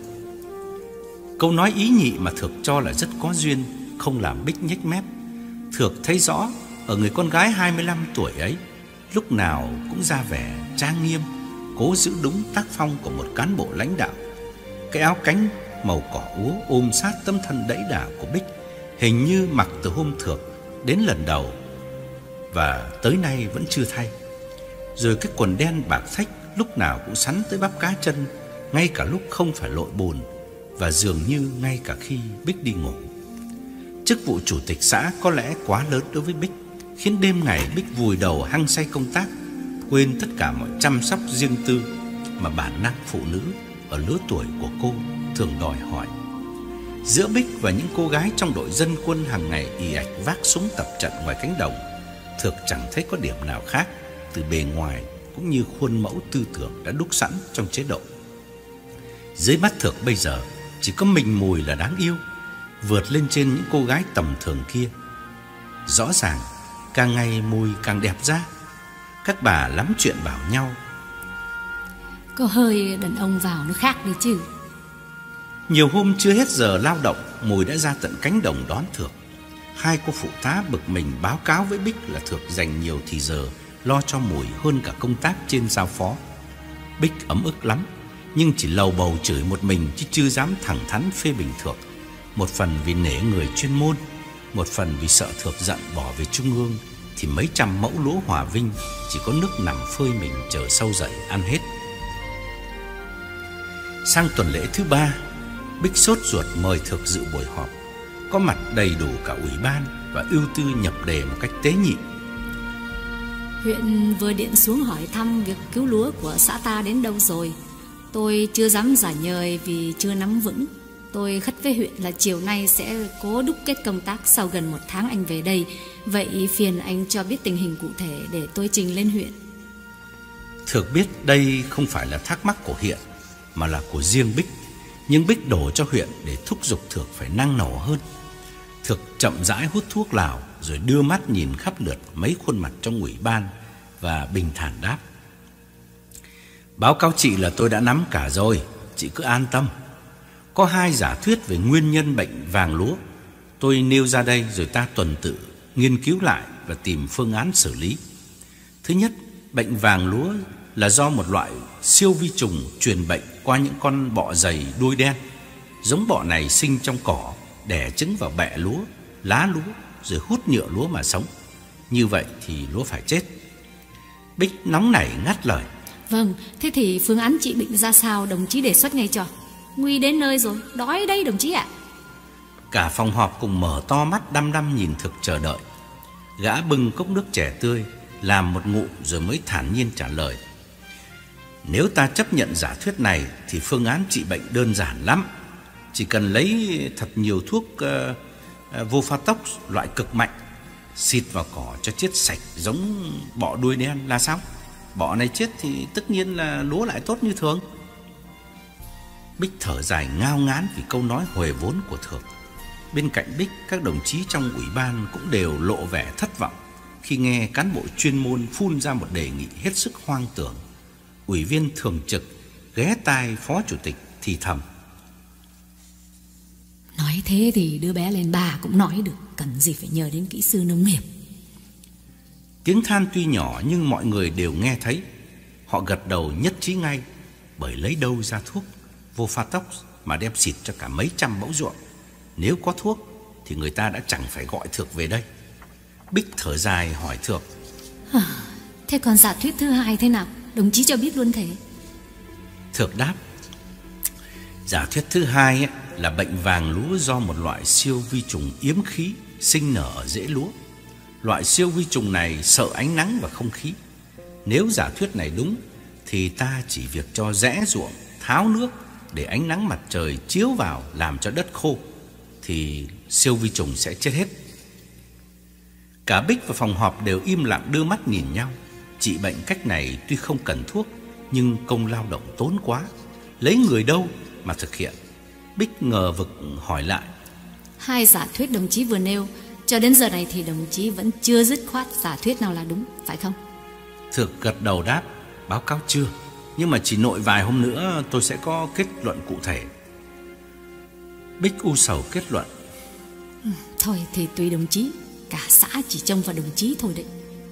Câu nói ý nhị mà Thược cho là rất có duyên không làm Bích nhếch mép. Thược thấy rõ ở người con gái 25 tuổi ấy, lúc nào cũng ra vẻ trang nghiêm, cố giữ đúng tác phong của một cán bộ lãnh đạo. Cái áo cánh màu cỏ úa ôm sát tấm thân đẫy đà của Bích, hình như mặc từ hôm Thược đến lần đầu và tới nay vẫn chưa thay. Rồi cái quần đen bạc thách lúc nào cũng sắn tới bắp cá chân, ngay cả lúc không phải lội bùn, và dường như ngay cả khi Bích đi ngủ. Chức vụ chủ tịch xã có lẽ quá lớn đối với Bích, khiến đêm ngày Bích vùi đầu hăng say công tác, quên tất cả mọi chăm sóc riêng tư mà bản năng phụ nữ ở lứa tuổi của cô thường đòi hỏi. Giữa Bích và những cô gái trong đội dân quân hàng ngày ì ạch vác súng tập trận ngoài cánh đồng, Thược chẳng thấy có điểm nào khác từ bề ngoài cũng như khuôn mẫu tư tưởng đã đúc sẵn trong chế độ. Dưới mắt Thược bây giờ chỉ có mình Mùi là đáng yêu, vượt lên trên những cô gái tầm thường kia. Rõ ràng càng ngày Mùi càng đẹp ra. Các bà lắm chuyện bảo nhau: có hơi đàn ông vào nó khác đi chứ. Nhiều hôm chưa hết giờ lao động, Mùi đã ra tận cánh đồng đón Thược. 2 cô phụ tá bực mình báo cáo với Bích là Thược dành nhiều thì giờ lo cho Mùi hơn cả công tác trên giao phó. Bích ấm ức lắm, nhưng chỉ lầu bầu chửi một mình chứ chưa dám thẳng thắn phê bình Thược. Một phần vì nể người chuyên môn, một phần vì sợ Thược giận bỏ về trung ương thì mấy trăm mẫu lúa Hòa Vinh chỉ có nước nằm phơi mình chờ sâu dậy ăn hết. Sang tuần lễ thứ 3, Bích sốt ruột mời Thược dự buổi họp, có mặt đầy đủ cả ủy ban và ưu tư nhập đề một cách tế nhị. Huyện vừa điện xuống hỏi thăm việc cứu lúa của xã ta đến đâu rồi. Tôi chưa dám giả nhời vì chưa nắm vững. Tôi khất với huyện là chiều nay sẽ cố đúc kết công tác sau gần 1 tháng anh về đây. Vậy phiền anh cho biết tình hình cụ thể để tôi trình lên huyện. Thược biết đây không phải là thắc mắc của Hiện, mà là của riêng Bích. Nhưng Bích đổ cho Huyện để thúc giục Thược phải năng nổ hơn. Thược chậm rãi hút thuốc lào, rồi đưa mắt nhìn khắp lượt mấy khuôn mặt trong ủy ban và bình thản đáp: báo cáo chị là tôi đã nắm cả rồi, chị cứ an tâm. Có 2 giả thuyết về nguyên nhân bệnh vàng lúa. Tôi nêu ra đây rồi ta tuần tự nghiên cứu lại và tìm phương án xử lý. Thứ nhất, bệnh vàng lúa là do một loại siêu vi trùng truyền bệnh qua những con bọ dày đuôi đen. Giống bọ này sinh trong cỏ, đẻ trứng vào bẹ lúa, lá lúa, rồi hút nhựa lúa mà sống. Như vậy thì lúa phải chết. Bích nóng nảy ngắt lời: Vâng, thế thì phương án trị bệnh ra sao đồng chí đề xuất ngay cho. Nguy đến nơi rồi, đói đây đồng chí ạ. Cả phòng họp cùng mở to mắt đăm đăm nhìn Thực chờ đợi. Gã bưng cốc nước chè tươi, làm một ngụm rồi mới thản nhiên trả lời: nếu ta chấp nhận giả thuyết này thì phương án trị bệnh đơn giản lắm. Chỉ cần lấy thật nhiều thuốc Vofatox loại cực mạnh, xịt vào cỏ cho chết sạch giống bọ đuôi đen là xong. Bọ này chết thì tất nhiên là lúa lại tốt như thường. Bích thở dài ngao ngán vì câu nói huề vốn của Thược. Bên cạnh Bích, các đồng chí trong ủy ban cũng đều lộ vẻ thất vọng khi nghe cán bộ chuyên môn phun ra một đề nghị hết sức hoang tưởng. Ủy viên thường trực ghé tai phó chủ tịch thì thầm: nói thế thì đứa bé lên bà cũng nói được, cần gì phải nhờ đến kỹ sư nông nghiệp. Tiếng than tuy nhỏ nhưng mọi người đều nghe thấy. Họ gật đầu nhất trí ngay, bởi lấy đâu ra thuốc Vofatox mà đem xịt cho cả mấy trăm mẫu ruộng. Nếu có thuốc thì người ta đã chẳng phải gọi Thược về đây. Bích thở dài hỏi Thược: thế còn giả thuyết thứ 2 thế nào? Đồng chí cho biết luôn thế. Thược đáp: giả thuyết thứ 2 là bệnh vàng lúa do một loại siêu vi trùng yếm khí sinh nở ở rễ lúa. Loại siêu vi trùng này sợ ánh nắng và không khí. Nếu giả thuyết này đúng thì ta chỉ việc cho rẽ ruộng, tháo nước để ánh nắng mặt trời chiếu vào làm cho đất khô thì siêu vi trùng sẽ chết hết. Cả Bích và phòng họp đều im lặng đưa mắt nhìn nhau. Trị bệnh cách này tuy không cần thuốc nhưng công lao động tốn quá, lấy người đâu mà thực hiện. Bích ngờ vực hỏi lại: 2 giả thuyết đồng chí vừa nêu, cho đến giờ này thì đồng chí vẫn chưa dứt khoát giả thuyết nào là đúng, phải không? Thược gật đầu đáp: báo cáo chưa, nhưng mà chỉ nội vài hôm nữa tôi sẽ có kết luận cụ thể. Bích u sầu kết luận: thôi thì tùy đồng chí, cả xã chỉ trông vào đồng chí thôi đấy.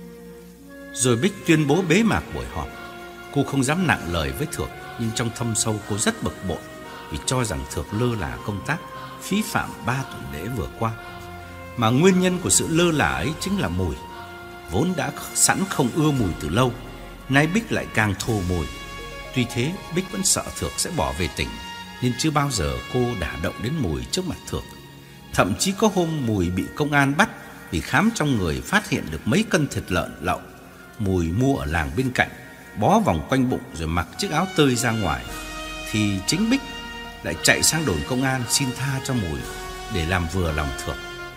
Rồi Bích tuyên bố bế mạc buổi họp. Cô không dám nặng lời với Thược, nhưng trong thâm sâu cô rất bực bội vì cho rằng Thược lơ là công tác, phí phạm 3 tuần lễ vừa qua. Mà nguyên nhân của sự lơ là ấy chính là mùi. Vốn đã sẵn không ưa mùi từ lâu, nay Bích lại càng thô mùi. Tuy thế Bích vẫn sợ Thược sẽ bỏ về tỉnh, nên chưa bao giờ cô đả động đến mùi trước mặt Thược. Thậm chí có hôm mùi bị công an bắt vì khám trong người phát hiện được mấy cân thịt lợn lậu mùi mua ở làng bên cạnh, bó vòng quanh bụng rồi mặc chiếc áo tơi ra ngoài, thì chính Bích lại chạy sang đồn công an xin tha cho mùi để làm vừa lòng Thược.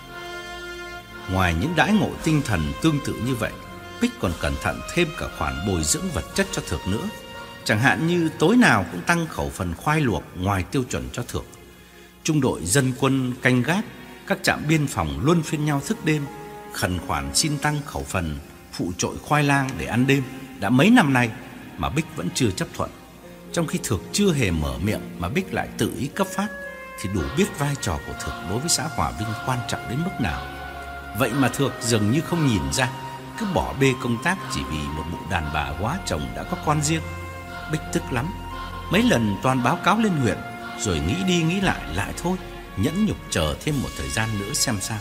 Ngoài những đãi ngộ tinh thần tương tự như vậy, Bích còn cẩn thận thêm cả khoản bồi dưỡng vật chất cho Thược nữa. Chẳng hạn như tối nào cũng tăng khẩu phần khoai luộc ngoài tiêu chuẩn cho Thược. Trung đội dân quân canh gác, các trạm biên phòng luân phiên nhau thức đêm khẩn khoản xin tăng khẩu phần phụ trội khoai lang để ăn đêm. Đã mấy năm nay mà Bích vẫn chưa chấp thuận. Trong khi Thược chưa hề mở miệng mà Bích lại tự ý cấp phát, thì đủ biết vai trò của Thược đối với xã Hòa Vinh quan trọng đến mức nào. Vậy mà Thược dường như không nhìn ra, cứ bỏ bê công tác chỉ vì một bộ đàn bà quá chồng đã có con riêng. Bích tức lắm, mấy lần toàn báo cáo lên huyện, rồi nghĩ đi nghĩ lại thôi, nhẫn nhục chờ thêm một thời gian nữa xem sao.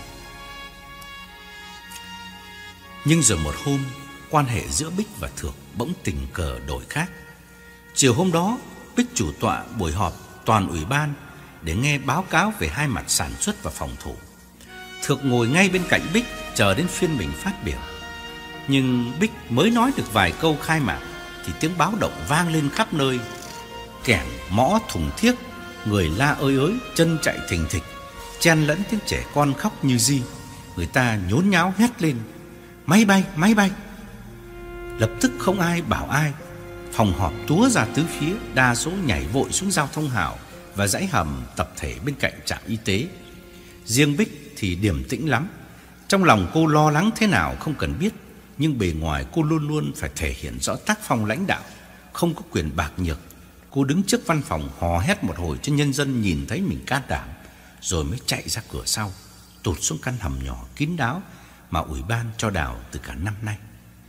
Nhưng rồi một hôm, quan hệ giữa Bích và Thược bỗng tình cờ đổi khác. Chiều hôm đó, Bích chủ tọa buổi họp toàn ủy ban để nghe báo cáo về 2 mặt sản xuất và phòng thủ. Thược ngồi ngay bên cạnh Bích chờ đến phiên mình phát biểu. Nhưng Bích mới nói được vài câu khai mạc thì tiếng báo động vang lên khắp nơi. Kẻng, mõ, thùng thiếc, người la ơi ới, chân chạy thình thịch, chen lẫn tiếng trẻ con khóc như ri. Người ta nhốn nháo hét lên: máy bay, máy bay! Lập tức không ai bảo ai, Phòng họp túa ra tứ phía, đa số nhảy vội xuống giao thông hào và dãy hầm tập thể bên cạnh trạm y tế. Riêng Bích thì điềm tĩnh lắm. Trong lòng cô lo lắng thế nào không cần biết, nhưng bề ngoài cô luôn luôn phải thể hiện rõ tác phong lãnh đạo, không có quyền bạc nhược. Cô đứng trước văn phòng hò hét một hồi cho nhân dân nhìn thấy mình can đảm, rồi mới chạy ra cửa sau, tụt xuống căn hầm nhỏ kín đáo mà ủy ban cho đào từ cả năm nay.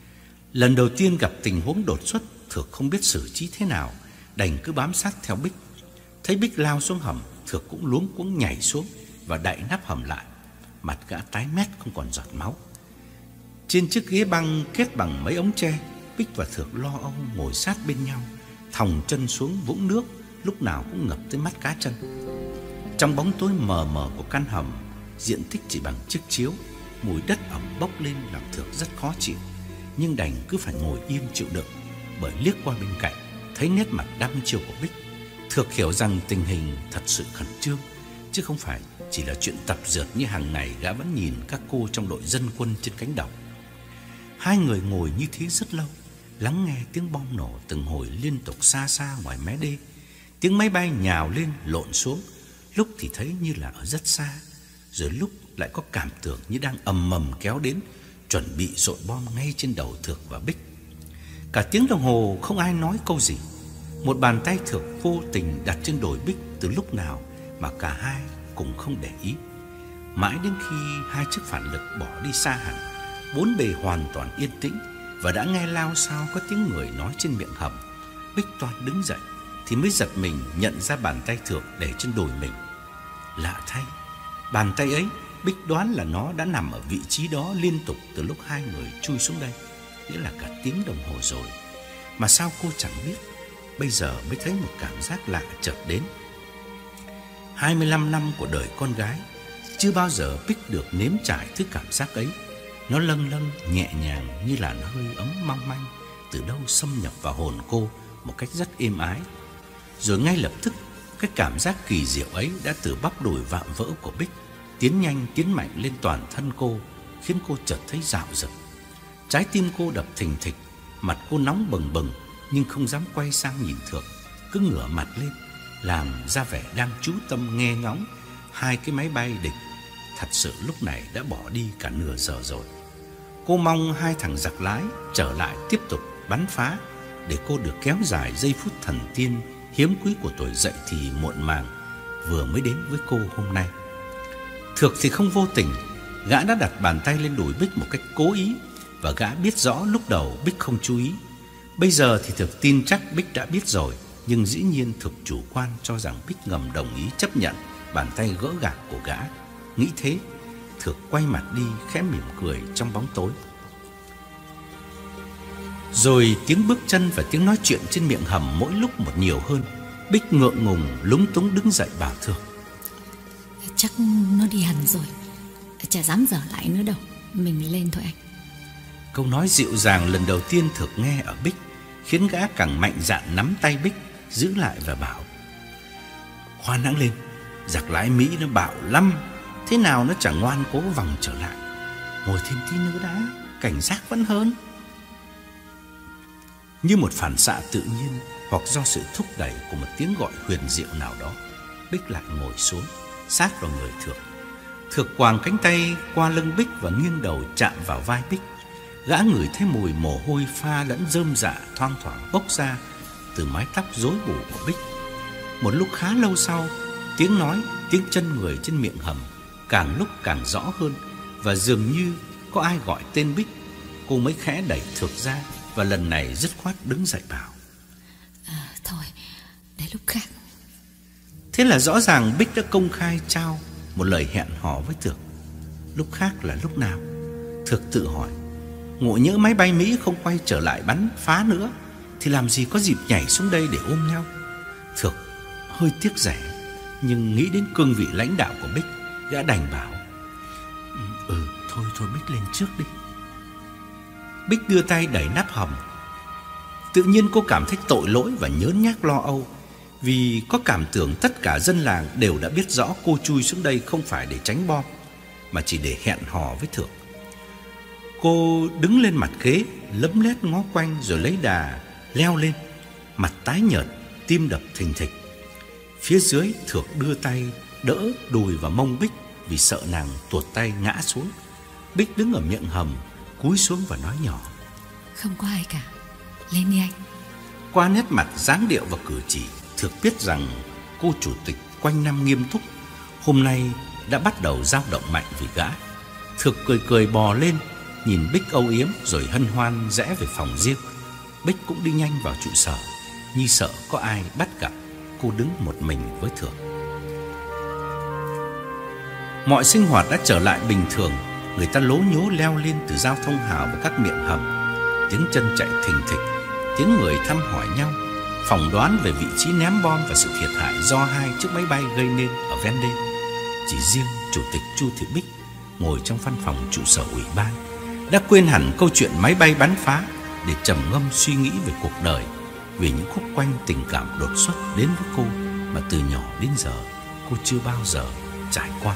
Lần đầu tiên gặp tình huống đột xuất, Thược không biết xử trí thế nào, đành cứ bám sát theo Bích. Thấy Bích lao xuống hầm, Thược cũng luống cuống nhảy xuống và đậy nắp hầm lại. Mặt gã tái mét không còn giọt máu. Trên chiếc ghế băng kết bằng mấy ống tre, Bích và Thược lo âu ngồi sát bên nhau, thòng chân xuống vũng nước lúc nào cũng ngập tới mắt cá chân. Trong bóng tối mờ mờ của căn hầm, diện tích chỉ bằng chiếc chiếu, mùi đất ẩm bốc lên làm Thược rất khó chịu, nhưng đành cứ phải ngồi im chịu đựng. Bởi liếc qua bên cạnh, thấy nét mặt đăm chiêu của Bích, Thược hiểu rằng tình hình thật sự khẩn trương, chứ không phải chỉ là chuyện tập dượt như hàng ngày gã vẫn nhìn các cô trong đội dân quân trên cánh đồng. Hai người ngồi như thế rất lâu, lắng nghe tiếng bom nổ từng hồi liên tục xa xa ngoài mé đê. Tiếng máy bay nhào lên lộn xuống, lúc thì thấy như là ở rất xa, rồi lúc lại có cảm tưởng như đang ầm ầm kéo đến, chuẩn bị dội bom ngay trên đầu Thược và Bích. Cả tiếng đồng hồ không ai nói câu gì. Một bàn tay Thược vô tình đặt trên đùi Bích từ lúc nào mà cả hai cũng không để ý. Mãi đến khi hai chiếc phản lực bỏ đi xa hẳn, bốn bề hoàn toàn yên tĩnh, và đã nghe lao sao có tiếng người nói trên miệng hầm, Bích toan đứng dậy thì mới giật mình nhận ra bàn tay Thược để trên đùi mình. Lạ thay, bàn tay ấy Bích đoán là nó đã nằm ở vị trí đó liên tục từ lúc hai người chui xuống đây, nghĩa là cả tiếng đồng hồ rồi. Mà sao cô chẳng biết. Bây giờ mới thấy một cảm giác lạ chợt đến. 25 năm của đời con gái, chưa bao giờ Bích được nếm trải thứ cảm giác ấy. Nó lâng lâng nhẹ nhàng như là nó hơi ấm mong manh, từ đâu xâm nhập vào hồn cô một cách rất êm ái. Rồi ngay lập tức, cái cảm giác kỳ diệu ấy đã từ bắp đùi vạm vỡ của Bích tiến nhanh tiến mạnh lên toàn thân cô, khiến cô chợt thấy rạo rực. Trái tim cô đập thình thịch, mặt cô nóng bừng bừng, nhưng không dám quay sang nhìn Thược, cứ ngửa mặt lên, làm ra vẻ đang chú tâm nghe ngóng hai cái máy bay địch. Thật sự lúc này đã bỏ đi cả nửa giờ rồi. Cô mong hai thằng giặc lái trở lại tiếp tục bắn phá, để cô được kéo dài giây phút thần tiên hiếm quý của tuổi dậy thì muộn màng vừa mới đến với cô hôm nay. Thược thì không vô tình, gã đã đặt bàn tay lên đùi Bích một cách cố ý, và gã biết rõ lúc đầu Bích không chú ý. Bây giờ thì Thược tin chắc Bích đã biết rồi, nhưng dĩ nhiên Thược chủ quan cho rằng Bích ngầm đồng ý chấp nhận bàn tay gỡ gạc của gã. Nghĩ thế, Thược quay mặt đi khẽ mỉm cười trong bóng tối. Rồi tiếng bước chân và tiếng nói chuyện trên miệng hầm mỗi lúc một nhiều hơn. Bích ngượng ngùng lúng túng đứng dậy bảo Thược: Chắc nó đi hẳn rồi, chả dám dở lại nữa đâu, mình lên thôi anh. Câu nói dịu dàng lần đầu tiên Thược nghe ở Bích khiến gã càng mạnh dạn nắm tay Bích giữ lại và bảo: Khoan hãng lên, giặc lái Mỹ nó bạo lắm, thế nào nó chẳng ngoan cố vòng trở lại. Ngồi thêm tí nữa đã, cảnh giác vẫn hơn. Như một phản xạ tự nhiên, hoặc do sự thúc đẩy của một tiếng gọi huyền diệu nào đó, Bích lại ngồi xuống sát vào người Thược. Thược quàng cánh tay qua lưng Bích và nghiêng đầu chạm vào vai Bích. Gã ngửi thấy mùi mồ hôi pha lẫn rơm rạ thoang thoảng bốc ra từ mái tóc rối bù của Bích. Một lúc khá lâu sau, tiếng nói, tiếng chân người trên miệng hầm càng lúc càng rõ hơn, và dường như có ai gọi tên Bích. Cô mới khẽ đẩy Thược ra, và lần này dứt khoát đứng dậy bảo: Thôi, để lúc khác. Thế là rõ ràng Bích đã công khai trao một lời hẹn hò với Thược. Lúc khác là lúc nào? Thược tự hỏi. Ngộ nhỡ máy bay Mỹ không quay trở lại bắn phá nữa thì làm gì có dịp nhảy xuống đây để ôm nhau. Thược hơi tiếc rẻ, nhưng nghĩ đến cương vị lãnh đạo của Bích, gã đành bảo: Thôi Bích lên trước đi. Bích đưa tay đẩy nắp hầm. Tự nhiên cô cảm thấy tội lỗi và nhớn nhác lo âu, vì có cảm tưởng tất cả dân làng đều đã biết rõ cô chui xuống đây không phải để tránh bom, mà chỉ để hẹn hò với Thược. Cô đứng lên mặt ghế, lấm lét ngó quanh rồi lấy đà leo lên, mặt tái nhợt, tim đập thình thịch. Phía dưới Thược đưa tay đỡ đùi và mông Bích vì sợ nàng tuột tay ngã xuống. Bích đứng ở miệng hầm, cúi xuống và nói nhỏ: Không có ai cả, lên đi anh. Qua nét mặt, dáng điệu và cử chỉ, Thược biết rằng cô chủ tịch quanh năm nghiêm túc hôm nay đã bắt đầu dao động mạnh vì gã. Thược cười cười bò lên, nhìn Bích âu yếm rồi hân hoan rẽ về phòng riêng. Bích cũng đi nhanh vào trụ sở, như sợ có ai bắt gặp cô đứng một mình với Thược. Mọi sinh hoạt đã trở lại bình thường. Người ta lố nhố leo lên từ giao thông hào và các miệng hầm. Tiếng chân chạy thình thịch, tiếng người thăm hỏi nhau, phỏng đoán về vị trí ném bom và sự thiệt hại do 2 chiếc máy bay gây nên ở ven đê. Chỉ riêng Chủ tịch Chu Thị Bích ngồi trong văn phòng trụ sở ủy ban đã quên hẳn câu chuyện máy bay bắn phá để trầm ngâm suy nghĩ về cuộc đời, về những khúc quanh tình cảm đột xuất đến với cô mà từ nhỏ đến giờ cô chưa bao giờ trải qua.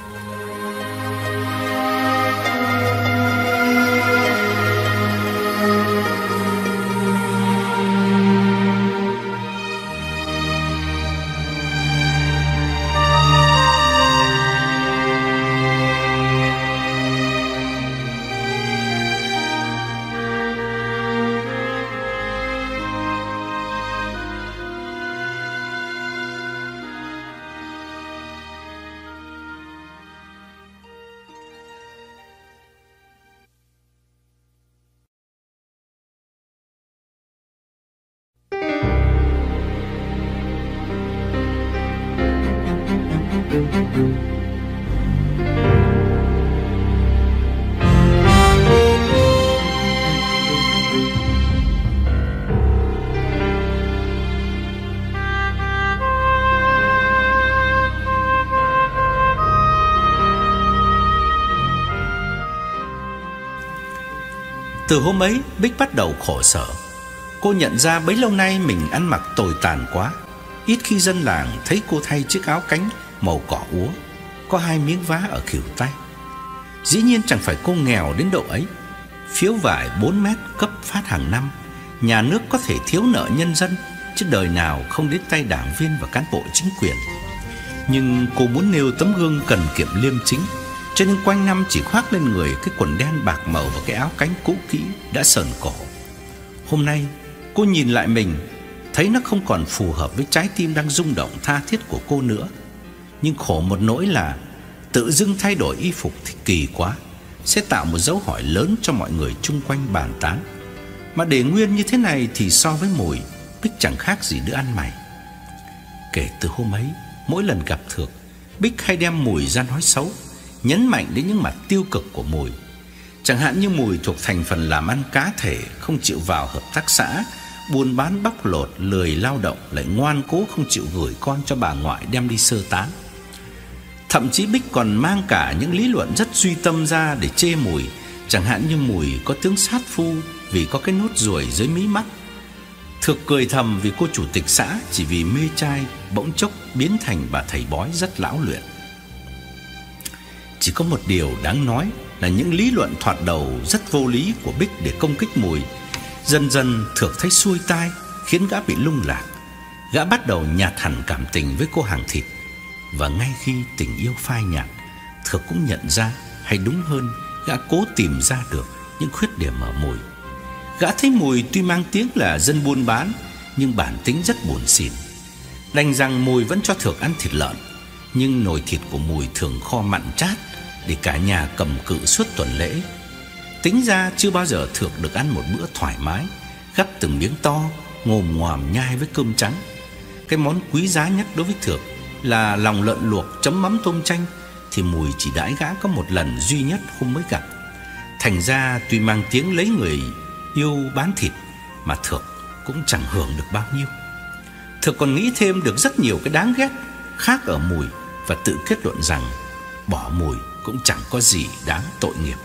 Từ hôm ấy, Bích bắt đầu khổ sở. Cô nhận ra bấy lâu nay mình ăn mặc tồi tàn quá. Ít khi dân làng thấy cô thay chiếc áo cánh màu cỏ úa, có 2 miếng vá ở khuỷu tay. Dĩ nhiên chẳng phải cô nghèo đến độ ấy. Phiếu vải 4 mét cấp phát hàng năm, nhà nước có thể thiếu nợ nhân dân, chứ đời nào không đến tay đảng viên và cán bộ chính quyền. Nhưng cô muốn nêu tấm gương cần kiệm liêm chính, cho nên quanh năm chỉ khoác lên người cái quần đen bạc màu và cái áo cánh cũ kỹ đã sờn cổ. Hôm nay cô nhìn lại mình, thấy nó không còn phù hợp với trái tim đang rung động tha thiết của cô nữa. Nhưng khổ một nỗi là tự dưng thay đổi y phục thì kỳ quá, sẽ tạo một dấu hỏi lớn cho mọi người chung quanh bàn tán. Mà để nguyên như thế này thì so với Mùi, Bích chẳng khác gì đứa ăn mày. Kể từ hôm ấy, mỗi lần gặp Thược, Bích hay đem Mùi ra nói xấu, nhấn mạnh đến những mặt tiêu cực của Mùi. Chẳng hạn như Mùi thuộc thành phần làm ăn cá thể, không chịu vào hợp tác xã, buôn bán bóc lột, lười lao động, lại ngoan cố không chịu gửi con cho bà ngoại đem đi sơ tán. Thậm chí Bích còn mang cả những lý luận rất duy tâm ra để chê Mùi. Chẳng hạn như Mùi có tướng sát phu vì có cái nốt ruồi dưới mí mắt. Thược cười thầm vì cô chủ tịch xã chỉ vì mê trai bỗng chốc biến thành bà thầy bói rất lão luyện. Chỉ có một điều đáng nói là những lý luận thoạt đầu rất vô lý của Bích để công kích Mùi, dần dần Thược thấy xuôi tai, khiến gã bị lung lạc. Gã bắt đầu nhạt hẳn cảm tình với cô hàng thịt. Và ngay khi tình yêu phai nhạt, Thược cũng nhận ra, hay đúng hơn, gã cố tìm ra được những khuyết điểm ở Mùi. Gã thấy Mùi tuy mang tiếng là dân buôn bán, nhưng bản tính rất buồn xỉn. Đành rằng Mùi vẫn cho Thược ăn thịt lợn, nhưng nồi thịt của Mùi thường kho mặn chát để cả nhà cầm cự suốt tuần lễ. Tính ra chưa bao giờ Thược được ăn một bữa thoải mái, gắp từng miếng to, ngồm ngoàm nhai với cơm trắng. Cái món quý giá nhất đối với Thược là lòng lợn luộc chấm mắm tôm chanh, thì Mùi chỉ đãi gã có một lần duy nhất hôm mới gặp. Thành ra tuy mang tiếng lấy người yêu bán thịt, mà Thược cũng chẳng hưởng được bao nhiêu. Thược còn nghĩ thêm được rất nhiều cái đáng ghét khác ở Mùi, và tự kết luận rằng bỏ Mùi cũng chẳng có gì đáng tội nghiệp.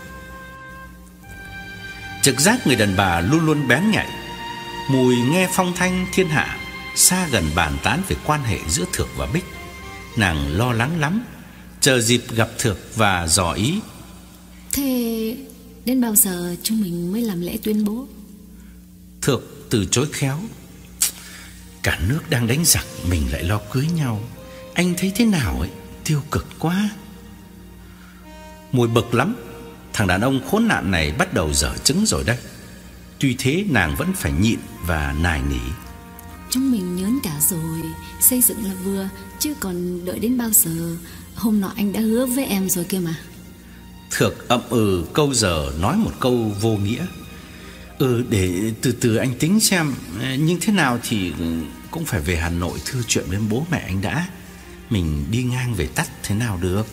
Trực giác người đàn bà luôn luôn bén nhạy. Mùi nghe phong thanh thiên hạ xa gần bàn tán về quan hệ giữa Thược và Bích. Nàng lo lắng lắm, chờ dịp gặp Thược và dò ý. Thế đến bao giờ chúng mình mới làm lễ tuyên bố? Thược từ chối khéo. Cả nước đang đánh giặc, mình lại lo cưới nhau. Anh thấy thế nào ấy? Tiêu cực quá. Mùi bực lắm. Thằng đàn ông khốn nạn này bắt đầu dở trứng rồi đây. Tuy thế nàng vẫn phải nhịn và nài nỉ. Chúng mình nhớn cả rồi, xây dựng là vừa, chứ còn đợi đến bao giờ? Hôm nọ anh đã hứa với em rồi kia mà. Thược ậm ừ câu giờ nói một câu vô nghĩa. Để từ từ anh tính xem. Nhưng thế nào thì cũng phải về Hà Nội thưa chuyện với bố mẹ anh đã. Mình đi ngang về tắt thế nào được.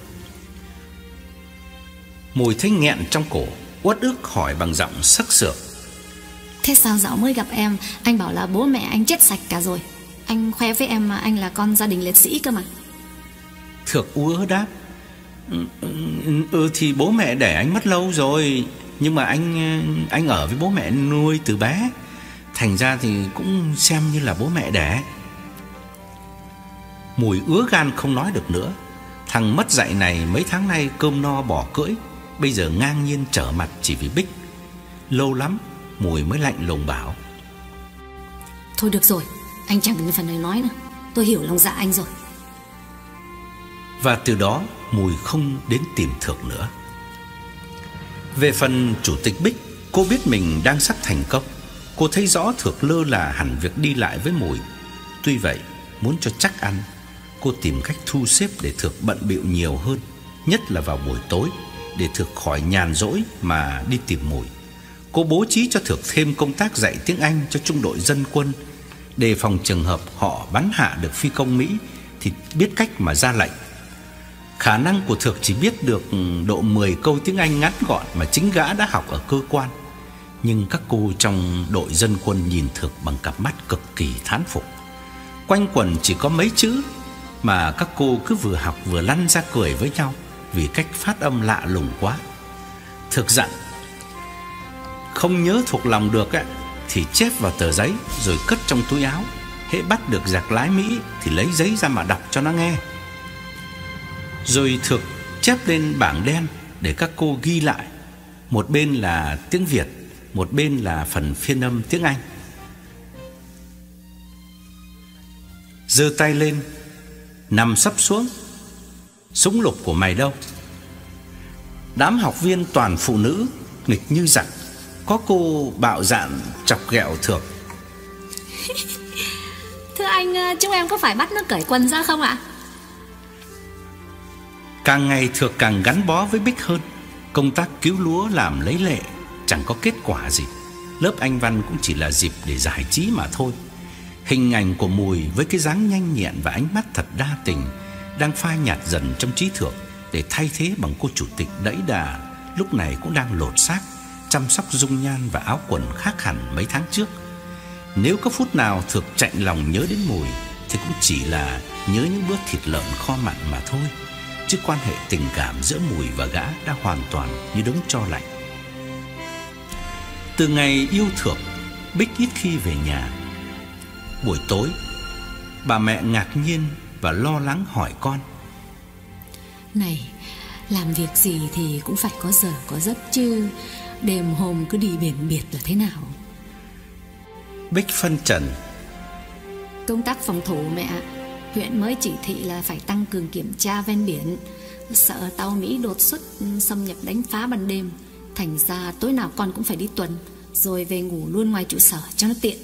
Mùi thấy nghẹn trong cổ, uất ức hỏi bằng giọng sắc sược. Thế sao dạo mới gặp em anh bảo là bố mẹ anh chết sạch cả rồi? Anh khoe với em mà anh là con gia đình liệt sĩ cơ mà. Thược ú đáp. Thì bố mẹ đẻ anh mất lâu rồi. Nhưng mà anh ở với bố mẹ nuôi từ bé, thành ra thì cũng xem như là bố mẹ đẻ. Mùi ứa gan không nói được nữa. Thằng mất dạy này mấy tháng nay cơm no bỏ cưỡi, bây giờ ngang nhiên trở mặt chỉ vì Bích. Lâu lắm Mùi mới lạnh lùng bảo. Thôi được rồi, anh chẳng cần phần này nói nữa. Tôi hiểu lòng dạ anh rồi. Và từ đó Mùi không đến tìm Thược nữa. Về phần chủ tịch Bích, cô biết mình đang sắp thành công. Cô thấy rõ Thược lơ là hẳn việc đi lại với Mùi. Tuy vậy, muốn cho chắc ăn, cô tìm cách thu xếp để Thược bận bịu nhiều hơn, nhất là vào buổi tối, để Thược khỏi nhàn rỗi mà đi tìm Mùi. Cô bố trí cho Thược thêm công tác dạy tiếng Anh cho trung đội dân quân, đề phòng trường hợp họ bắn hạ được phi công Mỹ thì biết cách mà ra lệnh. Khả năng của Thược chỉ biết được độ 10 câu tiếng Anh ngắn gọn mà chính gã đã học ở cơ quan. Nhưng các cô trong đội dân quân nhìn Thược bằng cặp mắt cực kỳ thán phục. Quanh quẩn chỉ có mấy chữ mà các cô cứ vừa học vừa lăn ra cười với nhau vì cách phát âm lạ lùng quá. Thược dặn, không nhớ thuộc lòng được thì chép vào tờ giấy rồi cất trong túi áo. Hễ bắt được giặc lái Mỹ thì lấy giấy ra mà đọc cho nó nghe. Rồi Thược chép lên bảng đen để các cô ghi lại. Một bên là tiếng Việt, một bên là phần phiên âm tiếng Anh. Giơ tay lên, nằm sấp xuống. Súng lục của mày đâu? Đám học viên toàn phụ nữ, nghịch như giặc. Có cô bạo dạn chọc ghẹo Thược. Thưa anh, chúng em có phải bắt nó cởi quần ra không ạ? Càng ngày Thược càng gắn bó với Bích hơn. Công tác cứu lúa làm lấy lệ, chẳng có kết quả gì. Lớp Anh văn cũng chỉ là dịp để giải trí mà thôi. Hình ảnh của Mùi với cái dáng nhanh nhẹn và ánh mắt thật đa tình đang phai nhạt dần trong trí Thược, để thay thế bằng cô chủ tịch đẫy đà, lúc này cũng đang lột xác, chăm sóc dung nhan và áo quần khác hẳn mấy tháng trước. Nếu có phút nào Thược chạnh lòng nhớ đến Mùi thì cũng chỉ là nhớ những bữa thịt lợn kho mặn mà thôi. Chứ quan hệ tình cảm giữa Mùi và gã đã hoàn toàn như đống tro lạnh. Từ ngày yêu Thược, Bích ít khi về nhà. Buổi tối, bà mẹ ngạc nhiên và lo lắng hỏi con. Này, làm việc gì thì cũng phải có giờ có giấc chứ. Đêm hôm cứ đi biển biệt là thế nào? Bích phân trần. Công tác phòng thủ mẹ. Huyện mới chỉ thị là phải tăng cường kiểm tra ven biển, sợ tàu Mỹ đột xuất xâm nhập đánh phá ban đêm. Thành ra tối nào con cũng phải đi tuần, rồi về ngủ luôn ngoài trụ sở cho nó tiện.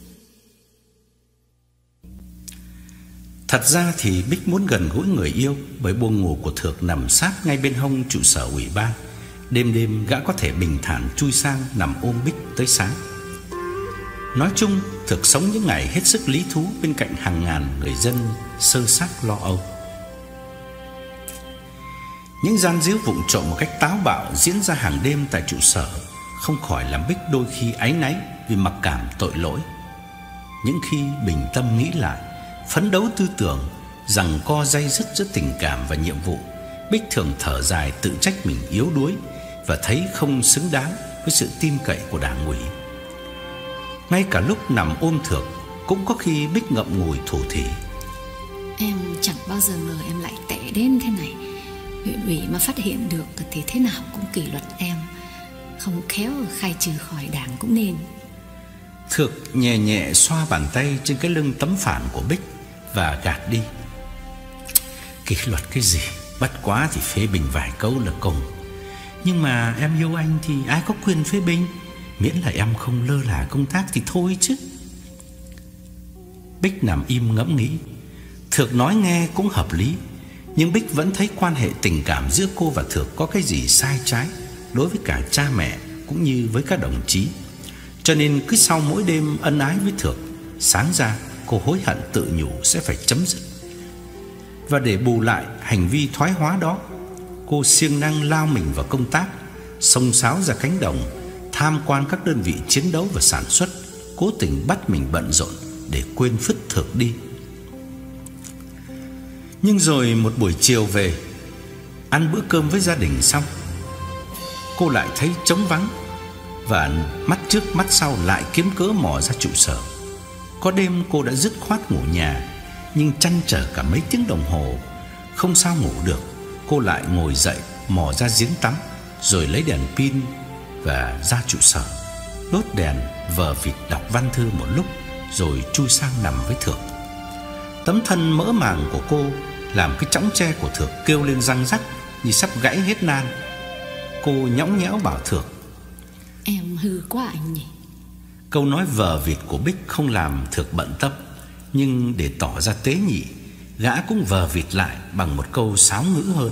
Thật ra thì Bích muốn gần gũi người yêu, bởi buồng ngủ của Thược nằm sát ngay bên hông trụ sở ủy ban. Đêm đêm gã có thể bình thản chui sang nằm ôm Bích tới sáng. Nói chung, Thược sống những ngày hết sức lý thú bên cạnh hàng ngàn người dân sơ xác lo âu. Những gian díu vụng trộm một cách táo bạo diễn ra hàng đêm tại trụ sở không khỏi làm Bích đôi khi áy náy vì mặc cảm tội lỗi. Những khi bình tâm nghĩ lại, phấn đấu tư tưởng, giằng co day dứt giữa tình cảm và nhiệm vụ, Bích thường thở dài tự trách mình yếu đuối và thấy không xứng đáng với sự tin cậy của Đảng ủy. Ngay cả lúc nằm ôm Thược, cũng có khi Bích ngậm ngùi thủ thỉ. Em chẳng bao giờ ngờ em lại tệ đến thế này. Huyện ủy mà phát hiện được thì thế nào cũng kỷ luật em, không khéo khai trừ khỏi đảng cũng nên. Thược nhẹ nhẹ xoa bàn tay trên cái lưng tấm phản của Bích và gạt đi. Kỷ luật cái gì, bất quá thì phê bình vài câu là cùng. Nhưng mà em yêu anh thì ai có quyền phê bình, miễn là em không lơ là công tác thì thôi chứ. Bích nằm im ngẫm nghĩ. Thược nói nghe cũng hợp lý, nhưng Bích vẫn thấy quan hệ tình cảm giữa cô và Thược có cái gì sai trái đối với cả cha mẹ cũng như với các đồng chí. Cho nên cứ sau mỗi đêm ân ái với Thược, sáng ra cô hối hận tự nhủ sẽ phải chấm dứt. Và để bù lại hành vi thoái hóa đó, cô siêng năng lao mình vào công tác, xông xáo ra cánh đồng, tham quan các đơn vị chiến đấu và sản xuất, cố tình bắt mình bận rộn để quên phứt Thược đi. Nhưng rồi một buổi chiều về, ăn bữa cơm với gia đình xong, cô lại thấy trống vắng, và mắt trước mắt sau lại kiếm cớ mò ra trụ sở. Có đêm cô đã dứt khoát ngủ nhà, nhưng trăn trở cả mấy tiếng đồng hồ không sao ngủ được. Cô lại ngồi dậy mò ra giếng tắm, rồi lấy đèn pin và ra trụ sở, đốt đèn vờ vịt đọc văn thư một lúc, rồi chui sang nằm với Thược. Tấm thân mỡ màng của cô làm cái chõng tre của Thược kêu lên răng rắc như sắp gãy hết nan. Cô nhõng nhẽo bảo Thược: Em hư quá anh nhỉ. Câu nói vờ vịt của Bích không làm Thược bận tâm, nhưng để tỏ ra tế nhị, gã cũng vờ vịt lại bằng một câu sáo ngữ hơn: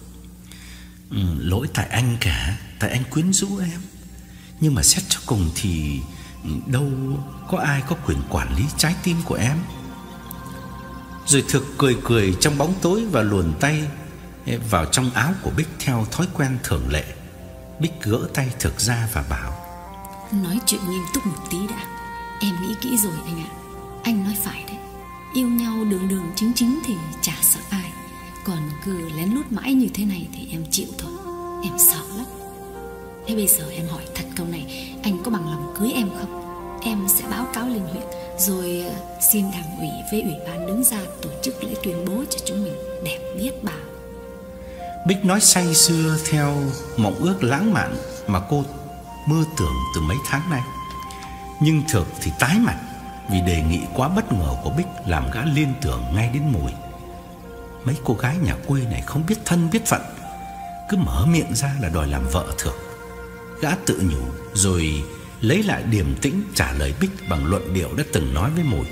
Lỗi tại anh cả, tại anh quyến rũ em. Nhưng mà xét cho cùng thì đâu có ai có quyền quản lý trái tim của em. Rồi Thược cười cười trong bóng tối và luồn tay vào trong áo của Bích theo thói quen thường lệ. Bích gỡ tay Thược ra và bảo: Nói chuyện nghiêm túc một tí đã. Em nghĩ kỹ rồi anh ạ. Anh nói phải đấy. Yêu nhau đường đường chính chính thì chả sợ ai. Còn cứ lén lút mãi như thế này thì em chịu thôi. Em sợ lắm. Thế bây giờ em hỏi thật câu này, anh có bằng lòng cưới em không? Em sẽ báo cáo lên huyện, rồi xin đảng ủy với ủy ban đứng ra tổ chức lễ tuyên bố cho chúng mình đẹp biết bao. Bích nói say sưa theo mộng ước lãng mạn mà cô mơ tưởng từ mấy tháng nay. Nhưng Thược thì tái mặt, vì đề nghị quá bất ngờ của Bích làm gã liên tưởng ngay đến Mùi. Mấy cô gái nhà quê này không biết thân biết phận, cứ mở miệng ra là đòi làm vợ Thược. Gã tự nhủ, rồi lấy lại điềm tĩnh trả lời Bích bằng luận điệu đã từng nói với Mùi: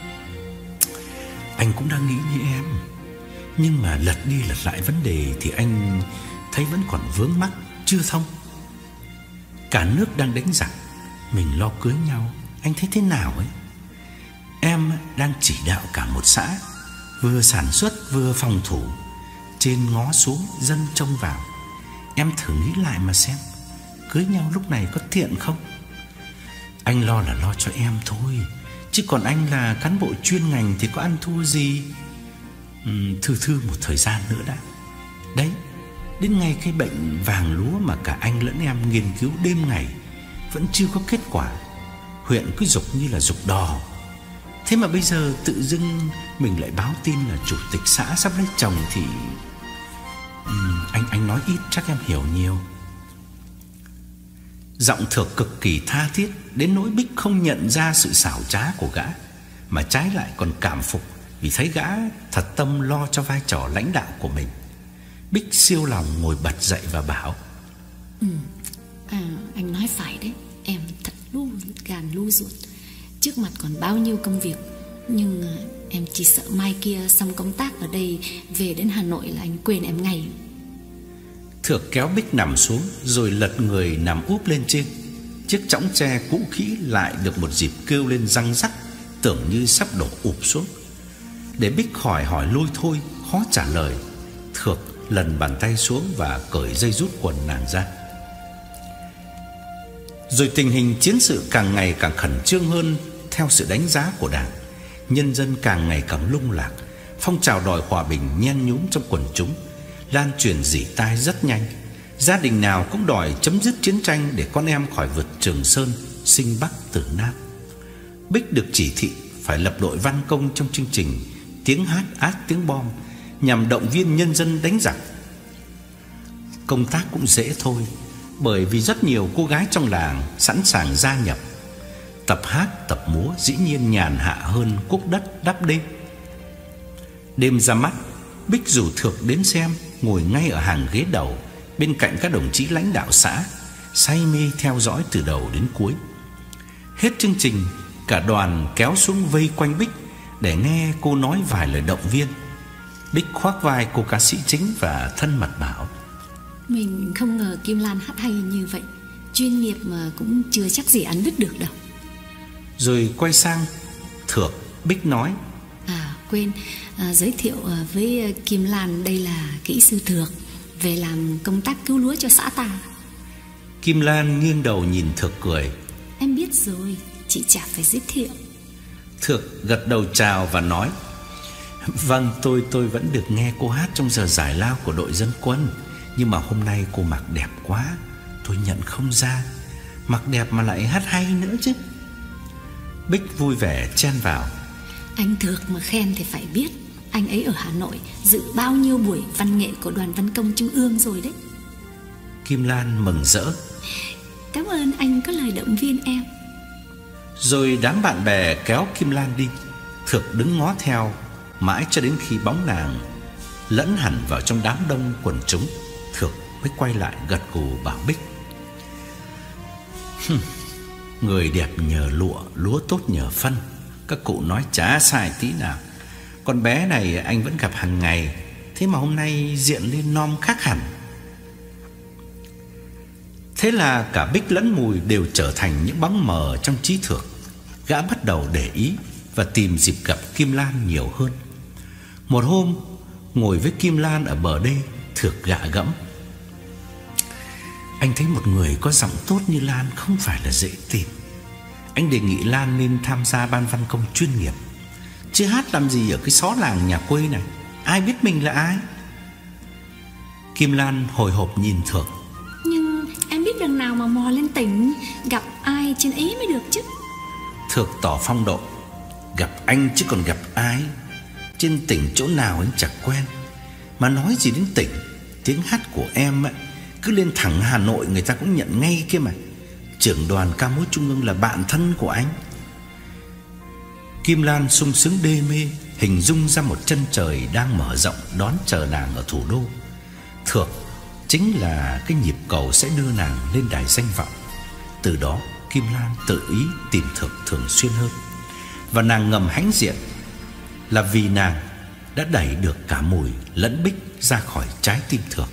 Anh cũng đang nghĩ như em, nhưng mà lật đi lật lại vấn đề thì anh thấy vẫn còn vướng mắc, chưa thông. Cả nước đang đánh giặc, mình lo cưới nhau, anh thấy thế nào ấy? Em đang chỉ đạo cả một xã, vừa sản xuất vừa phòng thủ, trên ngó xuống dân trông vào. Em thử nghĩ lại mà xem, cưới nhau lúc này có tiện không? Anh lo là lo cho em thôi, chứ còn anh là cán bộ chuyên ngành thì có ăn thua gì. Thư một thời gian nữa đã. Đấy, đến ngay cái bệnh vàng lúa mà cả anh lẫn em nghiên cứu đêm ngày vẫn chưa có kết quả. Huyện cứ giục như là giục đò. Thế mà bây giờ tự dưng mình lại báo tin là chủ tịch xã sắp lấy chồng thì anh nói ít chắc em hiểu nhiều. Giọng Thược cực kỳ tha thiết, đến nỗi Bích không nhận ra sự xảo trá của gã, mà trái lại còn cảm phục vì thấy gã thật tâm lo cho vai trò lãnh đạo của mình. Bích siêu lòng ngồi bật dậy và bảo: Anh nói phải đấy. Em thật gan lu ruột. Trước mặt còn bao nhiêu công việc, nhưng em chỉ sợ mai kia xong công tác ở đây, về đến Hà Nội là anh quên em ngay. Thược kéo Bích nằm xuống, rồi lật người nằm úp lên trên. Chiếc chõng tre cũ kỹ lại được một dịp kêu lên răng rắc, tưởng như sắp đổ ụp xuống. Để Bích hỏi lôi thôi, khó trả lời, Thược lần bàn tay xuống và cởi dây rút quần nàng ra. Rồi tình hình chiến sự càng ngày càng khẩn trương hơn theo sự đánh giá của Đảng. Nhân dân càng ngày càng lung lạc, phong trào đòi hòa bình nhen nhúm trong quần chúng, lan truyền rỉ tai rất nhanh. Gia đình nào cũng đòi chấm dứt chiến tranh để con em khỏi vượt Trường Sơn, sinh Bắc tử Nam. Bích được chỉ thị phải lập đội văn công trong chương trình Tiếng hát át tiếng bom, nhằm động viên nhân dân đánh giặc. Công tác cũng dễ thôi, bởi vì rất nhiều cô gái trong làng sẵn sàng gia nhập. Tập hát, tập múa dĩ nhiên nhàn hạ hơn cuốc đất đắp đê. Đêm ra mắt, Bích rủ Thược đến xem, ngồi ngay ở hàng ghế đầu bên cạnh các đồng chí lãnh đạo xã, say mê theo dõi từ đầu đến cuối. Hết chương trình, cả đoàn kéo xuống vây quanh Bích để nghe cô nói vài lời động viên. Bích khoác vai cô ca sĩ chính và thân mật bảo: Mình không ngờ Kim Lan hát hay như vậy, chuyên nghiệp mà cũng chưa chắc gì ăn đứt được đâu. Rồi quay sang Thược, Bích nói: Quên giới thiệu với Kim Lan, đây là kỹ sư Thược, về làm công tác cứu lúa cho xã ta. Kim Lan nghiêng đầu nhìn Thược cười: Em biết rồi, chị chả phải giới thiệu. Thược gật đầu chào và nói: Vâng, tôi vẫn được nghe cô hát trong giờ giải lao của đội dân quân. Nhưng mà hôm nay cô mặc đẹp quá, tôi nhận không ra. Mặc đẹp mà lại hát hay nữa chứ. Bích vui vẻ chen vào: Anh Thược mà khen thì phải biết, anh ấy ở Hà Nội dự bao nhiêu buổi văn nghệ của Đoàn Văn công Trung ương rồi đấy. Kim Lan mừng rỡ: Cảm ơn anh có lời động viên em. Rồi đám bạn bè kéo Kim Lan đi. Thược đứng ngó theo mãi cho đến khi bóng nàng lẫn hẳn vào trong đám đông quần chúng. Thược mới quay lại gật gù bảo Bích: Người đẹp nhờ lụa, lúa tốt nhờ phân. Các cụ nói chả sai tí nào. Con bé này anh vẫn gặp hàng ngày, thế mà hôm nay diện lên non khác hẳn. Thế là cả Bích lẫn Mùi đều trở thành những bóng mờ trong trí Thược. Gã bắt đầu để ý và tìm dịp gặp Kim Lan nhiều hơn. Một hôm ngồi với Kim Lan ở bờ đê, Thược gạ gẫm: Anh thấy một người có giọng tốt như Lan không phải là dễ tìm. Anh đề nghị Lan nên tham gia ban văn công chuyên nghiệp, chứ hát làm gì ở cái xó làng nhà quê này, ai biết mình là ai. Kim Lan hồi hộp nhìn Thược: Nhưng em biết đường nào mà mò lên tỉnh, gặp ai trên ấy mới được chứ. Thược tỏ phong độ: Gặp anh chứ còn gặp ai. Trên tỉnh chỗ nào anh chẳng quen. Mà nói gì đến tỉnh, tiếng hát của em ấy, cứ lên thẳng Hà Nội người ta cũng nhận ngay kia mà. Trưởng đoàn ca múa trung ương là bạn thân của anh. Kim Lan sung sướng đê mê, hình dung ra một chân trời đang mở rộng đón chờ nàng ở thủ đô. Thược chính là cái nhịp cầu sẽ đưa nàng lên đài danh vọng. Từ đó Kim Lan tự ý tìm Thược thường xuyên hơn. Và nàng ngầm hãnh diện là vì nàng đã đẩy được cả Mùi lẫn Bích ra khỏi trái tim Thược.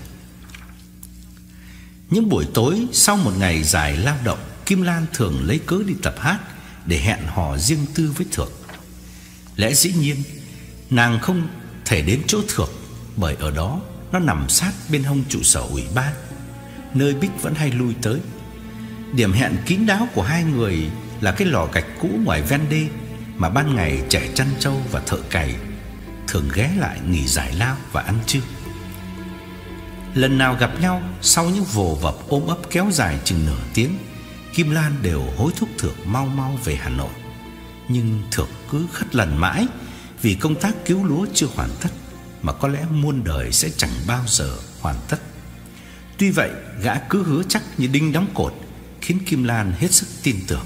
Những buổi tối sau một ngày dài lao động, Kim Lan thường lấy cớ đi tập hát để hẹn hò riêng tư với Thược. Lẽ dĩ nhiên nàng không thể đến chỗ Thược, bởi ở đó nó nằm sát bên hông trụ sở ủy ban, nơi Bích vẫn hay lui tới. Điểm hẹn kín đáo của hai người là cái lò gạch cũ ngoài ven đê mà ban ngày trẻ chăn trâu và thợ cày thường ghé lại nghỉ giải lao và ăn trưa. Lần nào gặp nhau sau những vồ vập ôm ấp kéo dài chừng nửa tiếng, Kim Lan đều hối thúc Thược mau mau về Hà Nội. Nhưng Thược cứ khất lần mãi vì công tác cứu lúa chưa hoàn tất, mà có lẽ muôn đời sẽ chẳng bao giờ hoàn tất. Tuy vậy, gã cứ hứa chắc như đinh đóng cột, khiến Kim Lan hết sức tin tưởng.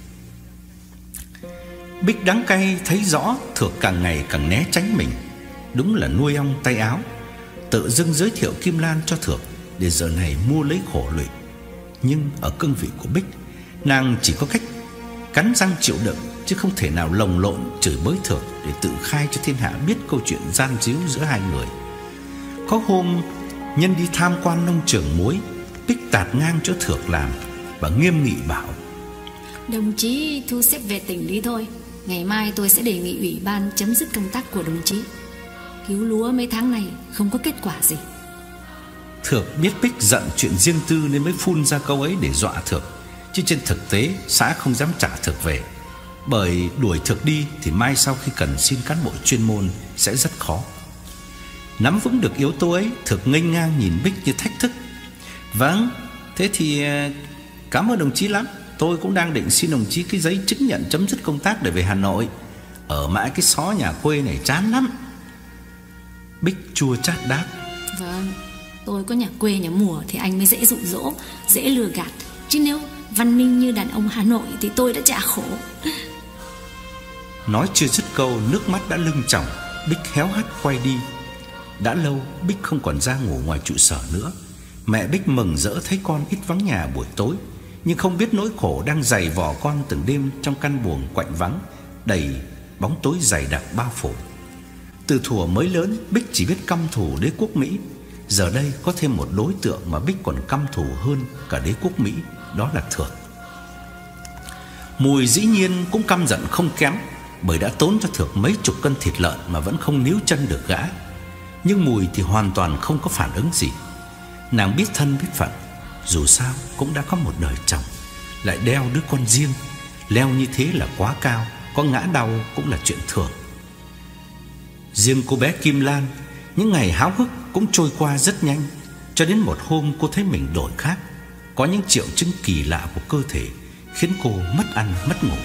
Bích đắng cay thấy rõ Thược càng ngày càng né tránh mình, đúng là nuôi ong tay áo. Tự dưng giới thiệu Kim Lan cho Thược để giờ này mua lấy khổ lụy. Nhưng ở cương vị của Bích, nàng chỉ có cách cắn răng chịu đựng, chứ không thể nào lồng lộn chửi bới Thược để tự khai cho thiên hạ biết câu chuyện gian díu giữa hai người. Có hôm nhân đi tham quan nông trường muối, Bích tạt ngang chỗ Thược làm và nghiêm nghị bảo: Đồng chí thu xếp về tỉnh đi thôi. Ngày mai tôi sẽ đề nghị ủy ban chấm dứt công tác của đồng chí. Cứu lúa mấy tháng này không có kết quả gì. Thược biết Bích giận chuyện riêng tư nên mới phun ra câu ấy để dọa Thược, chứ trên thực tế xã không dám trả Thược về. Bởi đuổi Thược đi thì mai sau khi cần xin cán bộ chuyên môn sẽ rất khó. Nắm vững được yếu tố ấy, Thược nghênh ngang nhìn Bích như thách thức: Vâng, thế thì cảm ơn đồng chí lắm. Tôi cũng đang định xin đồng chí cái giấy chứng nhận chấm dứt công tác để về Hà Nội. Ở mãi cái xó nhà quê này chán lắm. Bích chua chát đáp: Vâng, tôi có nhà quê nhà mùa thì anh mới dễ dụ dỗ, dễ lừa gạt. Chứ nếu văn minh như đàn ông Hà Nội thì tôi đã chả khổ. Nói chưa dứt câu, nước mắt đã lưng tròng. Bích héo hắt quay đi. Đã lâu Bích không còn ra ngủ ngoài trụ sở nữa. Mẹ Bích mừng rỡ thấy con ít vắng nhà buổi tối, nhưng không biết nỗi khổ đang dày vò con từng đêm trong căn buồng quạnh vắng, đầy bóng tối dày đặc bao phủ. Từ thuở mới lớn, Bích chỉ biết căm thù đế quốc Mỹ. Giờ đây có thêm một đối tượng mà Bích còn căm thù hơn cả đế quốc Mỹ, đó là Thược. Mùi dĩ nhiên cũng căm giận không kém, bởi đã tốn cho Thược mấy chục cân thịt lợn mà vẫn không níu chân được gã. Nhưng Mùi thì hoàn toàn không có phản ứng gì. Nàng biết thân biết phận, dù sao cũng đã có một đời chồng, lại đeo đứa con riêng. Leo như thế là quá cao, có ngã đau cũng là chuyện thường. Riêng cô bé Kim Lan, những ngày háo hức cũng trôi qua rất nhanh. Cho đến một hôm cô thấy mình đổi khác. Có những triệu chứng kỳ lạ của cơ thể khiến cô mất ăn mất ngủ.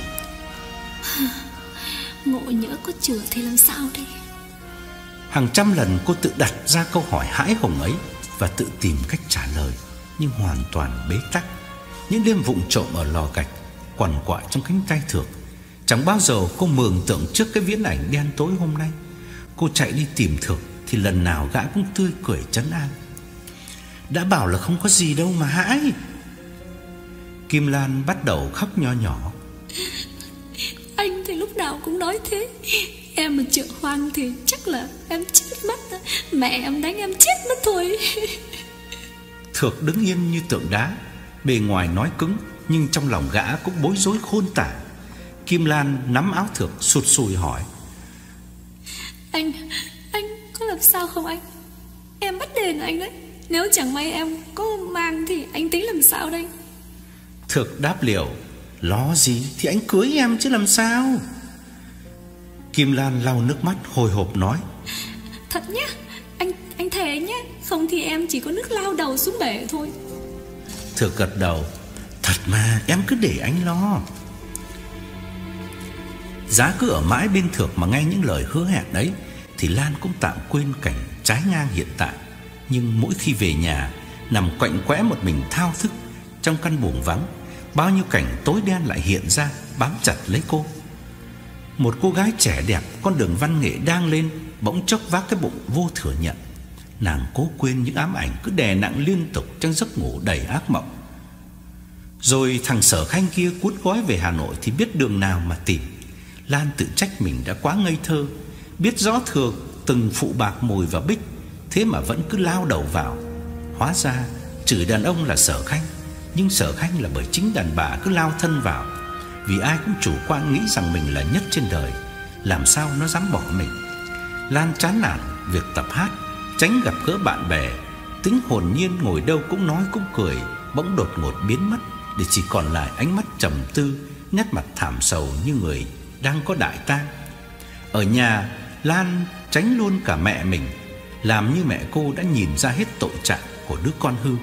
Ngộ nhỡ có chữa thì làm sao đây? Hàng trăm lần cô tự đặt ra câu hỏi hãi hùng ấy và tự tìm cách trả lời, nhưng hoàn toàn bế tắc. Những đêm vụng trộm ở lò gạch quằn quại trong cánh tay Thược, chẳng bao giờ cô mường tượng trước cái viễn ảnh đen tối hôm nay. Cô chạy đi tìm Thược thì lần nào gã cũng tươi cười trấn an. Đã bảo là không có gì đâu mà hãi. Kim Lan bắt đầu khóc nho nhỏ. Anh thì lúc nào cũng nói thế. Em mà chữa hoang thì chắc là em chết mất. Mẹ em đánh em chết mất thôi. Thược đứng yên như tượng đá. Bề ngoài nói cứng, nhưng trong lòng gã cũng bối rối khôn tả. Kim Lan nắm áo Thược sụt sùi hỏi: Anh có làm sao không anh? Em bắt đền anh đấy. Nếu chẳng may em có mang thì anh tính làm sao đây? Thược đáp liều: Lo gì thì anh cưới em chứ làm sao. Kim Lan lau nước mắt hồi hộp nói: Thật nhá, anh thề nhá, không thì em chỉ có nước lao đầu xuống bể thôi. Thược gật đầu: Thật mà, em cứ để anh lo. Giá cứ ở mãi bên Thược mà nghe những lời hứa hẹn đấy, thì Lan cũng tạm quên cảnh trái ngang hiện tại. Nhưng mỗi khi về nhà, nằm quạnh quẽ một mình thao thức trong căn buồng vắng, bao nhiêu cảnh tối đen lại hiện ra, bám chặt lấy cô. Một cô gái trẻ đẹp, con đường văn nghệ đang lên, bỗng chốc vác cái bụng vô thừa nhận. Nàng cố quên những ám ảnh cứ đè nặng liên tục trong giấc ngủ đầy ác mộng. Rồi thằng Sở Khanh kia cuốn gói về Hà Nội thì biết đường nào mà tìm. Lan tự trách mình đã quá ngây thơ, biết rõ Thược từng phụ bạc Mùi và Bích, thế mà vẫn cứ lao đầu vào. Hóa ra chửi đàn ông là Sở Khanh, nhưng Sở Khanh là bởi chính đàn bà cứ lao thân vào. Vì ai cũng chủ quan nghĩ rằng mình là nhất trên đời, làm sao nó dám bỏ mình. Lan chán nản việc tập hát, tránh gặp gỡ bạn bè, tính hồn nhiên ngồi đâu cũng nói cũng cười, bỗng đột ngột biến mất, để chỉ còn lại ánh mắt trầm tư, nét mặt thảm sầu như người đang có đại tang. Ở nhà, Lan tránh luôn cả mẹ mình, làm như mẹ cô đã nhìn ra hết tội trạng của đứa con hư.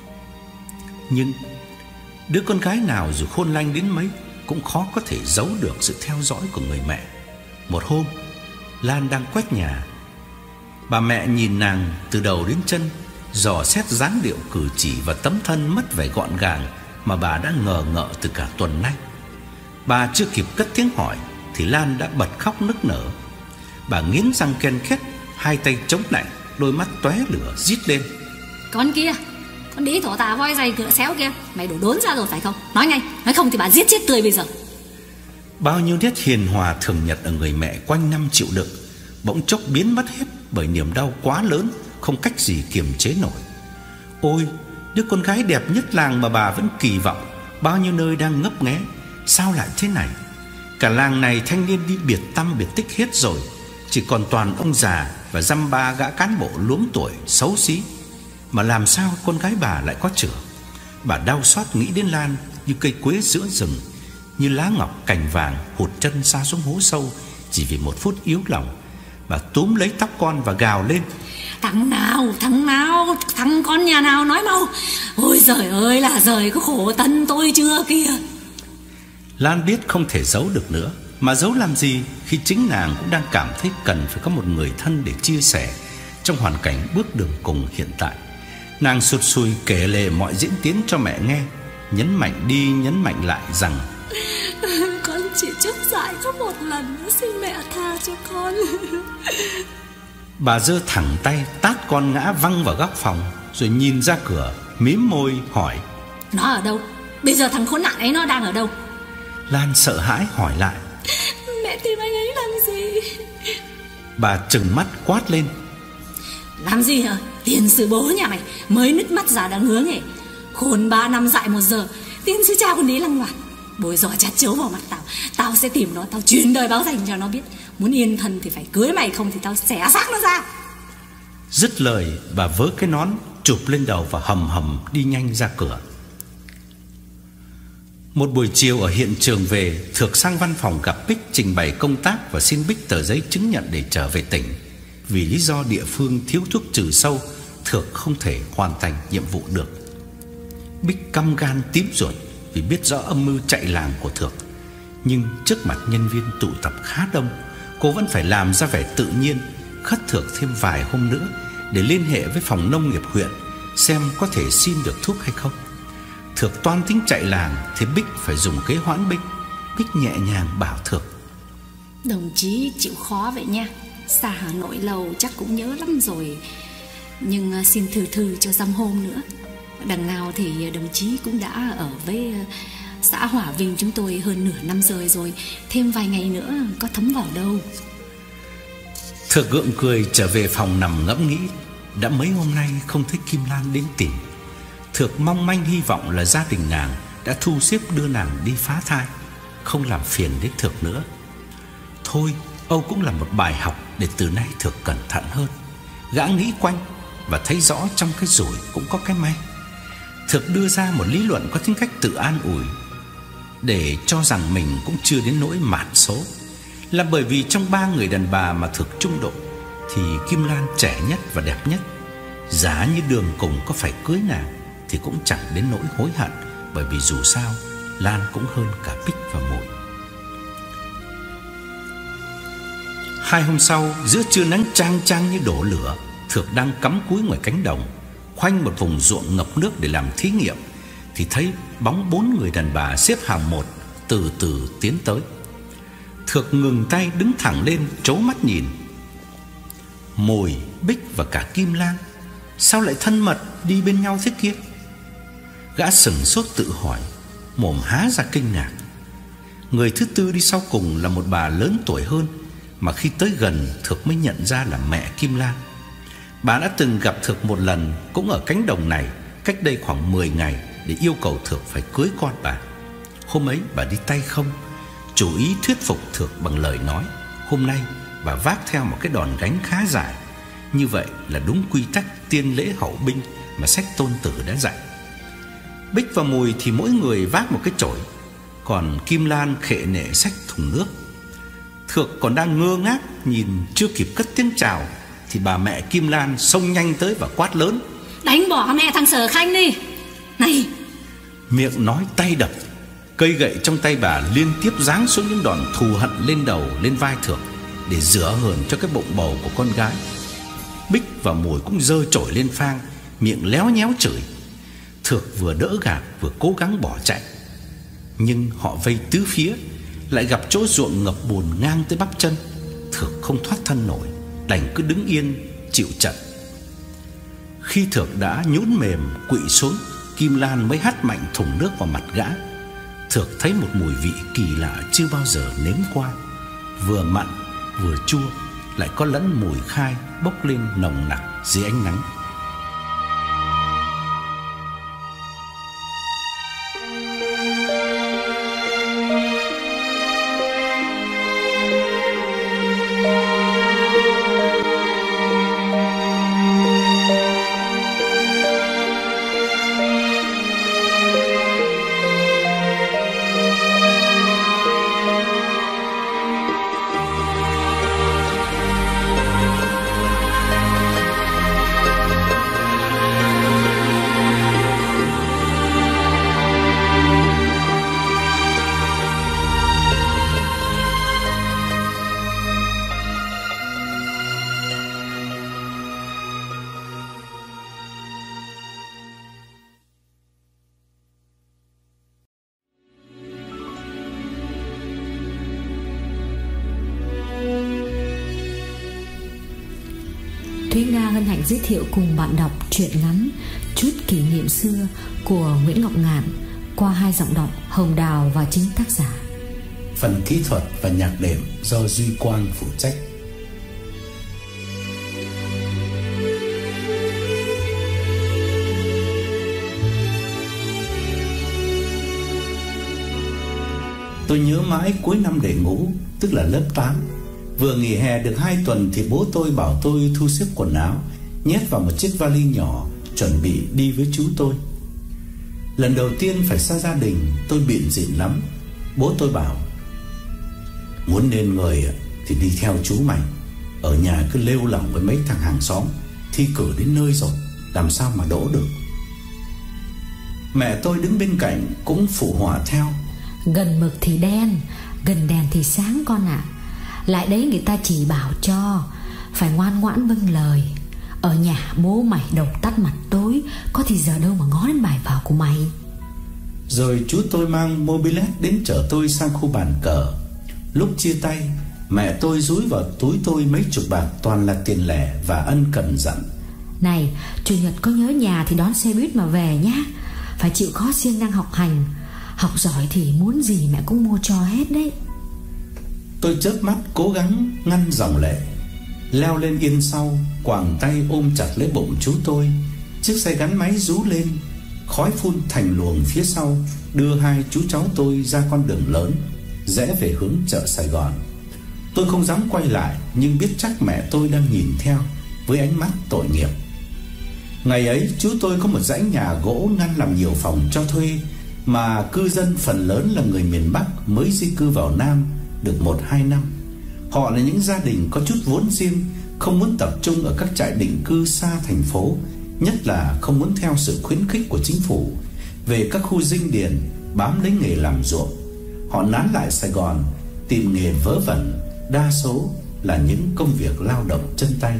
Nhưng đứa con gái nào dù khôn lanh đến mấy cũng khó có thể giấu được sự theo dõi của người mẹ. Một hôm, Lan đang quét nhà. Bà mẹ nhìn nàng từ đầu đến chân, dò xét dáng điệu cử chỉ và tấm thân mất vẻ gọn gàng mà bà đã ngờ ngợ từ cả tuần nay. Bà chưa kịp cất tiếng hỏi thì Lan đã bật khóc nức nở. Bà nghiến răng ken két, hai tay chống lạnh, đôi mắt tóe lửa rít lên: Con kia, con đĩ thổ tà voi giày cửa xéo kia, mày đổ đốn ra rồi phải không? Nói ngay, nói không thì bà giết chết tươi bây giờ. Bao nhiêu nét hiền hòa thường nhật ở người mẹ quanh năm chịu đựng bỗng chốc biến mất hết bởi niềm đau quá lớn, không cách gì kiềm chế nổi. Ôi, đứa con gái đẹp nhất làng mà bà vẫn kỳ vọng, bao nhiêu nơi đang ngấp nghé, sao lại thế này? Cả làng này thanh niên đi biệt tăm biệt tích hết rồi, chỉ còn toàn ông già và dăm ba gã cán bộ luống tuổi xấu xí. Mà làm sao con gái bà lại có chữa? Bà đau xót nghĩ đến Lan như cây quế giữa rừng, như lá ngọc cành vàng hụt chân xa xuống hố sâu chỉ vì một phút yếu lòng. Bà túm lấy tóc con và gào lên: Thằng nào, thằng con nhà nào nói mau. Ôi giời ơi là giời, có khổ thân tôi chưa kìa. Lan biết không thể giấu được nữa, mà giấu làm gì khi chính nàng cũng đang cảm thấy cần phải có một người thân để chia sẻ trong hoàn cảnh bước đường cùng hiện tại. Nàng sụt sùi kể lể mọi diễn tiến cho mẹ nghe. nhấn mạnh đi nhấn mạnh lại rằng con chỉ chúc dại có một lần nữa, xin mẹ tha cho con. Bà giơ thẳng tay tát con ngã văng vào góc phòng, rồi nhìn ra cửa mím môi hỏi: Nó ở đâu? Bây giờ thằng khốn nạn ấy nó đang ở đâu? Lan sợ hãi hỏi lại: Mẹ tìm anh ấy làm gì? Bà trừng mắt quát lên: Làm gì hả? Tiền sư bố nhà mày mới nứt mắt già đã ngứa nghề. Khôn 3 năm dại 1 giờ, tiền sư cha còn đi lăng loạt bồi dò chát chấu vào mặt tao. Tao sẽ tìm nó, tao truyền đời báo dành cho nó biết, muốn yên thân thì phải cưới mày, không thì tao xé xác nó ra. Dứt lời, bà vớ cái nón chụp lên đầu và hầm hầm đi nhanh ra cửa. Một buổi chiều ở hiện trường về, Thược sang văn phòng gặp Bích trình bày công tác và xin Bích tờ giấy chứng nhận để trở về tỉnh. Vì lý do địa phương thiếu thuốc trừ sâu, Thược không thể hoàn thành nhiệm vụ được. Bích căm gan tím ruột vì biết rõ âm mưu chạy làng của Thược, nhưng trước mặt nhân viên tụ tập khá đông, cô vẫn phải làm ra vẻ tự nhiên, khất Thược thêm vài hôm nữa để liên hệ với phòng nông nghiệp huyện xem có thể xin được thuốc hay không. Thược toan tính chạy làng thì Bích phải dùng kế hoãn Bích. Bích nhẹ nhàng bảo Thược: Đồng chí chịu khó vậy nha, xa Hà Nội lâu chắc cũng nhớ lắm rồi, nhưng xin thư cho dăm hôm nữa. Đằng nào thì đồng chí cũng đã ở với xã Hỏa Vinh chúng tôi hơn nửa năm rồi, thêm vài ngày nữa có thấm vào đâu. Thược gượng cười trở về phòng nằm ngẫm nghĩ. Đã mấy hôm nay không thấy Kim Lan đến tìm. Thược mong manh hy vọng là gia đình nàng đã thu xếp đưa nàng đi phá thai, không làm phiền đến Thược nữa. Thôi, Âu cũng là một bài học để từ nay Thược cẩn thận hơn. Gã nghĩ quanh và thấy rõ trong cái rủi cũng có cái may. Thược đưa ra một lý luận có tính cách tự an ủi, để cho rằng mình cũng chưa đến nỗi mạt số. Là bởi vì trong 3 người đàn bà mà Thược trung độ thì Kim Lan trẻ nhất và đẹp nhất. Giá như đường cùng có phải cưới nàng thì cũng chẳng đến nỗi hối hận, bởi vì dù sao Lan cũng hơn cả Bích và Mùi. 2 hôm sau, giữa trưa nắng chang chang như đổ lửa, Thược đang cắm cúi ngoài cánh đồng, khoanh một vùng ruộng ngập nước để làm thí nghiệm, thì thấy bóng 4 người đàn bà xếp hàng một từ từ tiến tới. Thược ngừng tay đứng thẳng lên, trố mắt nhìn. Mùi, Bích và cả Kim Lan sao lại thân mật đi bên nhau thế kia? Gã sửng sốt tự hỏi, mồm há ra kinh ngạc. Người thứ tư đi sau cùng là một bà lớn tuổi hơn, mà khi tới gần Thược mới nhận ra là mẹ Kim Lan. Bà đã từng gặp Thược một lần, cũng ở cánh đồng này, cách đây khoảng 10 ngày, để yêu cầu Thược phải cưới con bà. Hôm ấy bà đi tay không, chủ ý thuyết phục Thược bằng lời nói. Hôm nay bà vác theo một cái đòn gánh khá dài. Như vậy là đúng quy tắc tiên lễ hậu binh mà sách Tôn Tử đã dạy. Bích và Mùi thì mỗi người vác một cái chổi, còn Kim Lan khệ nệ xách thùng nước. Thược còn đang ngơ ngác nhìn, chưa kịp cất tiếng chào thì bà mẹ Kim Lan xông nhanh tới và quát lớn: Đánh bỏ mẹ thằng Sở Khanh đi! Này! Miệng nói tay đập, cây gậy trong tay bà liên tiếp giáng xuống những đòn thù hận lên đầu, lên vai Thược, để rửa hờn cho cái bụng bầu của con gái. Bích và Mùi cũng giơ chổi lên phang, miệng léo nhéo chửi. Thược vừa đỡ gạt vừa cố gắng bỏ chạy, nhưng họ vây tứ phía, lại gặp chỗ ruộng ngập bùn ngang tới bắp chân. Thược không thoát thân nổi, đành cứ đứng yên chịu trận. Khi Thược đã nhũn mềm quỵ xuống, Kim Lan mới hắt mạnh thùng nước vào mặt gã. Thược thấy một mùi vị kỳ lạ chưa bao giờ nếm qua, vừa mặn vừa chua, lại có lẫn mùi khai bốc lên nồng nặc dưới ánh nắng. hạnh giới thiệu cùng bạn đọc truyện ngắn Chút kỷ niệm xưa của Nguyễn Ngọc Ngạn qua 2 giọng đọc Hồng Đào và chính tác giả. Phần kỹ thuật và nhạc đệm do Duy Quang phụ trách. Tôi nhớ mãi cuối năm đệ ngũ, tức là lớp 8. Vừa nghỉ hè được 2 tuần thì bố tôi bảo tôi thu xếp quần áo, nhét vào một chiếc vali nhỏ, chuẩn bị đi với chú tôi. Lần đầu tiên phải xa gia đình, tôi bịn rịn lắm. Bố tôi bảo: muốn nên người thì đi theo chú mày, ở nhà cứ lêu lỏng với mấy thằng hàng xóm, thi cử đến nơi rồi làm sao mà đỗ được. Mẹ tôi đứng bên cạnh cũng phụ họa theo: gần mực thì đen, gần đèn thì sáng con ạ. Lại đấy người ta chỉ bảo cho phải ngoan ngoãn vâng lời. Ở nhà bố mày đầu tắt mặt tối, có thì giờ đâu mà ngó đến bài vở của mày. Rồi chú tôi mang mobilet đến chở tôi sang khu bàn cờ. Lúc chia tay, mẹ tôi dúi vào túi tôi mấy chục bạc toàn là tiền lẻ và ân cần dặn: này, chủ nhật có nhớ nhà thì đón xe buýt mà về nhá. Phải chịu khó siêng năng học hành, học giỏi thì muốn gì mẹ cũng mua cho hết đấy. Tôi chớp mắt cố gắng ngăn dòng lệ, leo lên yên sau, quàng tay ôm chặt lấy bụng chú tôi. Chiếc xe gắn máy rú lên, khói phun thành luồng phía sau, đưa 2 chú cháu tôi ra con đường lớn rẽ về hướng chợ Sài Gòn. Tôi không dám quay lại, nhưng biết chắc mẹ tôi đang nhìn theo với ánh mắt tội nghiệp. Ngày ấy chú tôi có một dãy nhà gỗ ngăn làm nhiều phòng cho thuê, mà cư dân phần lớn là người miền Bắc mới di cư vào Nam được 1-2 năm. Họ là những gia đình có chút vốn riêng, không muốn tập trung ở các trại định cư xa thành phố, nhất là không muốn theo sự khuyến khích của chính phủ về các khu dinh điền bám lấy nghề làm ruộng. Họ nán lại Sài Gòn tìm nghề vớ vẩn, đa số là những công việc lao động chân tay.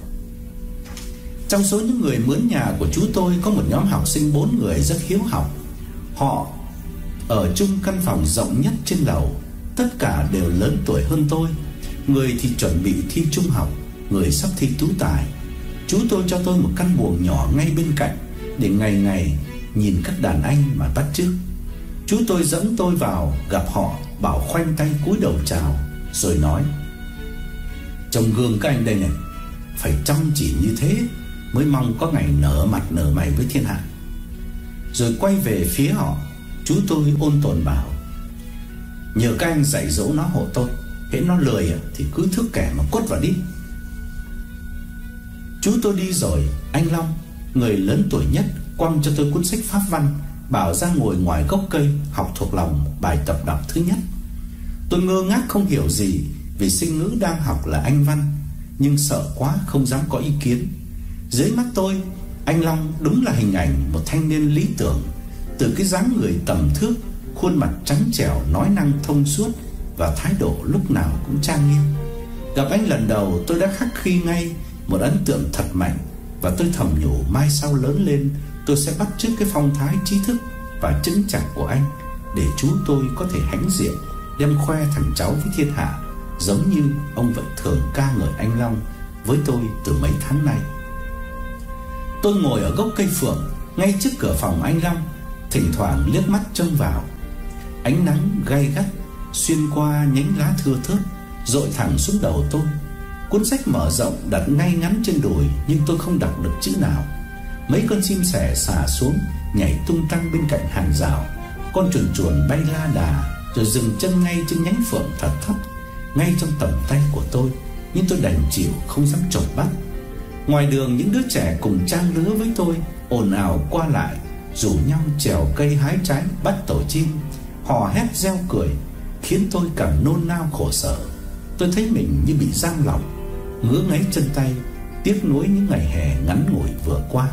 Trong số những người mướn nhà của chú tôi có một nhóm học sinh 4 người rất hiếu học. Họ ở chung căn phòng rộng nhất trên lầu. Tất cả đều lớn tuổi hơn tôi. Người thì chuẩn bị thi trung học, người sắp thi tú tài. Chú tôi cho tôi một căn buồng nhỏ ngay bên cạnh để ngày ngày nhìn các đàn anh mà bắt chước. Chú tôi dẫn tôi vào gặp họ, bảo khoanh tay cúi đầu chào, rồi nói: trông gương các anh đây này, phải chăm chỉ như thế mới mong có ngày nở mặt nở mày với thiên hạ. Rồi quay về phía họ, chú tôi ôn tồn bảo: nhờ các anh dạy dỗ nó hộ tôi, hễ nó lười thì cứ thước kẻ mà quất vào đi. Chú tôi đi rồi, anh Long, người lớn tuổi nhất, quăng cho tôi cuốn sách pháp văn, bảo ra ngồi ngoài gốc cây học thuộc lòng bài tập đọc thứ nhất. Tôi ngơ ngác không hiểu gì, vì sinh ngữ đang học là Anh văn, nhưng sợ quá không dám có ý kiến. Dưới mắt tôi, anh Long đúng là hình ảnh một thanh niên lý tưởng. Từ cái dáng người tầm thước, khuôn mặt trắng trẻo, nói năng thông suốt và thái độ lúc nào cũng trang nghiêm. Gặp anh lần đầu tôi đã khắc ghi ngay một ấn tượng thật mạnh, và tôi thầm nhủ mai sau lớn lên tôi sẽ bắt chước cái phong thái trí thức và chững chạc của anh, để chú tôi có thể hãnh diện đem khoe thằng cháu với thiên hạ, giống như ông vẫn thường ca ngợi anh Long với tôi từ mấy tháng nay. Tôi ngồi ở gốc cây phượng ngay trước cửa phòng anh Long, thỉnh thoảng liếc mắt trông vào. Ánh nắng gay gắt xuyên qua nhánh lá thưa thớt dội thẳng xuống đầu tôi. Cuốn sách mở rộng đặt ngay ngắn trên đùi, nhưng tôi không đọc được chữ nào. Mấy con chim sẻ xả xuống nhảy tung tăng bên cạnh hàng rào. Con chuồn chuồn bay la đà rồi dừng chân ngay trên nhánh phượng thật thấp, ngay trong tầm tay của tôi, nhưng tôi đành chịu không dám chộp bắt. Ngoài đường, những đứa trẻ cùng trang lứa với tôi ồn ào qua lại, rủ nhau trèo cây hái trái bắt tổ chim, hò hét reo cười, khiến tôi càng nôn nao khổ sở. Tôi thấy mình như bị giam lỏng, ngứa ngáy chân tay, tiếc nuối những ngày hè ngắn ngủi vừa qua.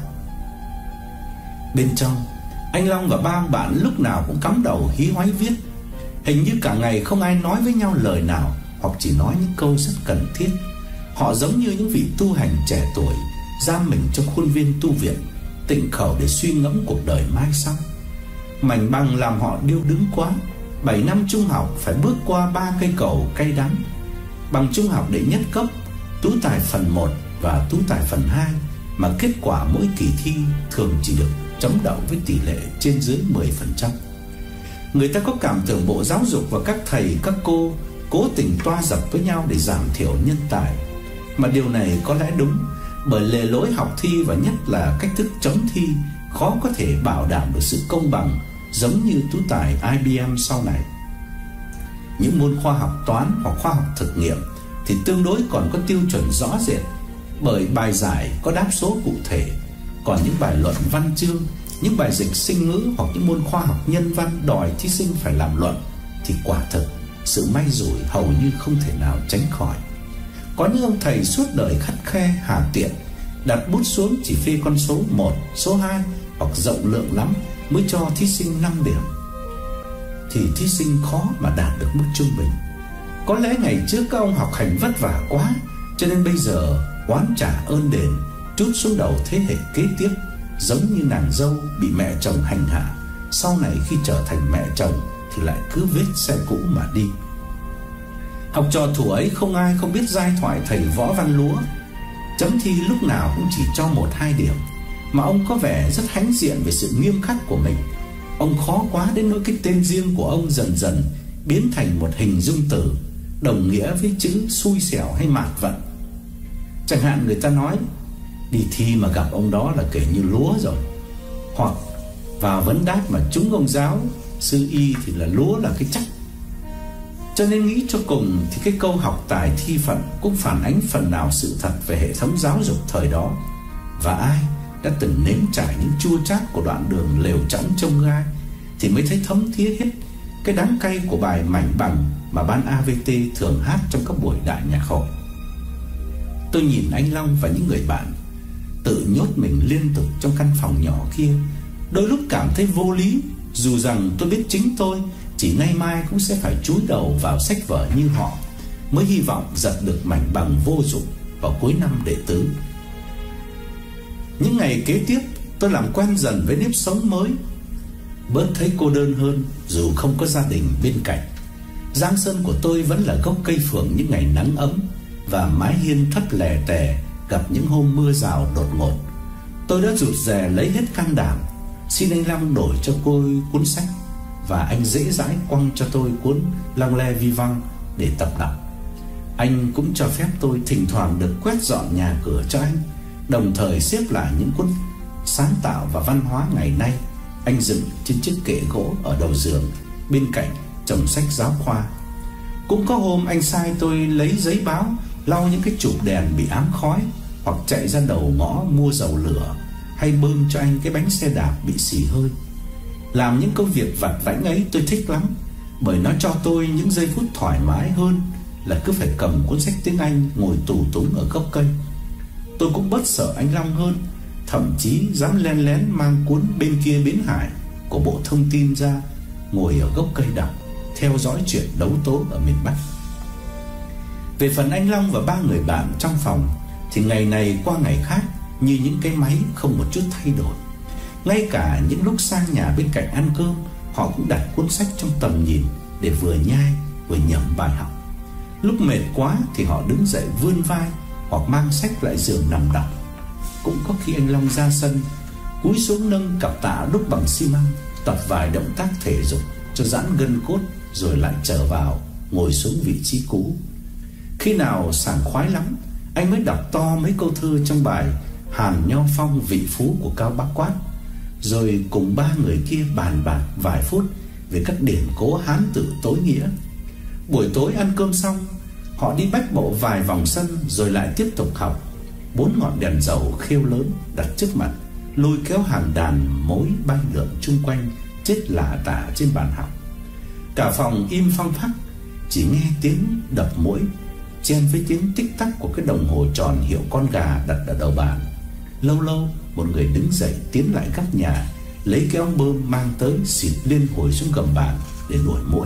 Bên trong, anh Long và ba ông bạn lúc nào cũng cắm đầu hí hoáy viết. Hình như cả ngày không ai nói với nhau lời nào, hoặc chỉ nói những câu rất cần thiết. Họ giống như những vị tu hành trẻ tuổi giam mình trong khuôn viên tu viện, tịnh khẩu để suy ngẫm cuộc đời mai sau. Mảnh bằng làm họ điêu đứng quá. 7 năm trung học phải bước qua 3 cây cầu cay đắng. Bằng trung học đệ nhất cấp, tú tài phần 1 và tú tài phần 2 mà kết quả mỗi kỳ thi thường chỉ được chấm đậu với tỷ lệ trên dưới 10%. Người ta có cảm tưởng Bộ Giáo dục và các thầy các cô cố tình toa dập với nhau để giảm thiểu nhân tài. Mà điều này có lẽ đúng, bởi lề lối học thi và nhất là cách thức chấm thi khó có thể bảo đảm được sự công bằng giống như tú tài IBM sau này. Những môn khoa học toán hoặc khoa học thực nghiệm thì tương đối còn có tiêu chuẩn rõ rệt, bởi bài giải có đáp số cụ thể. Còn những bài luận văn chương, những bài dịch sinh ngữ hoặc những môn khoa học nhân văn đòi thí sinh phải làm luận thì quả thực sự may rủi hầu như không thể nào tránh khỏi. Có những ông thầy suốt đời khắt khe hà tiện, đặt bút xuống chỉ phê con số 1, số 2 hoặc rộng lượng lắm mới cho thí sinh 5 điểm, thì thí sinh khó mà đạt được mức trung bình. Có lẽ ngày trước các ông học hành vất vả quá, cho nên bây giờ oán trả ơn đền trút xuống đầu thế hệ kế tiếp, giống như nàng dâu bị mẹ chồng hành hạ, sau này khi trở thành mẹ chồng thì lại cứ vết xe cũ mà đi. Học trò thủ ấy không ai không biết giai thoại thầy Võ Văn Lúa. Chấm thi lúc nào cũng chỉ cho 1-2 điểm, mà ông có vẻ rất hãnh diện về sự nghiêm khắc của mình. Ông khó quá đến nỗi cái tên riêng của ông dần dần biến thành một hình dung từ đồng nghĩa với chữ xui xẻo hay mạt vận. Chẳng hạn người ta nói đi thi mà gặp ông đó là kể như lúa rồi, hoặc vào vấn đáp mà trúng ông giáo sư y thì là lúa là cái chắc. Cho nên nghĩ cho cùng thì cái câu học tài thi phận cũng phản ánh phần nào sự thật về hệ thống giáo dục thời đó. Và ai đã từng nếm trải những chua chát của đoạn đường lều trõng trông gai thì mới thấy thấm thía hết cái đắng cay của bài mảnh bằng mà ban AVT thường hát trong các buổi đại nhạc hội. Tôi nhìn anh Long và những người bạn tự nhốt mình liên tục trong căn phòng nhỏ kia, đôi lúc cảm thấy vô lý, dù rằng tôi biết chính tôi chỉ nay mai cũng sẽ phải chúi đầu vào sách vở như họ, mới hy vọng giật được mảnh bằng vô dụng vào cuối năm đệ tứ. Những ngày kế tiếp, tôi làm quen dần với nếp sống mới, bớt thấy cô đơn hơn dù không có gia đình bên cạnh. Giang sơn của tôi vẫn là gốc cây phượng những ngày nắng ấm và mái hiên thấp lè tè gặp những hôm mưa rào đột ngột. Tôi đã rụt rè lấy hết can đảm xin anh Long đổi cho tôi cuốn sách, và anh dễ dãi quăng cho tôi cuốn L'Anglais Vivant để tập đọc. Anh cũng cho phép tôi thỉnh thoảng được quét dọn nhà cửa cho anh, đồng thời xếp lại những cuốn sáng tạo và văn hóa ngày nay anh dựng trên chiếc kệ gỗ ở đầu giường bên cạnh chồng sách giáo khoa. Cũng có hôm anh sai tôi lấy giấy báo lau những cái chụp đèn bị ám khói, hoặc chạy ra đầu ngõ mua dầu lửa, hay bơm cho anh cái bánh xe đạp bị xì hơi. Làm những công việc vặt vãnh ấy tôi thích lắm, bởi nó cho tôi những giây phút thoải mái hơn là cứ phải cầm cuốn sách tiếng Anh ngồi tù túng ở gốc cây. Tôi cũng bớt sợ anh Long hơn, thậm chí dám len lén mang cuốn Bên Kia Bến Hải của Bộ Thông tin ra, ngồi ở gốc cây đọc, theo dõi chuyện đấu tố ở miền Bắc. Về phần anh Long và 3 người bạn trong phòng thì ngày này qua ngày khác như những cái máy không một chút thay đổi. Ngay cả những lúc sang nhà bên cạnh ăn cơm, họ cũng đặt cuốn sách trong tầm nhìn để vừa nhai vừa nhẩm bài học. Lúc mệt quá thì họ đứng dậy vươn vai hoặc mang sách lại giường nằm đọc. Cũng có khi anh Long ra sân, cúi xuống nâng cặp tạ đúc bằng xi măng, tập vài động tác thể dục cho giãn gân cốt, rồi lại trở vào ngồi xuống vị trí cũ. Khi nào sảng khoái lắm, anh mới đọc to mấy câu thơ trong bài Hàn Nho Phong Vị Phú của Cao Bác Quát, rồi cùng 3 người kia bàn bạc vài phút về các điển cố Hán Tử tối nghĩa. Buổi tối ăn cơm xong, họ đi bách bộ vài vòng sân rồi lại tiếp tục học. 4 ngọn đèn dầu khêu lớn đặt trước mặt, lôi kéo hàng đàn mối bay lượn chung quanh, chết lả tả trên bàn học. Cả phòng im phăng phắc, chỉ nghe tiếng đập mũi chen với tiếng tích tắc của cái đồng hồ tròn hiệu con gà đặt ở đầu bàn. Lâu lâu một người đứng dậy tiến lại góc nhà, lấy cái ống bơm mang tới xịt liên hồi xuống gầm bàn để đuổi muỗi.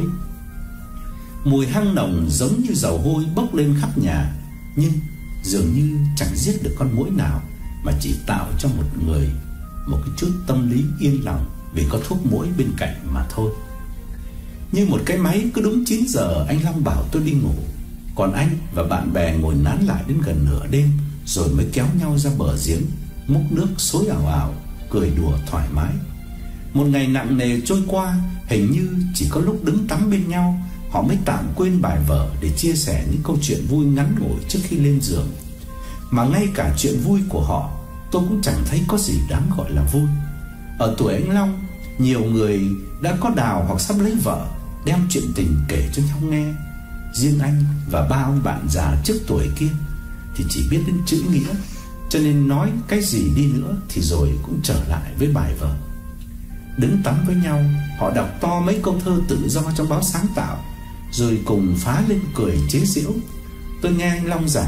Mùi hăng nồng giống như dầu hôi bốc lên khắp nhà, nhưng dường như chẳng giết được con muỗi nào, mà chỉ tạo cho một người một cái chút tâm lý yên lòng vì có thuốc muỗi bên cạnh mà thôi. Như một cái máy, cứ đúng 9 giờ anh Long bảo tôi đi ngủ, còn anh và bạn bè ngồi nán lại đến gần nửa đêm rồi mới kéo nhau ra bờ giếng múc nước xối ảo ảo, cười đùa thoải mái. Một ngày nặng nề trôi qua, hình như chỉ có lúc đứng tắm bên nhau họ mới tạm quên bài vở để chia sẻ những câu chuyện vui ngắn ngủi trước khi lên giường. Mà ngay cả chuyện vui của họ tôi cũng chẳng thấy có gì đáng gọi là vui. Ở tuổi anh Long, nhiều người đã có đào hoặc sắp lấy vợ, đem chuyện tình kể cho nhau nghe. Riêng anh và ba ông bạn già trước tuổi kia thì chỉ biết đến chữ nghĩa, cho nên nói cái gì đi nữa thì rồi cũng trở lại với bài vở. Đứng tắm với nhau, họ đọc to mấy câu thơ tự do trong báo Sáng Tạo, rồi cùng phá lên cười chế giễu. Tôi nghe anh Long giảng,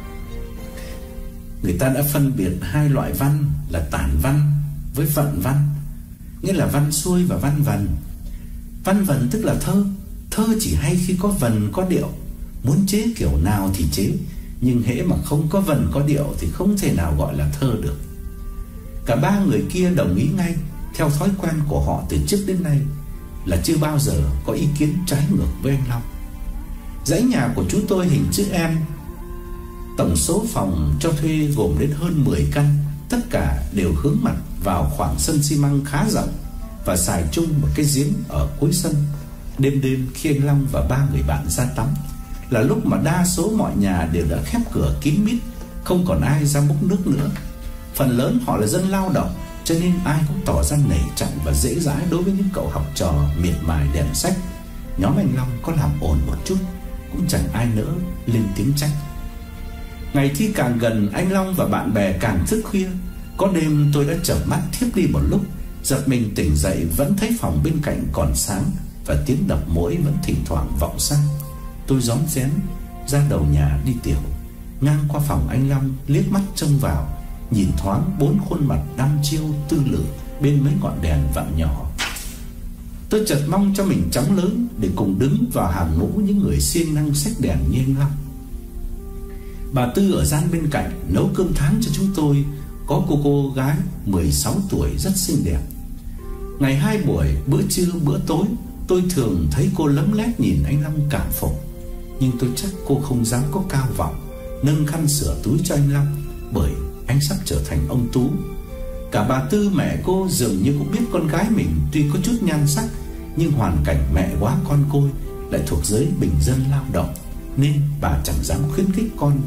người ta đã phân biệt hai loại văn là tản văn với vận văn, nghĩa là văn xuôi và văn vần. Văn vần tức là thơ. Thơ chỉ hay khi có vần có điệu, muốn chế kiểu nào thì chế, nhưng hễ mà không có vần có điệu thì không thể nào gọi là thơ được. Cả ba người kia đồng ý ngay, theo thói quen của họ từ trước đến nay, là chưa bao giờ có ý kiến trái ngược với anh Long. Dãy nhà của chúng tôi hình chữ M, tổng số phòng cho thuê gồm đến hơn 10 căn, tất cả đều hướng mặt vào khoảng sân xi măng khá rộng và xài chung một cái giếng ở cuối sân. Đêm đêm khi anh Long và ba người bạn ra tắm là lúc mà đa số mọi nhà đều đã khép cửa kín mít, không còn ai ra múc nước nữa. Phần lớn họ là dân lao động, cho nên ai cũng tỏ ra nể trọng và dễ dãi đối với những cậu học trò miệt mài đèn sách. Nhóm anh Long có làm ồn một chút cũng chẳng ai nỡ lên tiếng trách. Ngày thi càng gần, anh Long và bạn bè càng thức khuya. Có đêm tôi đã chợp mắt thiếp đi một lúc, giật mình tỉnh dậy vẫn thấy phòng bên cạnh còn sáng và tiếng đập muỗi vẫn thỉnh thoảng vọng sang. Tôi rón rén ra đầu nhà đi tiểu, ngang qua phòng anh Long, liếc mắt trông vào, nhìn thoáng 4 khuôn mặt đăm chiêu tư lự bên mấy ngọn đèn vàng nhỏ. Tôi chợt mong cho mình chóng lớn để cùng đứng vào hàng ngũ những người siêng năng xách đèn như anh Long. Bà Tư ở gian bên cạnh nấu cơm tháng cho chúng tôi. Có cô gái 16 tuổi rất xinh đẹp. Ngày 2 buổi, bữa trưa bữa tối, tôi thường thấy cô lấm lét nhìn anh Long cảm phục. Nhưng tôi chắc cô không dám có cao vọng nâng khăn sửa túi cho anh Long, bởi anh sắp trở thành ông Tú. Cả bà Tư mẹ cô dường như cũng biết con gái mình tuy có chút nhan sắc, nhưng hoàn cảnh mẹ quá con côi lại thuộc giới bình dân lao động, nên bà chẳng dám khuyến khích con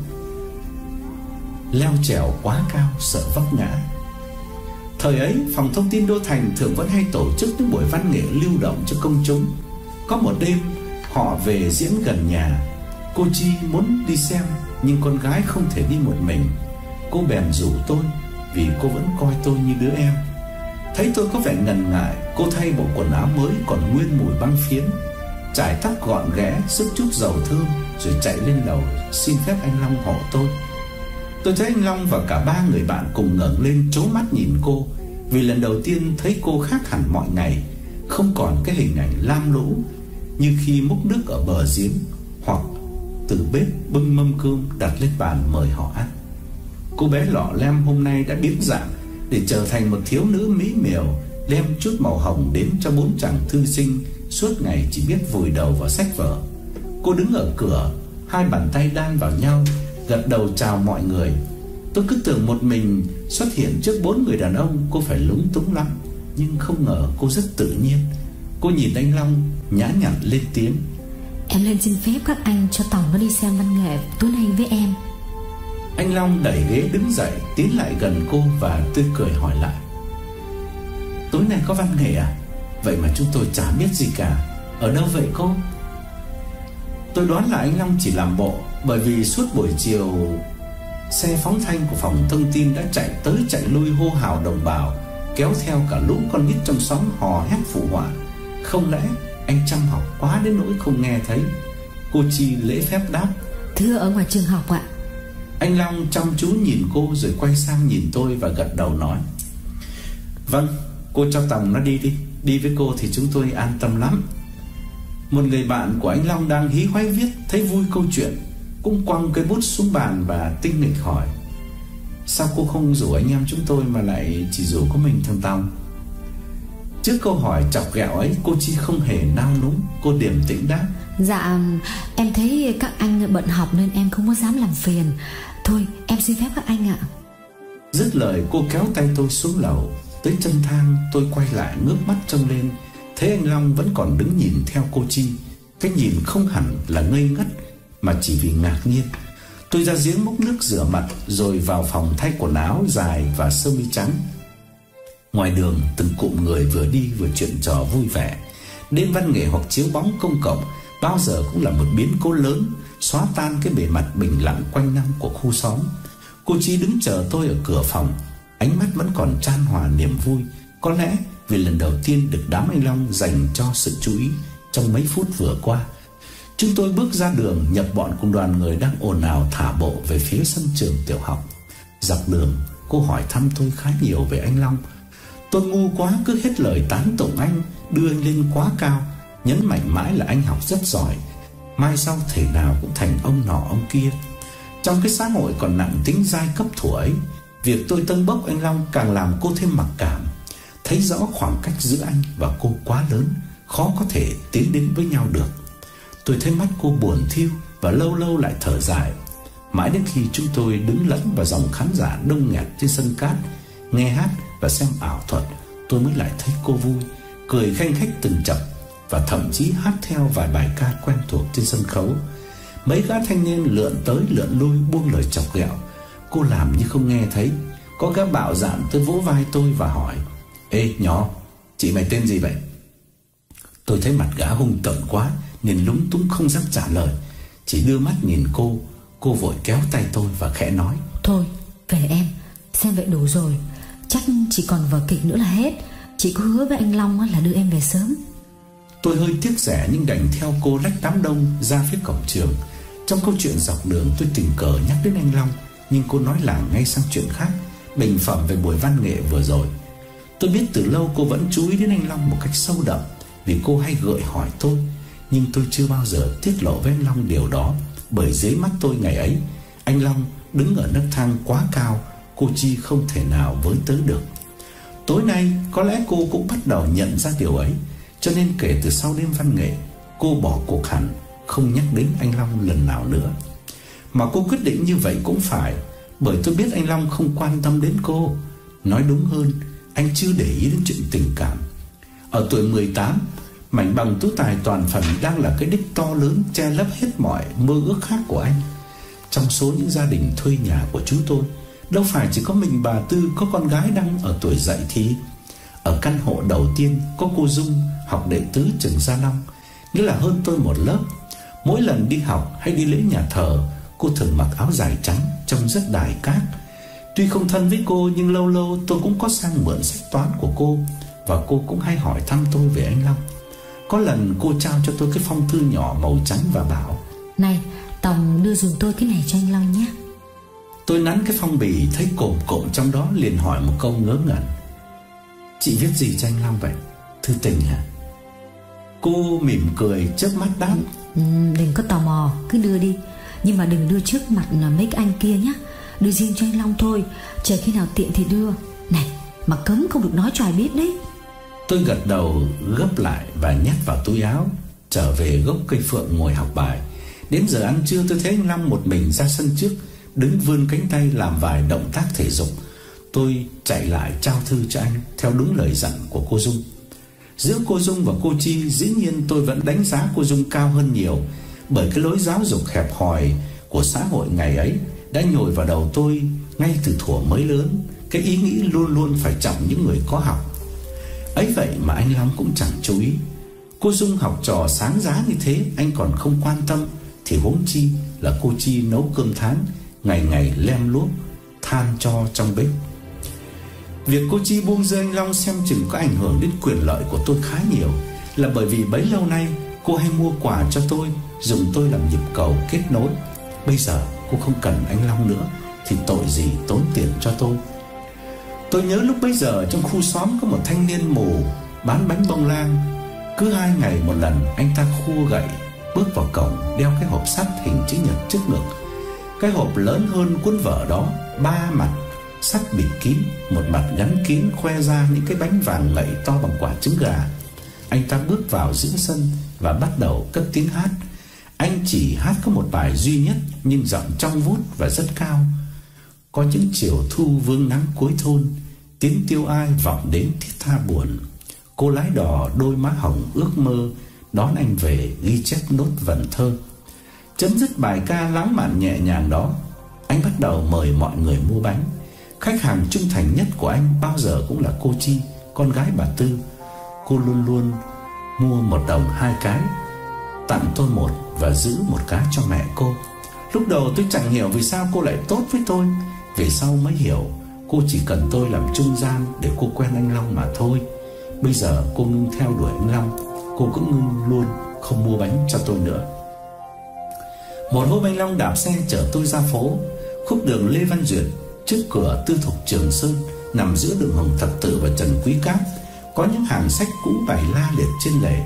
leo trèo quá cao sợ vấp ngã. Thời ấy, Phòng Thông tin Đô Thành thường vẫn hay tổ chức những buổi văn nghệ lưu động cho công chúng. Có một đêm, họ về diễn gần nhà. Cô Chi muốn đi xem, nhưng con gái không thể đi một mình. Cô bèn rủ tôi, vì cô vẫn coi tôi như đứa em. Thấy tôi có vẻ ngần ngại, cô thay bộ quần áo mới còn nguyên mùi băng phiến, chải tóc gọn ghẽ, sức chút dầu thơm, rồi chạy lên lầu xin phép anh Long hộ tôi. Tôi thấy anh Long và cả ba người bạn cùng ngẩng lên trố mắt nhìn cô, vì lần đầu tiên thấy cô khác hẳn mọi ngày, không còn cái hình ảnh lam lũ như khi múc nước ở bờ giếng, hoặc từ bếp bưng mâm cơm đặt lên bàn mời họ ăn. Cô bé lọ lem hôm nay đã biến dạng để trở thành một thiếu nữ mỹ miều, đem chút màu hồng đến cho 4 chàng thư sinh suốt ngày chỉ biết vùi đầu vào sách vở. Cô đứng ở cửa, hai bàn tay đan vào nhau, gật đầu chào mọi người. Tôi cứ tưởng một mình xuất hiện trước 4 người đàn ông cô phải lúng túng lắm, nhưng không ngờ cô rất tự nhiên. Cô nhìn anh Long nhã nhặn lên tiếng: Em lên xin phép các anh cho Tòng nó đi xem văn nghệ tối nay với em. Anh Long đẩy ghế đứng dậy, tiến lại gần cô và tươi cười hỏi lại: Tối nay có văn nghệ à? Vậy mà chúng tôi chả biết gì cả. Ở đâu vậy cô? Tôi đoán là anh Long chỉ làm bộ, bởi vì suốt buổi chiều xe phóng thanh của Phòng Thông tin đã chạy tới chạy lui hô hào đồng bào, kéo theo cả lũ con nít trong xóm hò hét phụ họa. Không lẽ anh chăm học quá đến nỗi không nghe thấy? Cô Chi lễ phép đáp: Thưa, ở ngoài trường học ạ. Anh Long chăm chú nhìn cô rồi quay sang nhìn tôi và gật đầu nói: Vâng, cô cho Tòng nó đi. Đi với cô thì chúng tôi an tâm lắm. Một người bạn của anh Long đang hí hoáy viết, thấy vui câu chuyện, cũng quăng cây bút xuống bàn và tinh nghịch hỏi: Sao cô không rủ anh em chúng tôi mà lại chỉ rủ có mình thằng Tòng? Trước câu hỏi chọc ghẹo ấy, cô Chi không hề nao núng. Cô điềm tĩnh đáp: Dạ, em thấy các anh bận học nên em không có dám làm phiền. Thôi, em xin phép các anh ạ. Dứt lời cô kéo tay tôi xuống lầu. Tới chân thang tôi quay lại ngước mắt trông lên, thấy anh Long vẫn còn đứng nhìn theo cô Chi. Cái nhìn không hẳn là ngây ngất, mà chỉ vì ngạc nhiên. Tôi ra giếng múc nước rửa mặt, rồi vào phòng thay quần áo dài và sơ mi trắng. Ngoài đường từng cụm người vừa đi vừa chuyện trò vui vẻ. Đêm văn nghệ hoặc chiếu bóng công cộng bao giờ cũng là một biến cố lớn, xóa tan cái bề mặt bình lặng quanh năm của khu xóm. Cô Chi đứng chờ tôi ở cửa phòng, ánh mắt vẫn còn chan hòa niềm vui. Có lẽ vì lần đầu tiên được đám anh Long dành cho sự chú ý trong mấy phút vừa qua. Chúng tôi bước ra đường, nhập bọn cùng đoàn người đang ồn ào thả bộ về phía sân trường tiểu học. Dọc đường cô hỏi thăm tôi khá nhiều về anh Long. Tôi ngu quá cứ hết lời tán tụng anh, đưa anh lên quá cao, nhấn mạnh mãi là anh học rất giỏi, mai sau thể nào cũng thành ông nọ ông kia. Trong cái xã hội còn nặng tính giai cấp thuở ấy, việc tôi tâng bốc anh Long càng làm cô thêm mặc cảm, thấy rõ khoảng cách giữa anh và cô quá lớn, khó có thể tiến đến với nhau được. Tôi thấy mắt cô buồn thiu và lâu lâu lại thở dài. Mãi đến khi chúng tôi đứng lẫn vào dòng khán giả đông nghẹt trên sân cát, nghe hát và xem ảo thuật, tôi mới lại thấy cô vui, cười khanh khách từng chập, và thậm chí hát theo vài bài ca quen thuộc trên sân khấu. Mấy gã thanh niên lượn tới lượn lui buông lời chọc ghẹo. Cô làm như không nghe thấy. Có gã bạo dạn tới vỗ vai tôi và hỏi: "Ê nhỏ, chị mày tên gì vậy?" Tôi thấy mặt gã hung tợn quá nên lúng túng không dám trả lời, chỉ đưa mắt nhìn cô. Cô vội kéo tay tôi và khẽ nói: "Thôi, về em, xem vậy đủ rồi. Chắc chỉ còn vở kịch nữa là hết. Chị có hứa với anh Long là đưa em về sớm." Tôi hơi tiếc rẻ nhưng đành theo cô lách đám đông ra phía cổng trường. Trong câu chuyện dọc đường tôi tình cờ nhắc đến anh Long, nhưng cô nói làng ngay sang chuyện khác, bình phẩm về buổi văn nghệ vừa rồi. Tôi biết từ lâu cô vẫn chú ý đến anh Long một cách sâu đậm, vì cô hay gợi hỏi tôi. Nhưng tôi chưa bao giờ tiết lộ với anh Long điều đó, bởi dưới mắt tôi ngày ấy, anh Long đứng ở nấc thang quá cao, cô Chi không thể nào với tới được. Tối nay có lẽ cô cũng bắt đầu nhận ra điều ấy, cho nên kể từ sau đêm văn nghệ, cô bỏ cuộc hẳn, không nhắc đến anh Long lần nào nữa. Mà cô quyết định như vậy cũng phải, bởi tôi biết anh Long không quan tâm đến cô. Nói đúng hơn, anh chưa để ý đến chuyện tình cảm. Ở tuổi 18, mảnh bằng tú tài toàn phần đang là cái đích to lớn che lấp hết mọi mơ ước khác của anh. Trong số những gia đình thuê nhà của chúng tôi, đâu phải chỉ có mình bà Tư có con gái đang ở tuổi dậy thì. Ở căn hộ đầu tiên có cô Dung, học đệ tứ trường Gia Long, nghĩa là hơn tôi một lớp. Mỗi lần đi học hay đi lễ nhà thờ, cô thường mặc áo dài trắng trông rất đài cát. Tuy không thân với cô nhưng lâu lâu tôi cũng có sang mượn sách toán của cô, và cô cũng hay hỏi thăm tôi về anh Long. Có lần cô trao cho tôi cái phong thư nhỏ màu trắng và bảo: "Này, Tòng đưa dùm tôi cái này cho anh Long nhé." Tôi nắn cái phong bì thấy cộm trong đó, liền hỏi một câu ngớ ngẩn: "Chị viết gì cho anh Long vậy? Thư tình hả?" Cô mỉm cười chớp mắt đáp: Đừng có tò mò, cứ đưa đi. Nhưng mà đừng đưa trước mặt mấy cái anh kia nhé. Đưa riêng cho anh Long thôi, chờ khi nào tiện thì đưa. Này, mà cấm không được nói cho ai biết đấy. Tôi gật đầu gấp lại và nhét vào túi áo, trở về gốc cây phượng ngồi học bài. Đến giờ ăn trưa tôi thấy anh Long một mình ra sân trước, đứng vươn cánh tay làm vài động tác thể dục. Tôi chạy lại trao thư cho anh theo đúng lời dặn của cô Dung. Giữa cô Dung và cô Chi, dĩ nhiên tôi vẫn đánh giá cô Dung cao hơn nhiều, bởi cái lối giáo dục hẹp hòi của xã hội ngày ấy đã nhồi vào đầu tôi ngay từ thuở mới lớn cái ý nghĩ luôn luôn phải trọng những người có học. Ấy vậy mà anh Long cũng chẳng chú ý. Cô Dung học trò sáng giá như thế anh còn không quan tâm, thì huống chi là cô Chi nấu cơm tháng, ngày ngày lem luốc than cho trong bếp. Việc cô Chi buông rơi anh Long xem chừng có ảnh hưởng đến quyền lợi của tôi khá nhiều, là bởi vì bấy lâu nay cô hay mua quà cho tôi, dùng tôi làm nhịp cầu kết nối. Bây giờ cô không cần anh Long nữa thì tội gì tốn tiền cho tôi. Tôi nhớ lúc bấy giờ trong khu xóm có một thanh niên mù bán bánh bông lan. Cứ 2 ngày một lần anh ta khua gậy bước vào cổng, đeo cái hộp sắt hình chữ nhật trước ngực. Cái hộp lớn hơn cuốn vở đó, 3 mặt sắt bịt kín, một mặt gắn kín khoe ra những cái bánh vàng ngậy to bằng quả trứng gà. Anh ta bước vào giữa sân và bắt đầu cất tiếng hát. Anh chỉ hát có một bài duy nhất nhưng giọng trong vút và rất cao. Có những chiều thu vương nắng cuối thôn, tiếng tiêu ai vọng đến thiết tha buồn. Cô lái đò đôi má hồng ước mơ đón anh về ghi chép nốt vần thơ. Chấm dứt bài ca lãng mạn nhẹ nhàng đó, anh bắt đầu mời mọi người mua bánh. Khách hàng trung thành nhất của anh bao giờ cũng là cô Chi, con gái bà Tư. Cô luôn luôn mua 1 đồng 2 cái, tặng tôi 1 và giữ 1 cái cho mẹ cô. Lúc đầu tôi chẳng hiểu vì sao cô lại tốt với tôi. Về sau mới hiểu cô chỉ cần tôi làm trung gian để cô quen anh Long mà thôi. Bây giờ cô ngưng theo đuổi anh Long, cô cũng ngưng luôn không mua bánh cho tôi nữa. Một hôm anh Long đạp xe chở tôi ra phố. Khúc đường Lê Văn Duyệt trước cửa Tư Thục Trường Sơn, nằm giữa đường Hồng Thập Tự và Trần Quý Cáp, có những hàng sách cũ bày la liệt trên lề.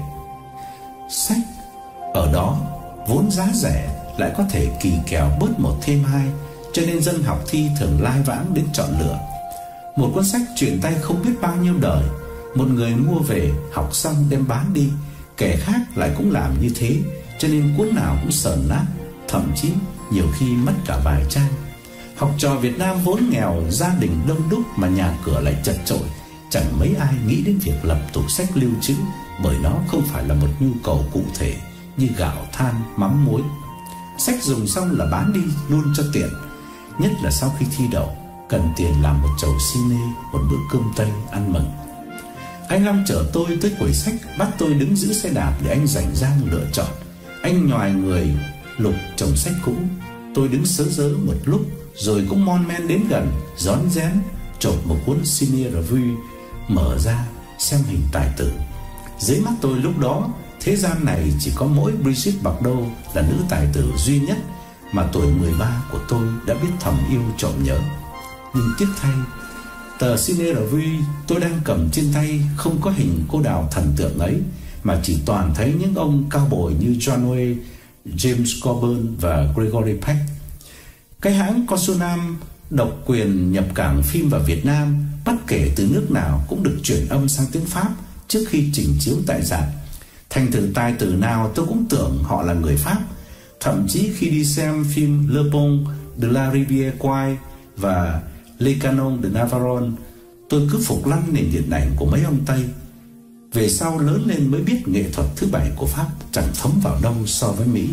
Sách ở đó vốn giá rẻ, lại có thể kỳ kèo bớt 1 thêm 2, cho nên dân học thi thường lai vãng đến chọn lựa. Một cuốn sách truyền tay không biết bao nhiêu đời, một người mua về học xong đem bán đi, kẻ khác lại cũng làm như thế, cho nên cuốn nào cũng sờn nát, thậm chí nhiều khi mất cả vài trang. Học trò Việt Nam vốn nghèo, gia đình đông đúc mà nhà cửa lại chật chội, chẳng mấy ai nghĩ đến việc lập tủ sách lưu trữ, bởi nó không phải là một nhu cầu cụ thể như gạo, than, mắm, muối. Sách dùng xong là bán đi luôn cho tiện, nhất là sau khi thi đậu, cần tiền làm một chầu cine, một bữa cơm Tây ăn mừng. Anh Long chở tôi tới quầy sách, bắt tôi đứng giữ xe đạp để anh rảnh rang lựa chọn. Anh nhoài người lục chồng sách cũ, tôi đứng sớ rớ một lúc, rồi cũng mon men đến gần, rón rén chộp một cuốn Cine Revue, mở ra xem hình tài tử. Dưới mắt tôi lúc đó, thế gian này chỉ có mỗi Brigitte Bardot là nữ tài tử duy nhất mà tuổi 13 của tôi đã biết thầm yêu trộm nhớ. Nhưng tiếc thay, tờ Cine Revue tôi đang cầm trên tay không có hình cô đào thần tượng ấy, mà chỉ toàn thấy những ông cao bồi như John Wayne, James Coburn và Gregory Peck. Cái hãng Consortium độc quyền nhập cảng phim vào Việt Nam, bất kể từ nước nào cũng được chuyển âm sang tiếng Pháp trước khi trình chiếu tại rạp. Thành thử tài tử nào tôi cũng tưởng họ là người Pháp. Thậm chí khi đi xem phim Le Pont de la Rivière Kwai và Les Canons de Navarone, tôi cứ phục lăng nền điện ảnh của mấy ông Tây. Về sau lớn lên mới biết nghệ thuật thứ 7 của Pháp chẳng thấm vào đâu so với Mỹ.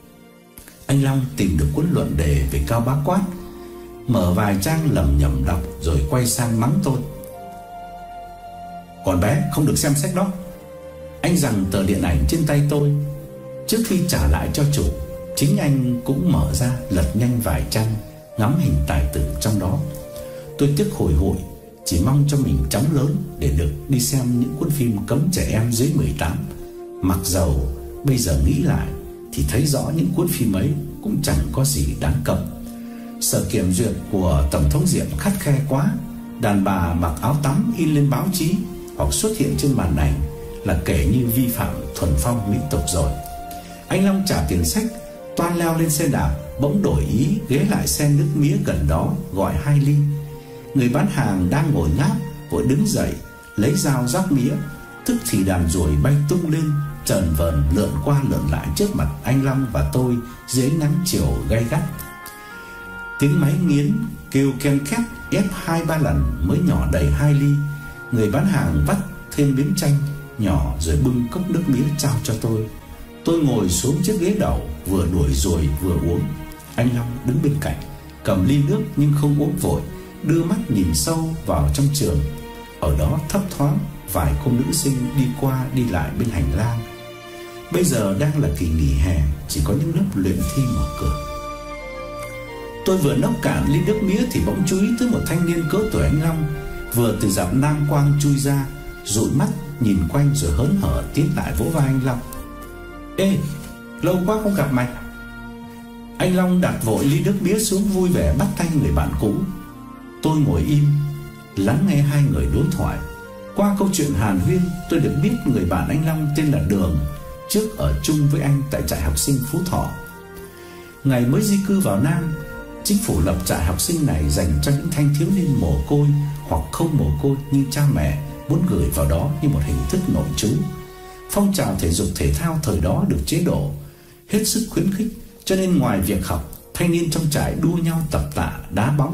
Anh Long tìm được cuốn luận đề về Cao Bá Quát, mở vài trang lầm nhầm đọc rồi quay sang mắng tôi: "Còn bé không được xem sách đó." Anh giằng tờ điện ảnh trên tay tôi. Trước khi trả lại cho chủ, chính anh cũng mở ra lật nhanh vài trang, ngắm hình tài tử trong đó. Tôi tiếc hồi hụi, chỉ mong cho mình chóng lớn để được đi xem những cuốn phim cấm trẻ em dưới 18. Mặc dầu bây giờ nghĩ lại thì thấy rõ những cuốn phim ấy cũng chẳng có gì đáng cấm. Sở kiểm duyệt của Tổng thống Diệm khắt khe quá. Đàn bà mặc áo tắm in lên báo chí hoặc xuất hiện trên màn ảnh là kể như vi phạm thuần phong mỹ tục rồi. Anh Long trả tiền sách, toan leo lên xe đạp, bỗng đổi ý ghé lại xe nước mía gần đó gọi 2 ly. Người bán hàng đang ngồi ngáp vội đứng dậy lấy dao róc mía, tức thì đàn ruồi bay tung lên, chờn vờn lượn qua lượn lại trước mặt anh Long và tôi dưới nắng chiều gay gắt. Tiếng máy nghiến kêu ken két ép 2-3 lần mới nhỏ đầy 2 ly. Người bán hàng vắt thêm miếng chanh nhỏ rồi bưng cốc nước mía trao cho tôi. Tôi ngồi xuống chiếc ghế đầu, vừa đuổi ruồi vừa uống. Anh Long đứng bên cạnh, cầm ly nước nhưng không uống vội, đưa mắt nhìn sâu vào trong trường. Ở đó thấp thoáng vài cô nữ sinh đi qua đi lại bên hành lang. Bây giờ đang là kỳ nghỉ hè, chỉ có những lớp luyện thi mở cửa. Tôi vừa nốc cạn ly nước mía thì bỗng chú ý tới một thanh niên cỡ tuổi anh Long, vừa từ dạp Nam Quang chui ra, dụi mắt nhìn quanh rồi hớn hở tiến lại vỗ vai anh Long: "Ê, lâu quá không gặp mày." Anh Long đặt vội ly nước mía xuống, vui vẻ bắt tay người bạn cũ. Tôi ngồi im lắng nghe hai người đối thoại. Qua câu chuyện hàn huyên, tôi được biết người bạn anh Long tên là Đường, trước ở chung với anh tại trại học sinh Phú Thọ. Ngày mới di cư vào Nam, chính phủ lập trại học sinh này dành cho những thanh thiếu niên mồ côi hoặc không mồ côi nhưng cha mẹ muốn gửi vào đó như một hình thức nội trú. Phong trào thể dục thể thao thời đó được chế độ hết sức khuyến khích, cho nên ngoài việc học, thanh niên trong trại đua nhau tập tạ, đá bóng,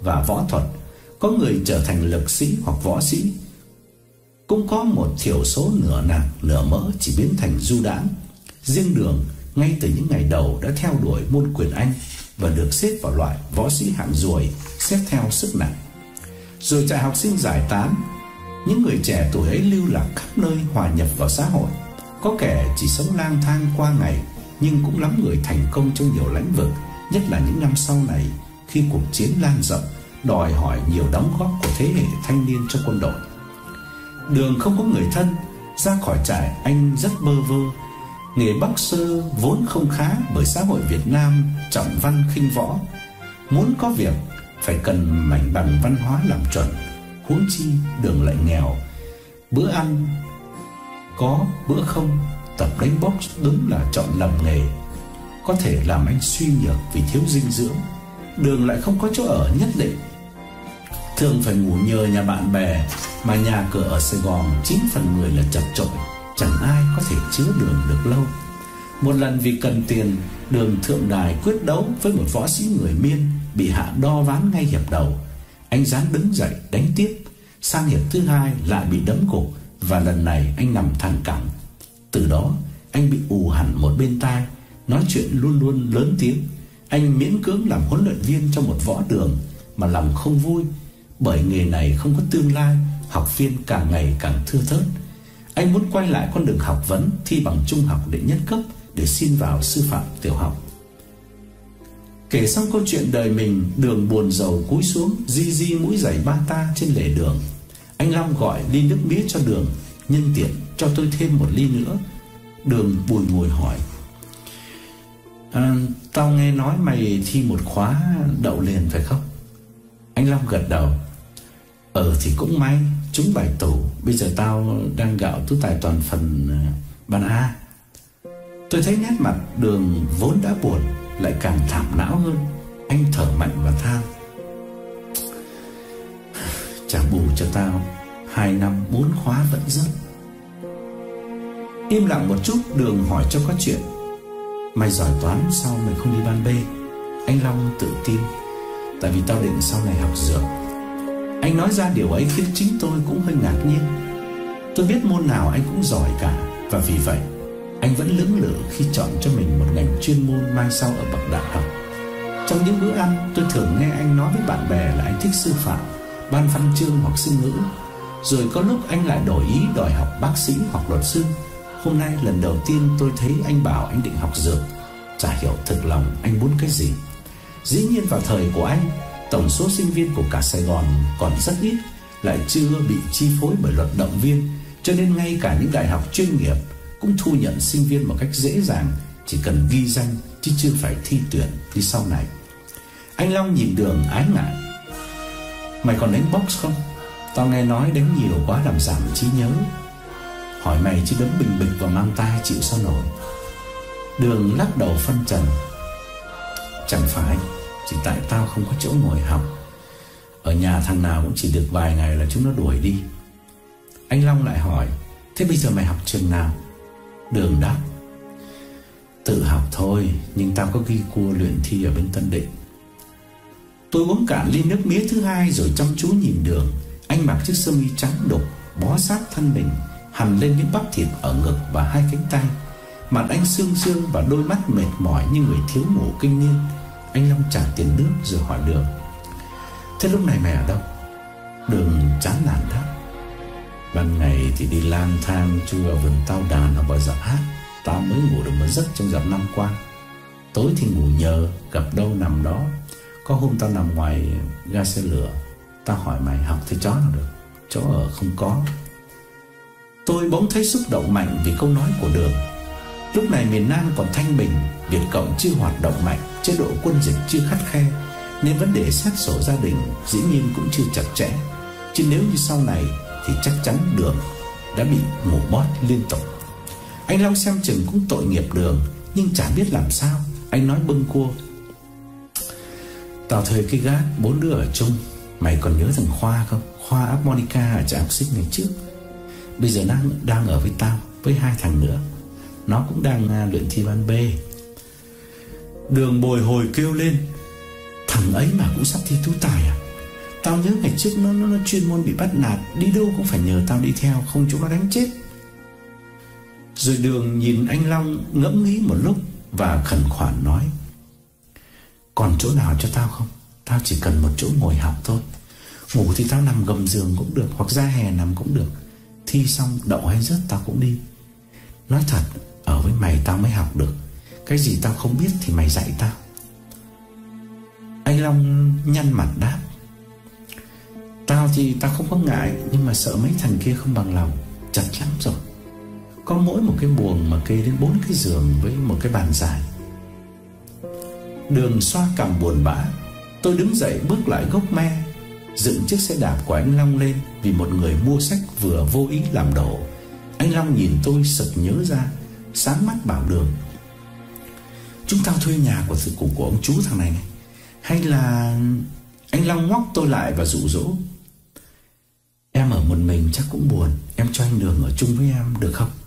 và võ thuật, có người trở thành lực sĩ hoặc võ sĩ. Cũng có một thiểu số nửa nạc nửa mỡ chỉ biến thành du đãng. Riêng Đường ngay từ những ngày đầu đã theo đuổi môn quyền Anh và được xếp vào loại võ sĩ hạng ruồi, xếp theo sức nặng. Rồi trại học sinh giải tán, những người trẻ tuổi ấy lưu lạc khắp nơi hòa nhập vào xã hội. Có kẻ chỉ sống lang thang qua ngày, nhưng cũng lắm người thành công trong nhiều lĩnh vực, nhất là những năm sau này khi cuộc chiến lan rộng, đòi hỏi nhiều đóng góp của thế hệ thanh niên cho quân đội. Đường không có người thân, ra khỏi trại anh rất bơ vơ. Nghề boxer vốn không khá bởi xã hội Việt Nam trọng văn khinh võ. Muốn có việc phải cần mảnh bằng văn hóa làm chuẩn, huống chi Đường lại nghèo. Bữa ăn có bữa không, tập đánh box đúng là chọn lầm nghề, có thể làm anh suy nhược vì thiếu dinh dưỡng. Đường lại không có chỗ ở nhất định, thường phải ngủ nhờ nhà bạn bè, mà nhà cửa ở Sài Gòn 9 phần 10 là chật chội, chẳng ai có thể chứa Đường được lâu. Một lần vì cần tiền, Đường thượng đài quyết đấu với một võ sĩ người Miên, bị hạ đo ván ngay hiệp đầu. Anh dám đứng dậy đánh tiếp. Sang hiệp thứ hai lại bị đấm gục, và lần này anh nằm thẳng cẳng. Từ đó anh bị ù hẳn một bên tai, nói chuyện luôn luôn lớn tiếng. Anh miễn cưỡng làm huấn luyện viên cho một võ đường, mà lòng không vui, bởi nghề này không có tương lai, học viên càng ngày càng thưa thớt. Anh muốn quay lại con đường học vấn, thi bằng trung học đệ nhất cấp để xin vào sư phạm tiểu học. Kể xong câu chuyện đời mình, Đường buồn rầu cúi xuống di di mũi giày bata trên lề đường. Anh Long gọi ly nước mía cho Đường, nhân tiện cho tôi thêm một ly nữa. Đường bùi ngùi hỏi: Tao nghe nói mày thi một khóa đậu liền phải không? Anh Long gật đầu. Thì cũng may, trúng bài tủ. Bây giờ tao đang gạo tú tài toàn phần ban A. Tôi thấy nét mặt Đường vốn đã buồn lại càng thảm não hơn. Anh thở mạnh và than: trả bù cho tao 2 năm 4 khóa vẫn rớt. Im lặng một chút, Đường hỏi cho có chuyện: mày giỏi toán sao mày không đi ban B? Anh Long tự tin: tại vì tao định sau này học dược. Anh nói ra điều ấy khiến chính tôi cũng hơi ngạc nhiên. Tôi biết môn nào anh cũng giỏi cả, và vì vậy anh vẫn lưỡng lự khi chọn cho mình một ngành chuyên môn mai sau ở bậc đại học. Trong những bữa ăn, tôi thường nghe anh nói với bạn bè là anh thích sư phạm, ban văn chương hoặc sinh ngữ. Rồi có lúc anh lại đổi ý đòi học bác sĩ hoặc luật sư. Hôm nay lần đầu tiên tôi thấy anh bảo anh định học dược. Chả hiểu thực lòng anh muốn cái gì. Dĩ nhiên vào thời của anh, tổng số sinh viên của cả Sài Gòn còn rất ít, lại chưa bị chi phối bởi luật động viên, cho nên ngay cả những đại học chuyên nghiệp cũng thu nhận sinh viên một cách dễ dàng, chỉ cần ghi danh chứ chưa phải thi tuyển như sau này. Anh Long nhìn Đường ái ngại: mày còn đánh box không? Tao nghe nói đánh nhiều quá làm giảm trí nhớ. Hỏi mày chứ đấm bình bịch vào mang tai chịu sao nổi. Đường lắc đầu phân trần: chẳng phải, chỉ tại tao không có chỗ ngồi học. Ở nhà thằng nào cũng chỉ được vài ngày là chúng nó đuổi đi. Anh Long lại hỏi: thế bây giờ mày học trường nào? Đường đáp: tự học thôi, nhưng tao có ghi cua luyện thi ở bên Tân Định. Tôi uống cạn ly nước mía thứ hai rồi chăm chú nhìn Đường. Anh mặc chiếc sơ mi trắng đục, bó sát thân mình, hằn lên những bắp thịt ở ngực và hai cánh tay. Mặt anh sương sương và đôi mắt mệt mỏi như người thiếu ngủ kinh niên. Anh Long trả tiền nước rồi hỏi Đường: thế lúc này mày ở đâu? Đường chán nản đáp: ban ngày thì đi lang thang chui vào vườn tao đàn ở bờ dạp hát. Tao mới ngủ được một giấc trong dạp năm qua. Tối thì ngủ nhờ, gặp đâu nằm đó. Có hôm tao nằm ngoài ga xe lửa. Tao hỏi mày học thì chó nào được, chỗ ở không có. Tôi bỗng thấy xúc động mạnh vì câu nói của Đường. Lúc này miền Nam còn thanh bình, Việt Cộng chưa hoạt động mạnh, chế độ quân dịch chưa khắt khe, nên vấn đề xét sổ gia đình dĩ nhiên cũng chưa chặt chẽ. Chứ nếu như sau này thì chắc chắn Đường đã bị ngủ bót liên tục. Anh Long xem chừng cũng tội nghiệp Đường, nhưng chả biết làm sao. Anh nói bâng cua: tao thuê cái gác 4 đứa ở chung. Mày còn nhớ thằng Khoa không? Khoa harmonica ở trại học sinh ngày trước. Bây giờ đang ở với tao, với 2 thằng nữa. Nó cũng đang luyện thi ban B. Đường bồi hồi kêu lên: thằng ấy mà cũng sắp thi tú tài à? Tao nhớ ngày trước nó chuyên môn bị bắt nạt, đi đâu cũng phải nhờ tao đi theo, không chúng nó đánh chết. Rồi Đường nhìn anh Long ngẫm nghĩ một lúc và khẩn khoản nói: còn chỗ nào cho tao không? Tao chỉ cần một chỗ ngồi học thôi. Ngủ thì tao nằm gầm giường cũng được, hoặc ra hè nằm cũng được. Thi xong đậu hay rớt tao cũng đi. Nói thật, ở với mày tao mới học được. Cái gì tao không biết thì mày dạy tao. Anh Long nhăn mặt đáp: tao thì tao không có ngại, nhưng mà sợ mấy thằng kia không bằng lòng. Chật lắm rồi. Có mỗi một cái buồng mà kê đến 4 cái giường với một cái bàn dài. Đường xoa cằm buồn bã. Tôi đứng dậy bước lại gốc me, dựng chiếc xe đạp của anh Long lên, vì một người mua sách vừa vô ý làm đổ. Anh Long nhìn tôi sực nhớ ra, sáng mắt bảo Đường: chúng tao thuê nhà của ông chú thằng này. Hay là... Anh Long ngoắc tôi lại và dụ dỗ: em ở một mình chắc cũng buồn, em cho anh Đường ở chung với em được không?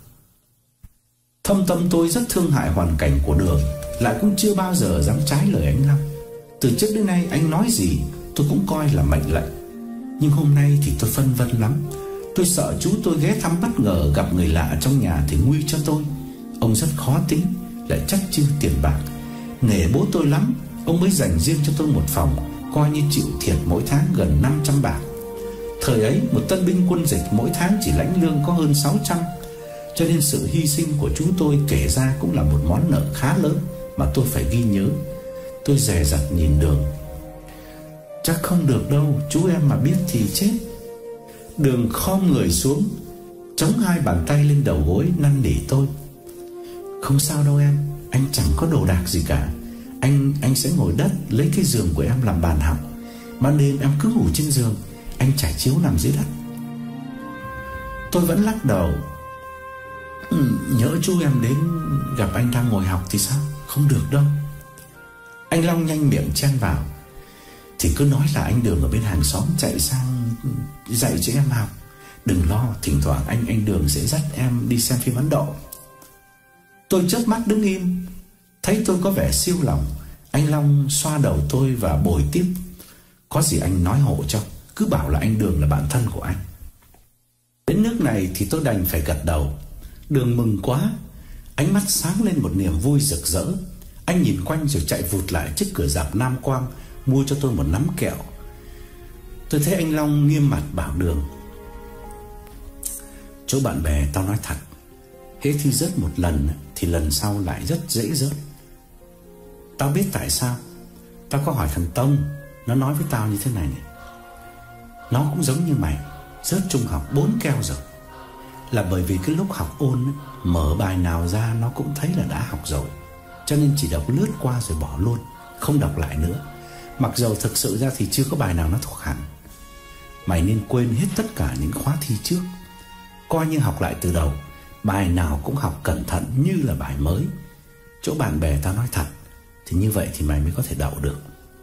Thâm tâm tôi rất thương hại hoàn cảnh của Đường, lại cũng chưa bao giờ dám trái lời anh Long. Từ trước đến nay anh nói gì tôi cũng coi là mệnh lệnh. Nhưng hôm nay thì tôi phân vân lắm. Tôi sợ chú tôi ghé thăm bất ngờ gặp người lạ trong nhà thì nguy cho tôi. Ông rất khó tính, lại chắc chiêu tiền bạc. Nể bố tôi lắm, ông mới dành riêng cho tôi một phòng, coi như chịu thiệt mỗi tháng gần 500 bạc. Thời ấy một tân binh quân dịch mỗi tháng chỉ lãnh lương có hơn 600, cho nên sự hy sinh của chú tôi kể ra cũng là một món nợ khá lớn mà tôi phải ghi nhớ. Tôi dè dặt nhìn Đường: chắc không được đâu, chú em mà biết thì chết. Đường khom người xuống, chống hai bàn tay lên đầu gối năn nỉ tôi: không sao đâu em, anh chẳng có đồ đạc gì cả. Anh sẽ ngồi đất lấy cái giường của em làm bàn học. Ban đêm em cứ ngủ trên giường, anh trải chiếu nằm dưới đất. Tôi vẫn lắc đầu: nhỡ chú em đến gặp anh đang ngồi học thì sao? Không được đâu. Anh Long nhanh miệng chen vào: thì cứ nói là anh Đường ở bên hàng xóm chạy sang dạy cho em học. Đừng lo, thỉnh thoảng anh Đường sẽ dắt em đi xem phim Ấn Độ. Tôi chớp mắt đứng im. Thấy tôi có vẻ siêu lòng, anh Long xoa đầu tôi và bồi tiếp: có gì anh nói hộ cho, cứ bảo là anh Đường là bạn thân của anh. Đến nước này thì tôi đành phải gật đầu. Đường mừng quá, ánh mắt sáng lên một niềm vui rực rỡ. Anh nhìn quanh rồi chạy vụt lại trước cửa rạp Nam Quang, mua cho tôi một nắm kẹo. Tôi thấy anh Long nghiêm mặt bảo Đường: chỗ bạn bè tao nói thật, hễ thi rớt một lần thì lần sau lại rất dễ rớt. Tao biết tại sao. Tao có hỏi thằng Tông, nó nói với tao như thế này này: nó cũng giống như mày, rớt trung học 4 keo rồi. Là bởi vì cái lúc học ôn, mở bài nào ra nó cũng thấy là đã học rồi, cho nên chỉ đọc lướt qua rồi bỏ luôn, không đọc lại nữa. Mặc dầu thực sự ra thì chưa có bài nào nó thuộc hẳn. Mày nên quên hết tất cả những khóa thi trước, coi như học lại từ đầu. Bài nào cũng học cẩn thận như là bài mới. Chỗ bạn bè tao nói thật, thì như vậy thì mày mới có thể đậu được.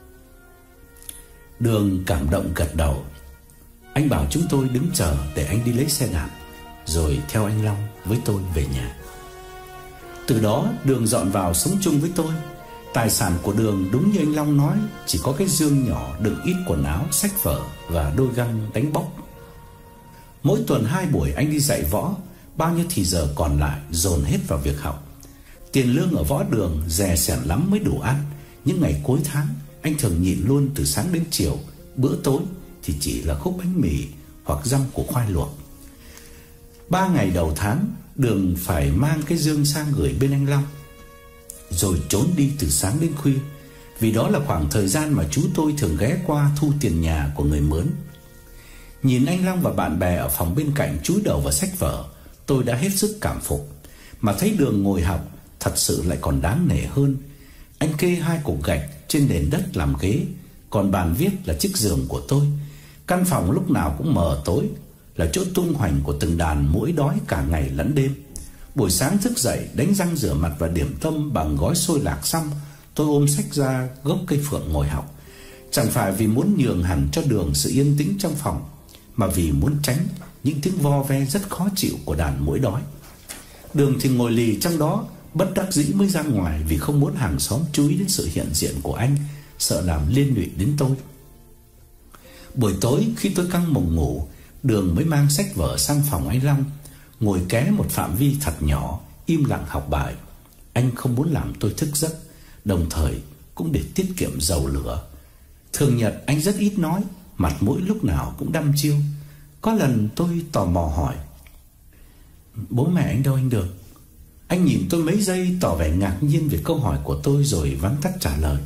Đường cảm động gật đầu. Anh bảo chúng tôi đứng chờ để anh đi lấy xe đạp, rồi theo anh Long với tôi về nhà. Từ đó Đường dọn vào sống chung với tôi. Tài sản của Đường đúng như anh Long nói, chỉ có cái giường nhỏ đựng ít quần áo, sách vở và đôi găng đánh bốc. Mỗi tuần 2 buổi anh đi dạy võ, bao nhiêu thì giờ còn lại dồn hết vào việc học. Tiền lương ở võ đường rẻ sẻn lắm mới đủ ăn. Những ngày cuối tháng anh thường nhịn luôn từ sáng đến chiều. Bữa tối thì chỉ là khúc bánh mì hoặc dăm củ khoai luộc. 3 ngày đầu tháng, Đường phải mang cái giường sang gửi bên anh Long, rồi trốn đi từ sáng đến khuya, vì đó là khoảng thời gian mà chú tôi thường ghé qua thu tiền nhà của người mướn. Nhìn anh Long và bạn bè ở phòng bên cạnh chúi đầu vào sách vở, tôi đã hết sức cảm phục. Mà thấy Đường ngồi học thật sự lại còn đáng nể hơn. Anh kê 2 cục gạch trên nền đất làm ghế, còn bàn viết là chiếc giường của tôi. Căn phòng lúc nào cũng mờ tối, là chỗ tung hoành của từng đàn muỗi đói cả ngày lẫn đêm. Buổi sáng thức dậy, đánh răng rửa mặt và điểm tâm bằng gói xôi lạc xong, tôi ôm sách ra gốc cây phượng ngồi học. Chẳng phải vì muốn nhường hẳn cho Đường sự yên tĩnh trong phòng, mà vì muốn tránh những tiếng vo ve rất khó chịu của đàn muỗi đói. Đường thì ngồi lì trong đó, bất đắc dĩ mới ra ngoài, vì không muốn hàng xóm chú ý đến sự hiện diện của anh, sợ làm liên lụy đến tôi. Buổi tối khi tôi căng mồng ngủ, Đường mới mang sách vở sang phòng anh Long, ngồi ké một phạm vi thật nhỏ, im lặng học bài. Anh không muốn làm tôi thức giấc, đồng thời cũng để tiết kiệm dầu lửa. Thường nhật anh rất ít nói, mặt mũi lúc nào cũng đăm chiêu. Có lần tôi tò mò hỏi: "Bố mẹ anh đâu anh Đường?" Anh nhìn tôi mấy giây tỏ vẻ ngạc nhiên về câu hỏi của tôi rồi vắn tắt trả lời: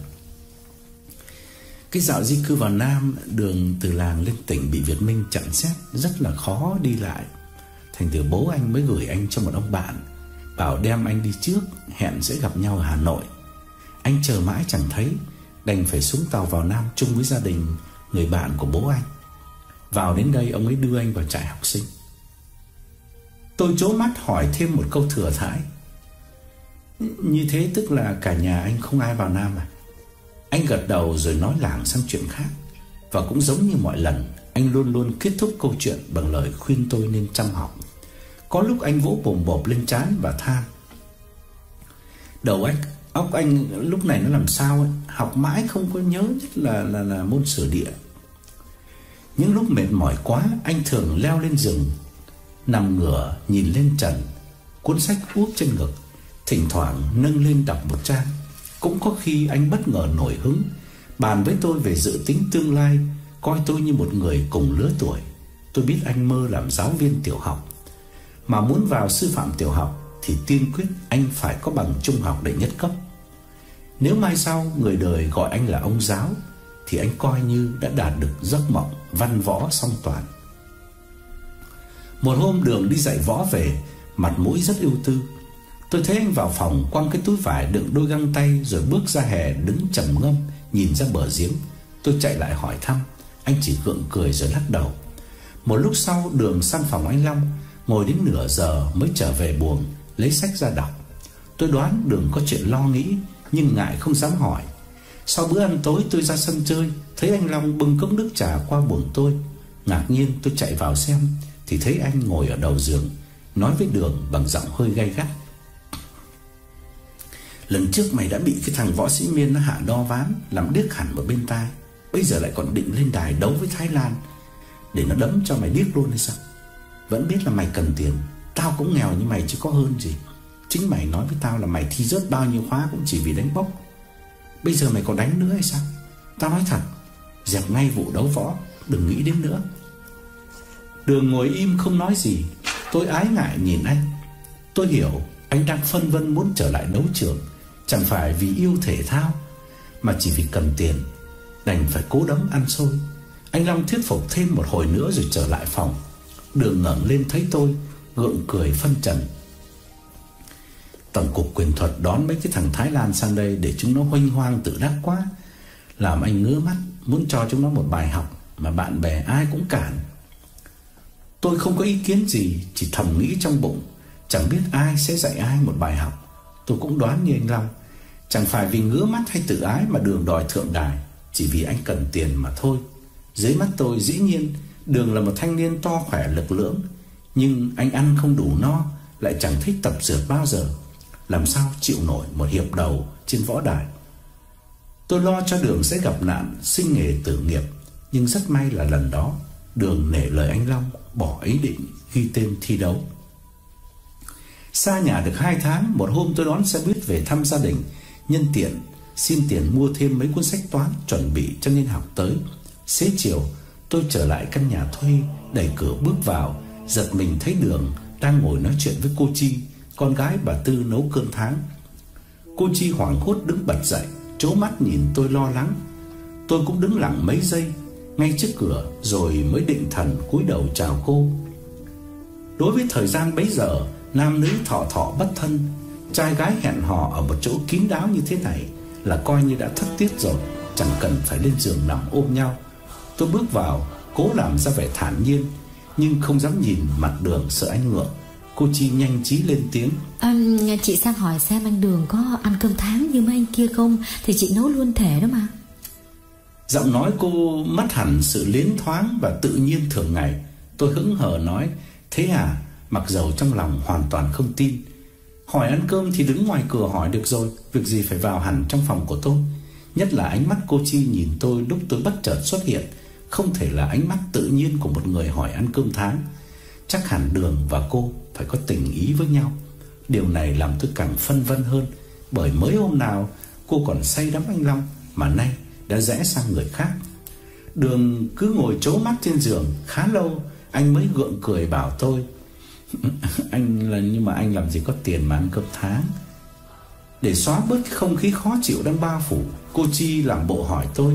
"Cái dạo di cư vào Nam, Đường từ làng lên tỉnh bị Việt Minh chặn xét, rất là khó đi lại. Thành thử bố anh mới gửi anh cho một ông bạn, bảo đem anh đi trước, hẹn sẽ gặp nhau ở Hà Nội. Anh chờ mãi chẳng thấy, đành phải xuống tàu vào Nam chung với gia đình người bạn của bố anh. Vào đến đây ông ấy đưa anh vào trại học sinh." Tôi trố mắt hỏi thêm một câu thừa thãi: "Như thế tức là cả nhà anh không ai vào Nam à?" Anh gật đầu rồi nói lảng sang chuyện khác. Và cũng giống như mọi lần, anh luôn luôn kết thúc câu chuyện bằng lời khuyên tôi nên chăm học. Có lúc anh vỗ bồm bộp lên trán và than: "Đầu óc anh lúc này nó làm sao ấy, học mãi không có nhớ, nhất là môn sử địa." Những lúc mệt mỏi quá, anh thường leo lên giường, nằm ngửa nhìn lên trần, cuốn sách úp trên ngực, thỉnh thoảng nâng lên đọc một trang. Cũng có khi anh bất ngờ nổi hứng, bàn với tôi về dự tính tương lai, coi tôi như một người cùng lứa tuổi. Tôi biết anh mơ làm giáo viên tiểu học, mà muốn vào sư phạm tiểu học thì tiên quyết anh phải có bằng trung học đệ nhất cấp. Nếu mai sau người đời gọi anh là ông giáo thì anh coi như đã đạt được giấc mộng văn võ song toàn. Một hôm Đường đi dạy võ về, mặt mũi rất ưu tư. Tôi thấy anh vào phòng quăng cái túi vải đựng đôi găng tay, rồi bước ra hè đứng trầm ngâm nhìn ra bờ giếng. Tôi chạy lại hỏi thăm, anh chỉ gượng cười rồi lắc đầu. Một lúc sau Đường sang phòng anh Long, ngồi đến nửa giờ mới trở về buồng, lấy sách ra đọc. Tôi đoán Đường có chuyện lo nghĩ, nhưng ngại không dám hỏi. Sau bữa ăn tối tôi ra sân chơi, thấy anh Long bưng cốc nước trà qua buồng tôi. Ngạc nhiên tôi chạy vào xem thì thấy anh ngồi ở đầu giường, nói với Đường bằng giọng hơi gay gắt: "Lần trước mày đã bị cái thằng võ sĩ Miên nó hạ đo ván, làm điếc hẳn ở bên tai. Bây giờ lại còn định lên đài đấu với Thái Lan, để nó đấm cho mày điếc luôn hay sao? Vẫn biết là mày cần tiền, tao cũng nghèo như mày chứ có hơn gì. Chính mày nói với tao là mày thi rớt bao nhiêu khóa cũng chỉ vì đánh bốc. Bây giờ mày còn đánh nữa hay sao? Tao nói thật, dẹp ngay vụ đấu võ, đừng nghĩ đến nữa." Đường ngồi im không nói gì. Tôi ái ngại nhìn anh. Tôi hiểu anh đang phân vân muốn trở lại đấu trường, chẳng phải vì yêu thể thao, mà chỉ vì cần tiền, đành phải cố đấm ăn xôi. Anh Long thuyết phục thêm một hồi nữa rồi trở lại phòng. Đường ngẩng lên thấy tôi, gượng cười phân trần: "Tổng cục quyền thuật đón mấy cái thằng Thái Lan sang đây để chúng nó huênh hoang tự đắc quá, làm anh ngứa mắt, muốn cho chúng nó một bài học mà bạn bè ai cũng cản." Tôi không có ý kiến gì, chỉ thầm nghĩ trong bụng, chẳng biết ai sẽ dạy ai một bài học. Tôi cũng đoán như anh Long, chẳng phải vì ngứa mắt hay tự ái mà Đường đòi thượng đài, chỉ vì anh cần tiền mà thôi. Dưới mắt tôi dĩ nhiên Đường là một thanh niên to khỏe lực lưỡng, nhưng anh ăn không đủ no, lại chẳng thích tập dượt bao giờ, làm sao chịu nổi một hiệp đầu trên võ đài. Tôi lo cho Đường sẽ gặp nạn sinh nghề tử nghiệp, nhưng rất may là lần đó Đường nể lời anh Long, bỏ ý định ghi tên thi đấu. Xa nhà được 2 tháng, một hôm tôi đón xe buýt về thăm gia đình, nhân tiện xin tiền mua thêm mấy cuốn sách toán chuẩn bị cho niên học tới. Xế chiều tôi trở lại căn nhà thuê, đẩy cửa bước vào, giật mình thấy Đường đang ngồi nói chuyện với cô Chi, con gái bà Tư nấu cơm tháng. Cô Chi hoảng hốt đứng bật dậy, trố mắt nhìn tôi lo lắng. Tôi cũng đứng lặng mấy giây ngay trước cửa rồi mới định thần cúi đầu chào cô. Đối với thời gian bấy giờ, nam nữ thọ thọ bất thân, trai gái hẹn hò ở một chỗ kín đáo như thế này là coi như đã thất tiết rồi, chẳng cần phải lên giường nằm ôm nhau. Tôi bước vào, cố làm ra vẻ thản nhiên, nhưng không dám nhìn mặt Đường sợ anh ngượng. Cô Chi nhanh trí lên tiếng: Chị sang hỏi xem anh Đường có ăn cơm tháng như mấy anh kia không, thì chị nấu luôn thể đó mà. Giọng nói cô mất hẳn sự liến thoáng và tự nhiên thường ngày. Tôi hững hờ nói: "Thế à?" Mặc dầu trong lòng hoàn toàn không tin. Hỏi ăn cơm thì đứng ngoài cửa hỏi được rồi, việc gì phải vào hẳn trong phòng của tôi. Nhất là ánh mắt cô Chi nhìn tôi lúc tôi bất chợt xuất hiện, không thể là ánh mắt tự nhiên của một người hỏi ăn cơm tháng. Chắc hẳn Đường và cô phải có tình ý với nhau. Điều này làm tôi càng phân vân hơn, bởi mới hôm nào cô còn say đắm anh Long, mà nay đã rẽ sang người khác. Đường cứ ngồi trố mắt trên giường khá lâu, anh mới gượng cười bảo tôi: nhưng mà anh làm gì có tiền mà ăn cơm tháng. Để xóa bớt cái không khí khó chịu đang bao phủ, cô Chi làm bộ hỏi tôi: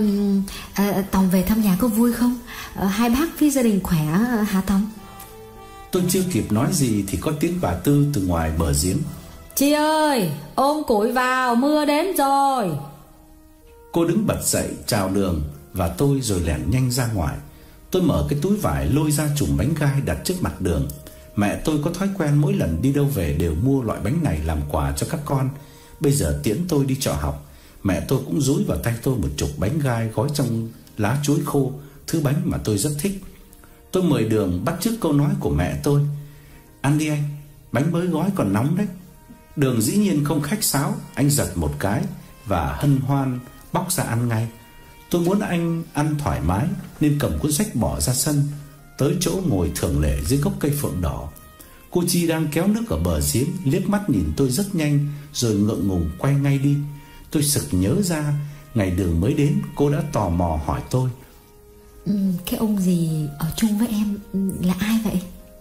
Tòng về thăm nhà có vui không? Hai bác với gia đình khỏe hả Tòng? Tôi chưa kịp nói gì thì có tiếng bà Tư từ ngoài bờ giếng: Chi ơi, ôm củi vào, mưa đến rồi. Cô đứng bật dậy chào Đường và tôi rồi lẻn nhanh ra ngoài. Tôi mở cái túi vải lôi ra chùm bánh gai đặt trước mặt Đường. Mẹ tôi có thói quen mỗi lần đi đâu về đều mua loại bánh này làm quà cho các con. Bây giờ tiễn tôi đi trọ học, mẹ tôi cũng dúi vào tay tôi một chục bánh gai gói trong lá chuối khô, thứ bánh mà tôi rất thích. Tôi mời Đường bắt chước câu nói của mẹ tôi: Ăn đi anh, bánh mới gói còn nóng đấy. Đường dĩ nhiên không khách sáo, anh giật một cái và hân hoan bóc ra ăn ngay. Tôi muốn anh ăn thoải mái nên cầm cuốn sách bỏ ra sân, tới chỗ ngồi thường lệ dưới gốc cây phượng đỏ. Cô Chi đang kéo nước ở bờ giếng liếc mắt nhìn tôi rất nhanh rồi ngượng ngùng quay ngay đi. Tôi sực nhớ ra ngày Đường mới đến, cô đã tò mò hỏi tôi: Cái ông gì ở chung với em là ai vậy?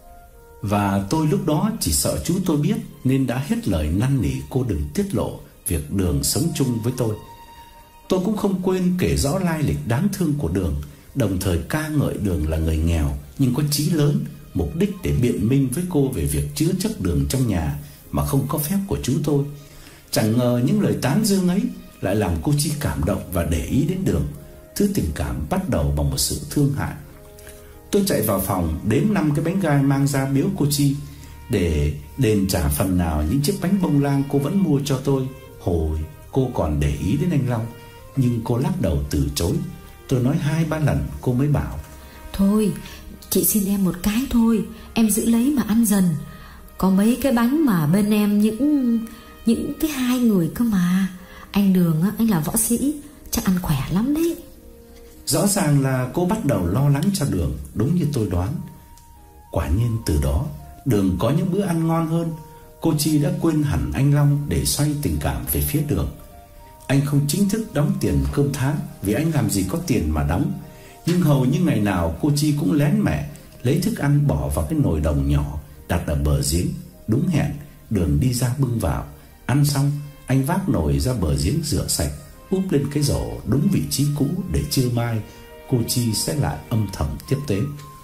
Và tôi lúc đó chỉ sợ chú tôi biết nên đã hết lời năn nỉ cô đừng tiết lộ việc Đường sống chung với tôi. Tôi cũng không quên kể rõ lai lịch đáng thương của Đường, đồng thời ca ngợi Đường là người nghèo nhưng có chí lớn, mục đích để biện minh với cô về việc chứa chấp Đường trong nhà mà không có phép của chú tôi. Chẳng ngờ những lời tán dương ấy lại làm cô Chi cảm động và để ý đến Đường. Thứ tình cảm bắt đầu bằng một sự thương hại. Tôi chạy vào phòng đếm 5 cái bánh gai mang ra biếu cô Chi để đền trả phần nào những chiếc bánh bông lan cô vẫn mua cho tôi. Hồi cô còn để ý đến anh Long, nhưng cô lắc đầu từ chối. Tôi nói 2-3 lần cô mới bảo: Thôi, chị xin em một cái thôi, em giữ lấy mà ăn dần. Có mấy cái bánh mà bên em những cái 2 người cơ mà. Anh Đường á, anh là võ sĩ, chắc ăn khỏe lắm đấy. Rõ ràng là cô bắt đầu lo lắng cho Đường, đúng như tôi đoán. Quả nhiên từ đó Đường có những bữa ăn ngon hơn. Cô Chi đã quên hẳn anh Long để xoay tình cảm về phía Đường. Anh không chính thức đóng tiền cơm tháng vì anh làm gì có tiền mà đóng, nhưng hầu như ngày nào cô Chi cũng lén mẹ lấy thức ăn bỏ vào cái nồi đồng nhỏ đặt ở bờ giếng. Đúng hẹn, Đường đi ra bưng vào. Ăn xong, anh vác nồi ra bờ giếng rửa sạch, úp lên cái rổ đúng vị trí cũ để trưa mai cô Chi sẽ lại âm thầm tiếp tế.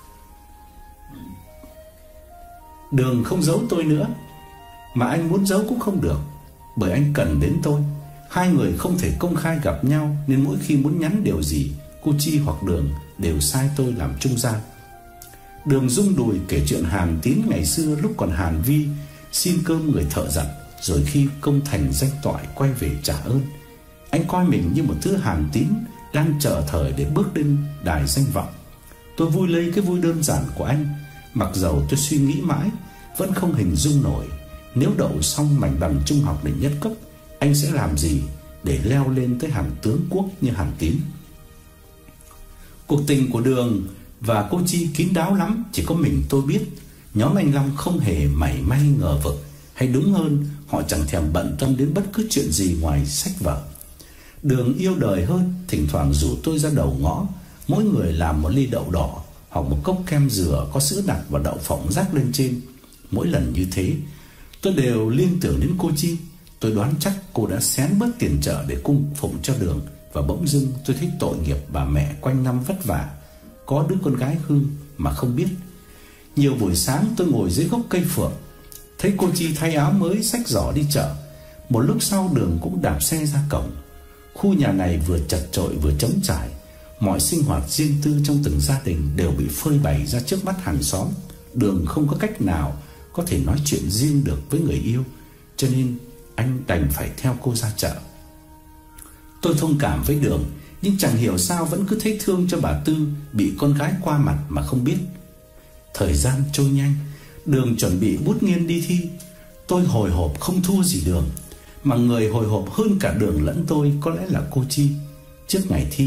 Đường không giấu tôi nữa, mà anh muốn giấu cũng không được, bởi anh cần đến tôi. Hai người không thể công khai gặp nhau, nên mỗi khi muốn nhắn điều gì, cô Chi hoặc Đường đều sai tôi làm trung gian. Đường rung đùi kể chuyện Hàn Tín ngày xưa lúc còn Hàn Vi xin cơm người thợ giặt, rồi khi công thành danh toại quay về trả ơn. Anh coi mình như một thứ Hàn Tín đang chờ thời để bước lên đài danh vọng. Tôi vui lấy cái vui đơn giản của anh, mặc dầu tôi suy nghĩ mãi vẫn không hình dung nổi nếu đậu xong mảnh bằng trung học để nhất cấp, anh sẽ làm gì để leo lên tới hàng tướng quốc như Hàn Tín. Cuộc tình của Đường và cô Chi kín đáo lắm, chỉ có mình tôi biết. Nhóm anh Long không hề mảy may ngờ vực, hay đúng hơn, họ chẳng thèm bận tâm đến bất cứ chuyện gì ngoài sách vở. Đường yêu đời hơn, thỉnh thoảng rủ tôi ra đầu ngõ, mỗi người làm một ly đậu đỏ hoặc một cốc kem dừa có sữa đặc và đậu phộng rắc lên trên. Mỗi lần như thế, tôi đều liên tưởng đến cô Chi. Tôi đoán chắc cô đã xén bớt tiền chợ để cung phụng cho Đường, và bỗng dưng tôi thấy tội nghiệp bà mẹ quanh năm vất vả, có đứa con gái hư mà không biết. Nhiều buổi sáng tôi ngồi dưới gốc cây phượng, thấy cô Chi thay áo mới xách giỏ đi chợ. Một lúc sau Đường cũng đạp xe ra cổng. Khu nhà này vừa chật chội vừa trống trải, mọi sinh hoạt riêng tư trong từng gia đình đều bị phơi bày ra trước mắt hàng xóm. Đường không có cách nào có thể nói chuyện riêng được với người yêu, cho nên anh đành phải theo cô ra chợ. Tôi thông cảm với Đường, nhưng chẳng hiểu sao vẫn cứ thấy thương cho bà Tư bị con gái qua mặt mà không biết. Thời gian trôi nhanh, Đường chuẩn bị bút nghiên đi thi. Tôi hồi hộp không thua gì Đường, mà người hồi hộp hơn cả Đường lẫn tôi có lẽ là cô Chi. Trước ngày thi,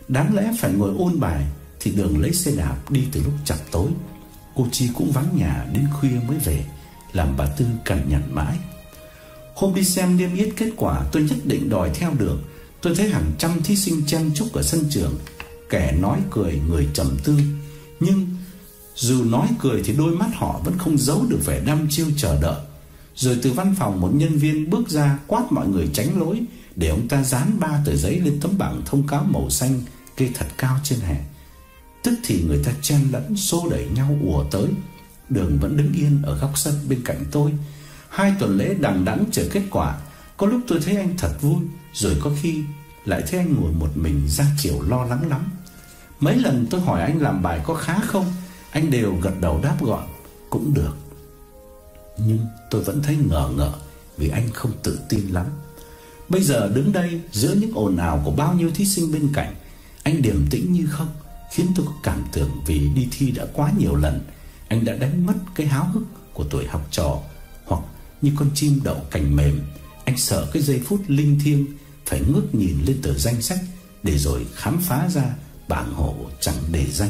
Đáng lẽ phải ngồi ôn bài thì Đường lấy xe đạp đi từ lúc chập tối. Cô Chi cũng vắng nhà đến khuya mới về, làm bà Tư cằn nhằn mãi. Hôm đi xem niêm yết kết quả, tôi nhất định đòi theo Đường. Tôi thấy hàng trăm thí sinh chen chúc ở sân trường, kẻ nói cười, người trầm tư. Nhưng dù nói cười thì đôi mắt họ vẫn không giấu được vẻ đăm chiêu chờ đợi. Rồi từ văn phòng một nhân viên bước ra quát mọi người tránh lối, để ông ta dán 3 tờ giấy lên tấm bảng thông cáo màu xanh kê thật cao trên hè. Tức thì người ta chen lẫn xô đẩy nhau ùa tới. Đường vẫn đứng yên ở góc sân bên cạnh tôi. 2 tuần lễ đằng đẵng chờ kết quả. Có lúc tôi thấy anh thật vui, rồi có khi lại thấy anh ngồi một mình ra chiều lo lắng lắm. Mấy lần tôi hỏi anh làm bài có khá không, anh đều gật đầu đáp gọn cũng được. Nhưng tôi vẫn thấy ngờ ngợ vì anh không tự tin lắm. Bây giờ đứng đây giữa những ồn ào của bao nhiêu thí sinh bên cạnh, anh điềm tĩnh như không, khiến tôi có cảm tưởng vì đi thi đã quá nhiều lần, anh đã đánh mất cái háo hức của tuổi học trò. Hoặc như con chim đậu cành mềm, anh sợ cái giây phút linh thiêng phải ngước nhìn lên tờ danh sách, để rồi khám phá ra bảng hộ chẳng đề danh.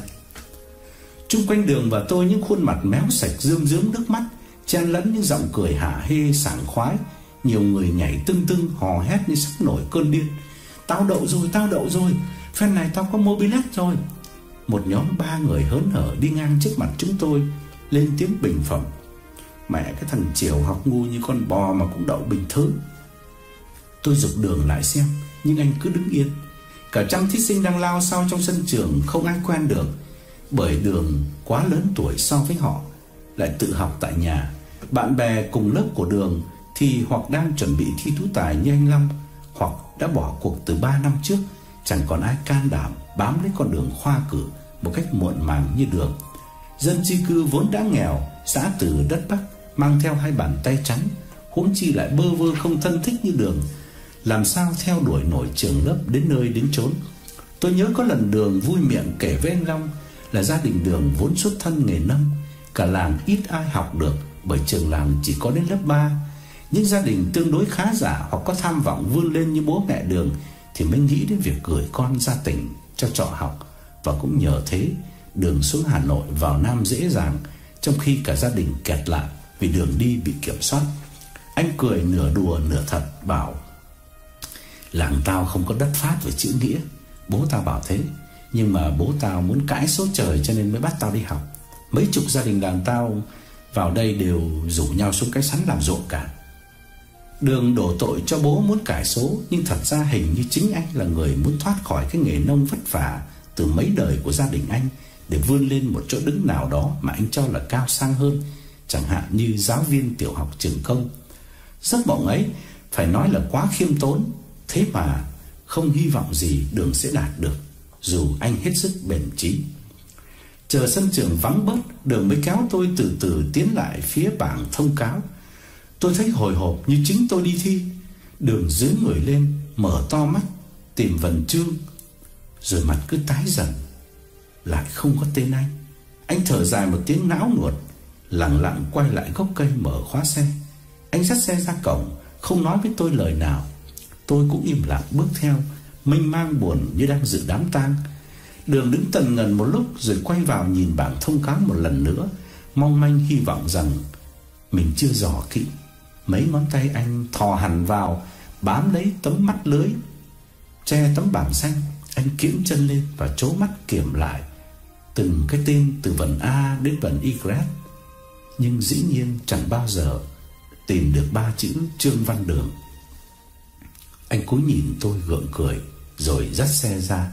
Chung quanh Đường và tôi những khuôn mặt méo sạch rơm rớm nước mắt, chen lẫn những giọng cười hả hê sảng khoái. Nhiều người nhảy tưng tưng hò hét như sắp nổi cơn điên. Tao đậu rồi, phen này tao có mobilet rồi. Một nhóm 3 người hớn hở đi ngang trước mặt chúng tôi, lên tiếng bình phẩm: mẹ cái thằng Triều học ngu như con bò mà cũng đậu bình thứ. Tôi giục Đường lại xem, nhưng anh cứ đứng yên. Cả trăm thí sinh đang lao sao trong sân trường, không ai quen được, bởi Đường quá lớn tuổi so với họ, lại tự học tại nhà. Bạn bè cùng lớp của Đường thì hoặc đang chuẩn bị thi tú tài như anh Long, hoặc đã bỏ cuộc từ 3 năm trước. Chẳng còn ai can đảm bám lấy con đường khoa cử một cách muộn màng như Đường. Dân di cư vốn đã nghèo, xã từ đất Bắc, mang theo 2 bàn tay trắng, huống chi lại bơ vơ không thân thích như Đường, làm sao theo đuổi nổi trường lớp đến nơi đến chốn. Tôi nhớ có lần Đường vui miệng kể với anh Long là gia đình Đường vốn xuất thân nghề nông, cả làng ít ai học được, bởi trường làng chỉ có đến lớp 3. Những gia đình tương đối khá giả hoặc có tham vọng vươn lên như bố mẹ Đường thì mới nghĩ đến việc gửi con ra tỉnh cho trọ học. Và cũng nhờ thế, Đường xuống Hà Nội vào Nam dễ dàng, trong khi cả gia đình kẹt lại vì đường đi bị kiểm soát. Anh cười nửa đùa nửa thật, bảo: làng tao không có đất phát về chữ nghĩa, bố tao bảo thế. Nhưng mà bố tao muốn cãi số trời cho nên mới bắt tao đi học. Mấy chục gia đình làng tao vào đây đều rủ nhau xuống cái sắn làm ruộng cả. Đường đổ tội cho bố muốn cải số, nhưng thật ra hình như chính anh là người muốn thoát khỏi cái nghề nông vất vả từ mấy đời của gia đình anh, để vươn lên một chỗ đứng nào đó mà anh cho là cao sang hơn, chẳng hạn như giáo viên tiểu học trường công. Giấc mộng ấy phải nói là quá khiêm tốn, thế mà không hy vọng gì Đường sẽ đạt được, dù anh hết sức bền chí. Chờ sân trường vắng bớt, Đường mới kéo tôi từ từ tiến lại phía bảng thông cáo. Tôi thấy hồi hộp như chính tôi đi thi. Đường dưới người lên, mở to mắt tìm vần chương, rồi mặt cứ tái dần. Lại không có tên anh. Anh thở dài một tiếng não nuột, lặng lặng quay lại gốc cây mở khóa xe. Anh dắt xe ra cổng, không nói với tôi lời nào. Tôi cũng im lặng bước theo, mênh mang buồn như đang dự đám tang. Đường đứng tần ngần một lúc rồi quay vào nhìn bảng thông cáo một lần nữa, mong manh hy vọng rằng mình chưa dò kỹ. Mấy ngón tay anh thò hẳn vào, bám lấy tấm mắt lưới che tấm bảng xanh. Anh kiễng chân lên và trố mắt kiểm lại từng cái tên từ vần A đến vần Y, nhưng dĩ nhiên chẳng bao giờ tìm được 3 chữ Trương Văn Đường. Anh cúi nhìn tôi gượng cười rồi dắt xe ra.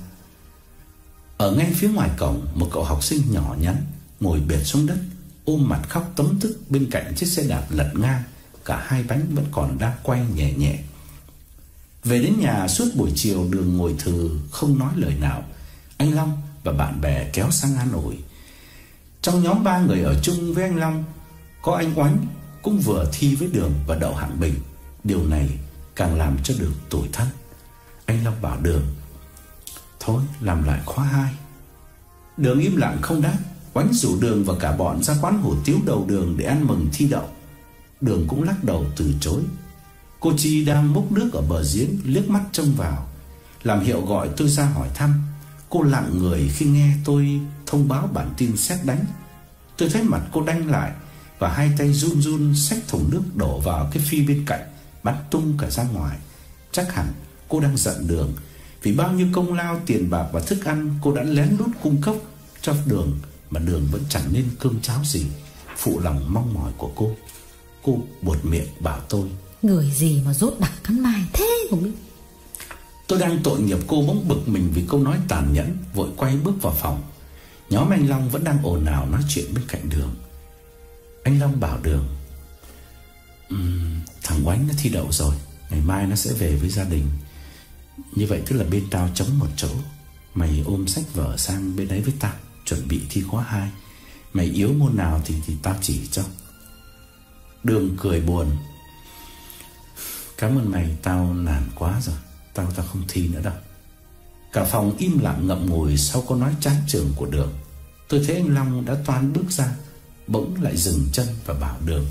Ở ngay phía ngoài cổng, một cậu học sinh nhỏ nhắn ngồi bệt xuống đất, ôm mặt khóc tấm tức bên cạnh chiếc xe đạp lật ngang, cả 2 bánh vẫn còn đang quay nhẹ nhẹ. Về đến nhà, suốt buổi chiều Đường ngồi thừ không nói lời nào. Anh Long và bạn bè kéo sang an ủi. Trong nhóm 3 người ở chung với anh Long có anh Oánh, cũng vừa thi với Đường và đậu hạng bình. Điều này càng làm cho Đường tủi thân. Anh Long bảo Đường: thôi làm lại khóa 2. Đường im lặng không đáp. Oánh rủ Đường và cả bọn ra quán hủ tiếu đầu đường để ăn mừng thi đậu. Đường cũng lắc đầu từ chối. Cô Chi đang múc nước ở bờ giếng liếc mắt trông vào, làm hiệu gọi tôi ra hỏi thăm. Cô lặng người khi nghe tôi thông báo bản tin sét đánh. Tôi thấy mặt cô đanh lại và hai tay run run xách thùng nước đổ vào cái phi bên cạnh, bắn tung cả ra ngoài. Chắc hẳn cô đang giận Đường vì bao nhiêu công lao, tiền bạc và thức ăn cô đã lén lút cung cấp cho Đường mà Đường vẫn chẳng nên cơm cháo gì, phụ lòng mong mỏi của cô. Cô buột miệng bảo tôi: người gì mà rốt đặc cắn mai thế không biết. Tôi đang tội nghiệp cô bỗng bực mình vì câu nói tàn nhẫn, vội quay bước vào phòng. Nhóm anh Long vẫn đang ồn ào nói chuyện bên cạnh Đường. Anh Long bảo Đường: thằng Oánh nó thi đậu rồi, ngày mai nó sẽ về với gia đình. Như vậy tức là bên tao trống một chỗ. Mày ôm sách vở sang bên đấy với tao, chuẩn bị thi khóa 2. Mày yếu môn nào thì tao chỉ cho. Đường cười buồn: cảm ơn mày, tao nản quá rồi. Tao không thi nữa đâu. Cả phòng im lặng ngậm ngùi sau câu nói chán chường của Đường. Tôi thấy anh Long đã toan bước ra, bỗng lại dừng chân và bảo Đường: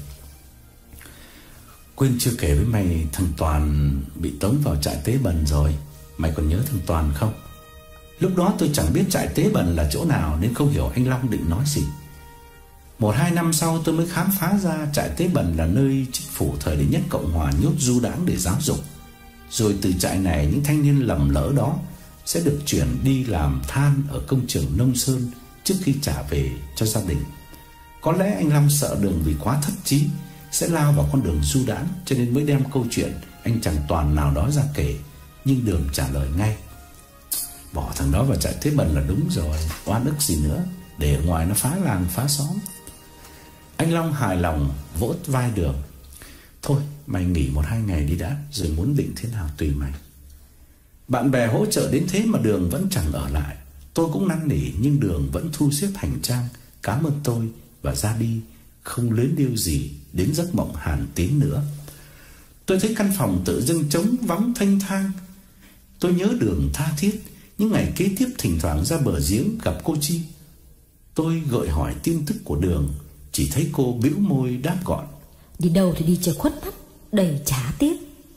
quên chưa kể với mày, thằng Toàn bị tống vào trại Tế Bần rồi. Mày còn nhớ thằng Toàn không? Lúc đó tôi chẳng biết trại Tế Bần là chỗ nào nên không hiểu anh Long định nói gì. 1-2 năm sau tôi mới khám phá ra trại Tế Bần là nơi chính phủ thời đệ nhất Cộng hòa nhốt du đãng để giáo dục. Rồi từ trại này, những thanh niên lầm lỡ đó sẽ được chuyển đi làm than ở công trường Nông Sơn trước khi trả về cho gia đình. Có lẽ anh Long sợ Đường vì quá thất trí sẽ lao vào con đường du đãng, cho nên mới đem câu chuyện anh chàng Toàn nào đó ra kể. Nhưng Đường trả lời ngay: bỏ thằng đó vào trại Tế Bần là đúng rồi, oan ức gì nữa, để ở ngoài nó phá làng phá xóm. Anh Long hài lòng vỗ vai Đường: thôi mày nghỉ 1-2 ngày đi đã, rồi muốn định thế nào tùy mày. Bạn bè hỗ trợ đến thế mà Đường vẫn chẳng ở lại. Tôi cũng năn nỉ nhưng Đường vẫn thu xếp hành trang, cảm ơn tôi và ra đi, không luyến điêu gì đến giấc mộng Hàn Tín nữa. Tôi thấy căn phòng tự dưng trống vắng thênh thang. Tôi nhớ Đường tha thiết. Những ngày kế tiếp thỉnh thoảng ra bờ giếng gặp cô Chi. Tôi gợi hỏi tin tức của Đường, chỉ thấy cô bĩu môi đáp gọn: đi đâu thì đi cho khuất mắt, đầy chả tiếc.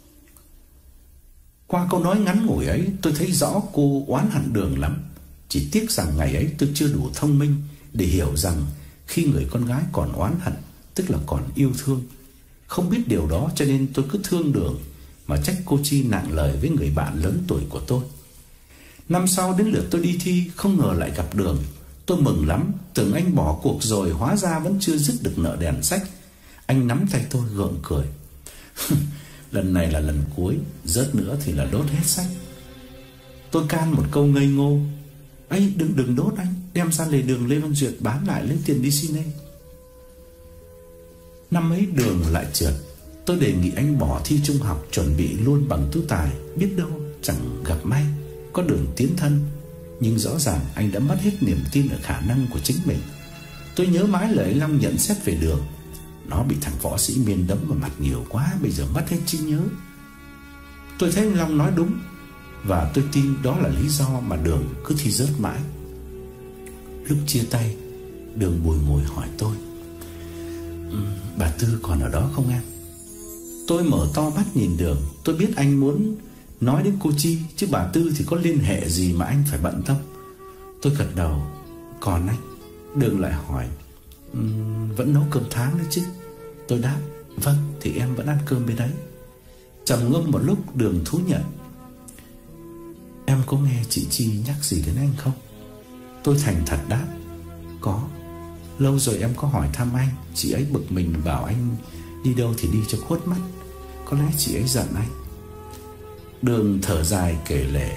Qua câu nói ngắn ngủi ấy, tôi thấy rõ cô oán hận Đường lắm. Chỉ tiếc rằng ngày ấy tôi chưa đủ thông minh để hiểu rằng khi người con gái còn oán hận, tức là còn yêu thương. Không biết điều đó cho nên tôi cứ thương Đường mà trách cô Chi nặng lời với người bạn lớn tuổi của tôi. Năm sau đến lượt tôi đi thi, không ngờ lại gặp Đường. Tôi mừng lắm, tưởng anh bỏ cuộc rồi, hóa ra vẫn chưa dứt được nợ đèn sách. Anh nắm tay tôi gượng cười: lần này là lần cuối, rớt nữa thì là đốt hết sách. Tôi can một câu ngây ngô: ấy đừng đốt anh, đem ra lề đường Lê Văn Duyệt bán lại lấy tiền đi cine. Năm ấy Đường lại trượt. Tôi đề nghị anh bỏ thi trung học, chuẩn bị luôn bằng tú tài, biết đâu chẳng gặp may có đường tiến thân. Nhưng rõ ràng anh đã mất hết niềm tin ở khả năng của chính mình. Tôi nhớ mãi lời anh Long nhận xét về Đường: nó bị thằng võ sĩ Miên đấm vào mặt nhiều quá, bây giờ mất hết trí nhớ. Tôi thấy anh Long nói đúng, và tôi tin đó là lý do mà Đường cứ thi rớt mãi. Lúc chia tay, Đường bùi ngùi hỏi tôi: bà Tư còn ở đó không em? Tôi mở to mắt nhìn Đường. Tôi biết anh muốn nói đến cô Chi, chứ bà Tư thì có liên hệ gì mà anh phải bận tâm. Tôi gật đầu: còn anh. Đường lại hỏi: vẫn nấu cơm tháng đấy chứ? Tôi đáp: vâng, thì em vẫn ăn cơm bên đấy. Trầm ngâm một lúc, Đường thú nhận: em có nghe chị Chi nhắc gì đến anh không? Tôi thành thật đáp: có. Lâu rồi em có hỏi thăm anh. Chị ấy bực mình bảo anh đi đâu thì đi cho khuất mắt. Có lẽ chị ấy giận anh. Đường thở dài kể lể: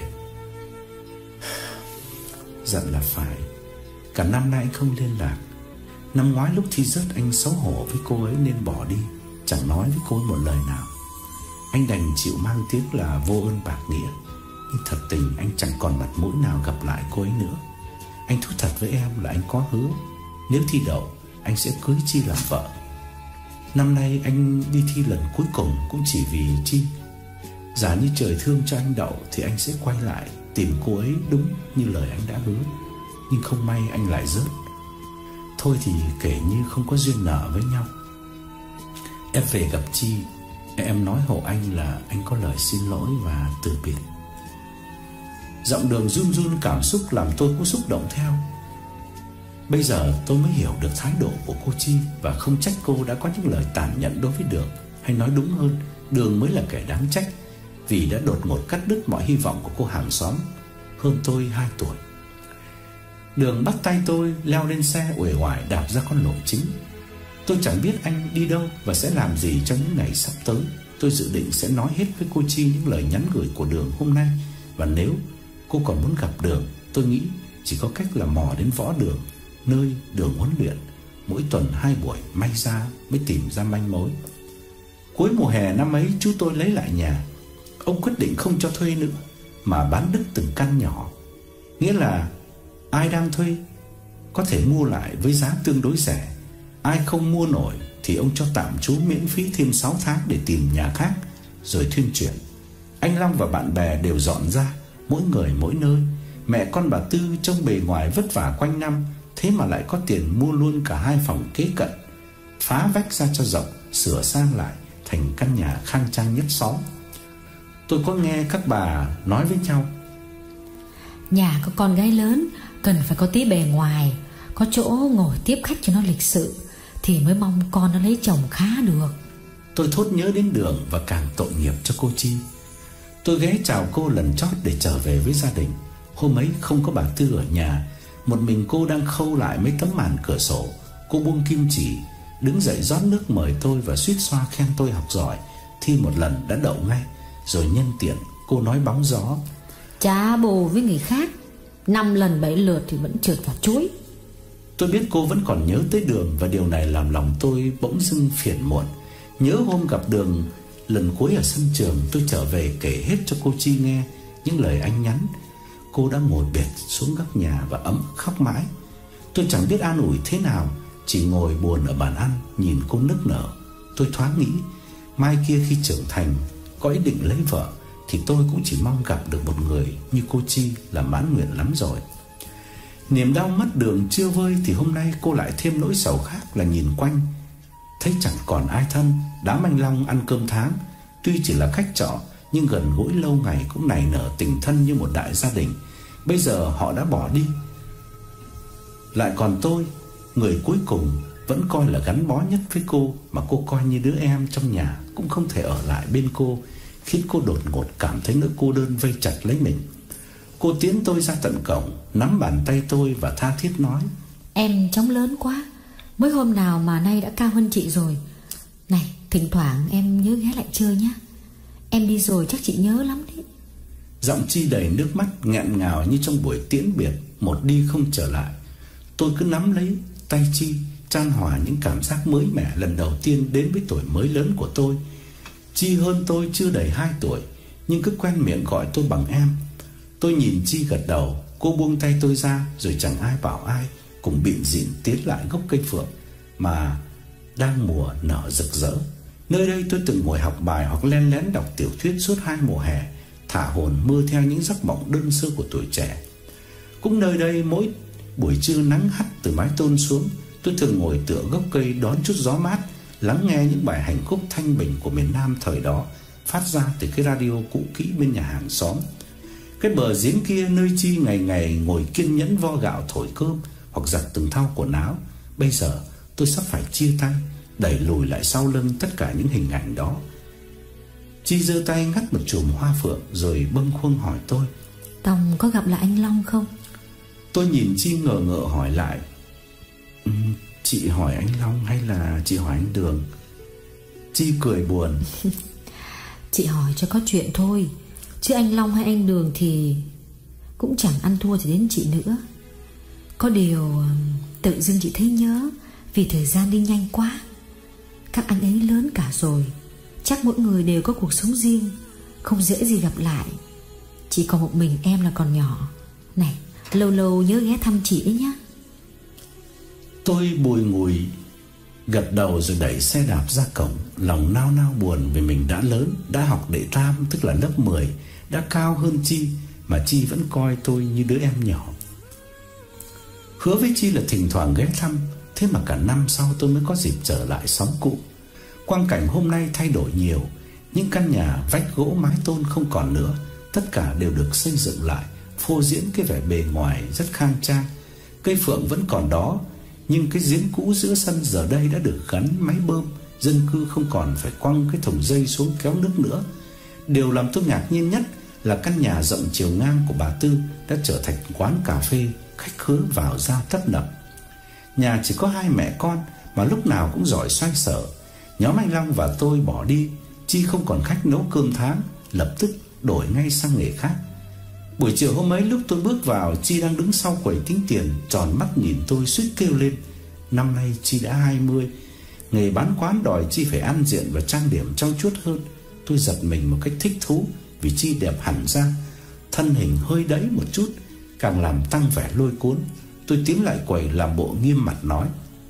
giận là phải. Cả năm nay anh không liên lạc. Năm ngoái lúc thi rớt anh xấu hổ với cô ấy nên bỏ đi, chẳng nói với cô ấy một lời nào. Anh đành chịu mang tiếng là vô ơn bạc nghĩa. Nhưng thật tình anh chẳng còn mặt mũi nào gặp lại cô ấy nữa. Anh thú thật với em là anh có hứa nếu thi đậu anh sẽ cưới Chi làm vợ. Năm nay anh đi thi lần cuối cùng cũng chỉ vì Chi. Giả như trời thương cho anh đậu thì anh sẽ quay lại tìm cô ấy đúng như lời anh đã hứa. Nhưng không may anh lại rớt. Thôi thì kể như không có duyên nợ với nhau. Em về gặp Chi, em nói hộ anh là anh có lời xin lỗi và từ biệt. Giọng Đường run run cảm xúc làm tôi cũng xúc động theo. Bây giờ tôi mới hiểu được thái độ của cô Chi, và không trách cô đã có những lời tàn nhẫn đối với Đường. Hay nói đúng hơn, Đường mới là kẻ đáng trách, vì đã đột ngột cắt đứt mọi hy vọng của cô hàng xóm hơn tôi 2 tuổi. Đường bắt tay tôi leo lên xe uể oải đạp ra con lộ chính. Tôi chẳng biết anh đi đâu và sẽ làm gì trong những ngày sắp tới. Tôi dự định sẽ nói hết với cô Chi những lời nhắn gửi của Đường hôm nay, và nếu cô còn muốn gặp Đường, tôi nghĩ chỉ có cách là mò đến Võ Đường, nơi Đường huấn luyện. Mỗi tuần 2 buổi, may ra mới tìm ra manh mối. Cuối mùa hè năm ấy, chú tôi lấy lại nhà. Ông quyết định không cho thuê nữa, mà bán đứt từng căn nhỏ. Nghĩa là ai đang thuê có thể mua lại với giá tương đối rẻ. Ai không mua nổi thì ông cho tạm trú miễn phí thêm 6 tháng để tìm nhà khác rồi thuyên chuyển. Anh Long và bạn bè đều dọn ra, mỗi người mỗi nơi. Mẹ con bà Tư trông bề ngoài vất vả quanh năm, thế mà lại có tiền mua luôn cả 2 phòng kế cận, phá vách ra cho rộng, sửa sang lại thành căn nhà khang trang nhất xóm. Tôi có nghe các bà nói với nhau: nhà có con gái lớn cần phải có tí bề ngoài, có chỗ ngồi tiếp khách cho nó lịch sự, thì mới mong con nó lấy chồng khá được. Tôi thốt nhớ đến Đường và càng tội nghiệp cho cô Chi. Tôi ghé chào cô lần chót để trở về với gia đình. Hôm ấy không có bà Tư ở nhà, một mình cô đang khâu lại mấy tấm màn cửa sổ. Cô buông kim chỉ, đứng dậy rót nước mời tôi và suýt xoa khen tôi học giỏi, thi một lần đã đậu ngay. Rồi nhân tiện cô nói bóng gió: chả bù với người khác, 5 lần 7 lượt thì vẫn trượt vào chuối. Tôi biết cô vẫn còn nhớ tới Đường, và điều này làm lòng tôi bỗng dưng phiền muộn. Nhớ hôm gặp Đường lần cuối ở sân trường, tôi trở về kể hết cho cô Chi nghe những lời anh nhắn. Cô đã ngồi bệt xuống góc nhà và ấm khóc mãi. Tôi chẳng biết an ủi thế nào, chỉ ngồi buồn ở bàn ăn nhìn cô nức nở. Tôi thoáng nghĩ mai kia khi trưởng thành, có ý định lấy vợ, thì tôi cũng chỉ mong gặp được một người như cô Chi là mãn nguyện lắm rồi. Niềm đau mất Đường chưa vơi thì hôm nay cô lại thêm nỗi sầu khác là nhìn quanh thấy chẳng còn ai thân. Đám anh Long ăn cơm tháng, tuy chỉ là khách trọ nhưng gần gũi lâu ngày cũng nảy nở tình thân như một đại gia đình. Bây giờ họ đã bỏ đi, lại còn tôi, người cuối cùng vẫn coi là gắn bó nhất với cô, mà cô coi như đứa em trong nhà, cũng không thể ở lại bên cô, khiến cô đột ngột cảm thấy nỗi cô đơn vây chặt lấy mình. Cô tiến tôi ra tận cổng, nắm bàn tay tôi và tha thiết nói: em trông lớn quá, mới hôm nào mà nay đã cao hơn chị rồi. Này, thỉnh thoảng em nhớ ghé lại chơi nhé. Em đi rồi chắc chị nhớ lắm đấy. Giọng Chi đầy nước mắt nghẹn ngào như trong buổi tiễn biệt, một đi không trở lại. Tôi cứ nắm lấy tay Chi, chan hòa những cảm giác mới mẻ lần đầu tiên đến với tuổi mới lớn của tôi. Chi hơn tôi chưa đầy 2 tuổi, nhưng cứ quen miệng gọi tôi bằng em. Tôi nhìn Chi gật đầu, cô buông tay tôi ra, rồi chẳng ai bảo ai cùng bịn rịn tiến lại gốc cây phượng mà đang mùa nở rực rỡ. Nơi đây tôi từng ngồi học bài hoặc len lén đọc tiểu thuyết suốt 2 mùa hè, thả hồn mơ theo những giấc mộng đơn sơ của tuổi trẻ. Cũng nơi đây, mỗi buổi trưa nắng hắt từ mái tôn xuống, tôi thường ngồi tựa gốc cây đón chút gió mát, lắng nghe những bài hành khúc thanh bình của miền Nam thời đó phát ra từ cái radio cũ kỹ bên nhà hàng xóm. Cái bờ giếng kia nơi Chi ngày ngày ngồi kiên nhẫn vo gạo thổi cơm hoặc giặt từng thau quần áo. Bây giờ tôi sắp phải chia tay, đẩy lùi lại sau lưng tất cả những hình ảnh đó. Chi giơ tay ngắt một chùm hoa phượng rồi bâng khuâng hỏi tôi: Tòng có gặp lại anh Long không? Tôi nhìn Chi ngờ ngợ hỏi lại: chị hỏi anh Long hay là chị hỏi anh Đường? Chi cười buồn: Chị hỏi cho có chuyện thôi, chứ anh Long hay anh Đường thì cũng chẳng ăn thua gì đến chị nữa. Có điều tự dưng chị thấy nhớ, vì thời gian đi nhanh quá. Các anh ấy lớn cả rồi, chắc mỗi người đều có cuộc sống riêng, không dễ gì gặp lại. Chỉ còn một mình em là còn nhỏ. Này, lâu lâu nhớ ghé thăm chị đấy nhá. Tôi bùi ngùi gật đầu rồi đẩy xe đạp ra cổng, lòng nao nao buồn vì mình đã lớn, đã học đệ tam tức là lớp 10, đã cao hơn Chi mà Chi vẫn coi tôi như đứa em nhỏ. Hứa với Chi là thỉnh thoảng ghé thăm, thế mà cả năm sau tôi mới có dịp trở lại xóm cũ. Quang cảnh hôm nay thay đổi nhiều, những căn nhà vách gỗ mái tôn không còn nữa, tất cả đều được xây dựng lại phô diễn cái vẻ bề ngoài rất khang trang. Cây phượng vẫn còn đó, nhưng cái giếng cũ giữa sân giờ đây đã được gắn máy bơm, dân cư không còn phải quăng cái thùng dây xuống kéo nước nữa. Điều làm tôi ngạc nhiên nhất là căn nhà rộng chiều ngang của bà Tư đã trở thành quán cà phê, khách khứa vào ra tấp nập. Nhà chỉ có hai mẹ con mà lúc nào cũng giỏi xoay sở. Nhóm anh Long và tôi bỏ đi, Chi không còn khách nấu cơm tháng, lập tức đổi ngay sang nghề khác. Buổi chiều hôm ấy lúc tôi bước vào, Chi đang đứng sau quầy tính tiền, tròn mắt nhìn tôi suýt kêu lên. Năm nay Chi đã 20, nghề bán quán đòi Chi phải ăn diện và trang điểm trau chuốt hơn. Tôi giật mình một cách thích thú vì Chi đẹp hẳn ra, thân hình hơi đẫy một chút, càng làm tăng vẻ lôi cuốn. Tôi tiến lại quầy làm bộ nghiêm mặt nói: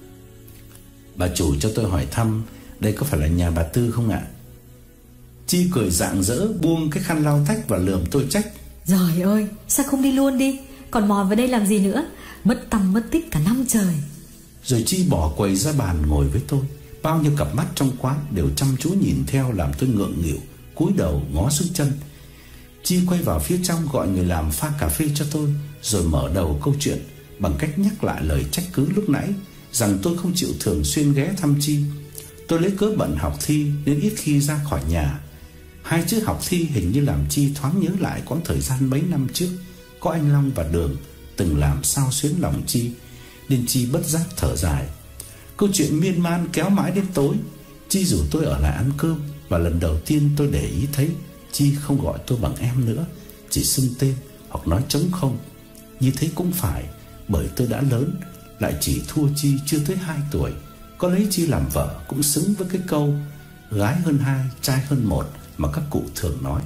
"Bà chủ cho tôi hỏi thăm, đây có phải là nhà bà Tư không ạ?" Chi cười rạng rỡ, buông cái khăn lau tách và lườm tôi trách: "Giời ơi, sao không đi luôn đi, còn mò vào đây làm gì nữa, mất tăm mất tích cả năm trời." Rồi Chi bỏ quầy ra bàn ngồi với tôi. Bao nhiêu cặp mắt trong quán đều chăm chú nhìn theo, làm tôi ngượng nghịu, cúi đầu ngó xuống chân. Chi quay vào phía trong gọi người làm pha cà phê cho tôi, rồi mở đầu câu chuyện bằng cách nhắc lại lời trách cứ lúc nãy rằng tôi không chịu thường xuyên ghé thăm Chi. Tôi lấy cớ bận học thi nên ít khi ra khỏi nhà. Hai chữ học thi hình như làm Chi thoáng nhớ lại quãng thời gian mấy năm trước có anh Long và Đường từng làm xao xuyến lòng Chi, nên Chi bất giác thở dài. Câu chuyện miên man kéo mãi đến tối. Chi rủ tôi ở lại ăn cơm, và lần đầu tiên tôi để ý thấy Chi không gọi tôi bằng em nữa, chỉ xưng tên hoặc nói trống không. Như thế cũng phải, bởi tôi đã lớn, lại chỉ thua Chi chưa tới 2 tuổi. Có lấy Chi làm vợ cũng xứng với cái câu gái hơn 2, trai hơn 1 mà các cụ thường nói.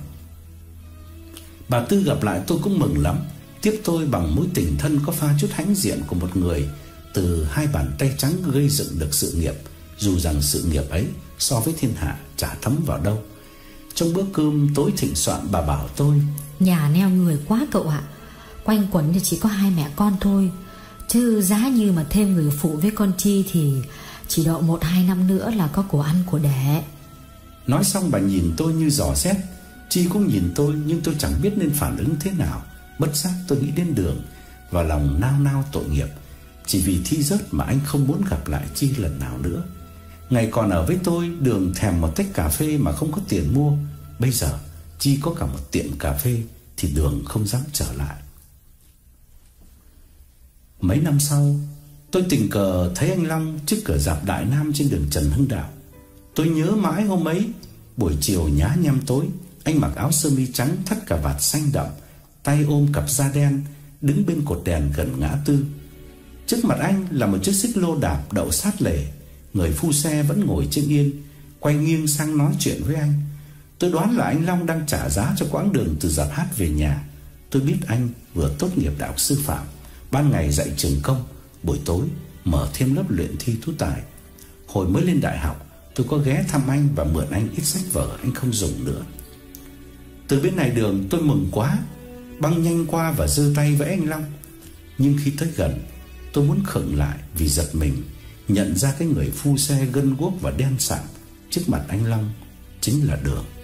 Bà Tư gặp lại tôi cũng mừng lắm, tiếp tôi bằng mối tình thân có pha chút hãnh diện của một người từ 2 bàn tay trắng gây dựng được sự nghiệp, dù rằng sự nghiệp ấy so với thiên hạ chả thấm vào đâu. Trong bữa cơm tối thịnh soạn, bà bảo tôi: "Nhà neo người quá cậu ạ, quanh quẩn thì chỉ có 2 mẹ con thôi, chứ giá như mà thêm người phụ với con Chi thì chỉ độ 1-2 năm nữa là có của ăn của đẻ." Nói xong bà nhìn tôi như dò xét. Chi cũng nhìn tôi, nhưng tôi chẳng biết nên phản ứng thế nào. Bất giác tôi nghĩ đến Đường và lòng nao nao tội nghiệp. Chỉ vì thi rớt mà anh không muốn gặp lại Chi lần nào nữa. Ngày còn ở với tôi, Đường thèm một tách cà phê mà không có tiền mua. Bây giờ Chi có cả một tiệm cà phê thì Đường không dám trở lại. Mấy năm sau, tôi tình cờ thấy anh Long trước cửa rạp Đại Nam trên đường Trần Hưng Đạo. Tôi nhớ mãi hôm ấy, buổi chiều nhá nhem tối, anh mặc áo sơ mi trắng thắt cà vạt xanh đậm, tay ôm cặp da đen, đứng bên cột đèn gần ngã tư. Trước mặt anh là một chiếc xích lô đạp đậu sát lề. Người phu xe vẫn ngồi trên yên, quay nghiêng sang nói chuyện với anh. Tôi đoán là anh Long đang trả giá cho quãng đường từ rạp hát về nhà. Tôi biết anh vừa tốt nghiệp đại học sư phạm, ban ngày dạy trường công, buổi tối mở thêm lớp luyện thi tú tài. Hồi mới lên đại học, tôi có ghé thăm anh và mượn anh ít sách vở anh không dùng nữa. Từ bên này đường tôi mừng quá, băng nhanh qua và giơ tay với anh Long. Nhưng khi tới gần, tôi muốn khựng lại vì giật mình nhận ra cái người phu xe gân guốc và đen sạm trước mặt anh Long chính là Đường.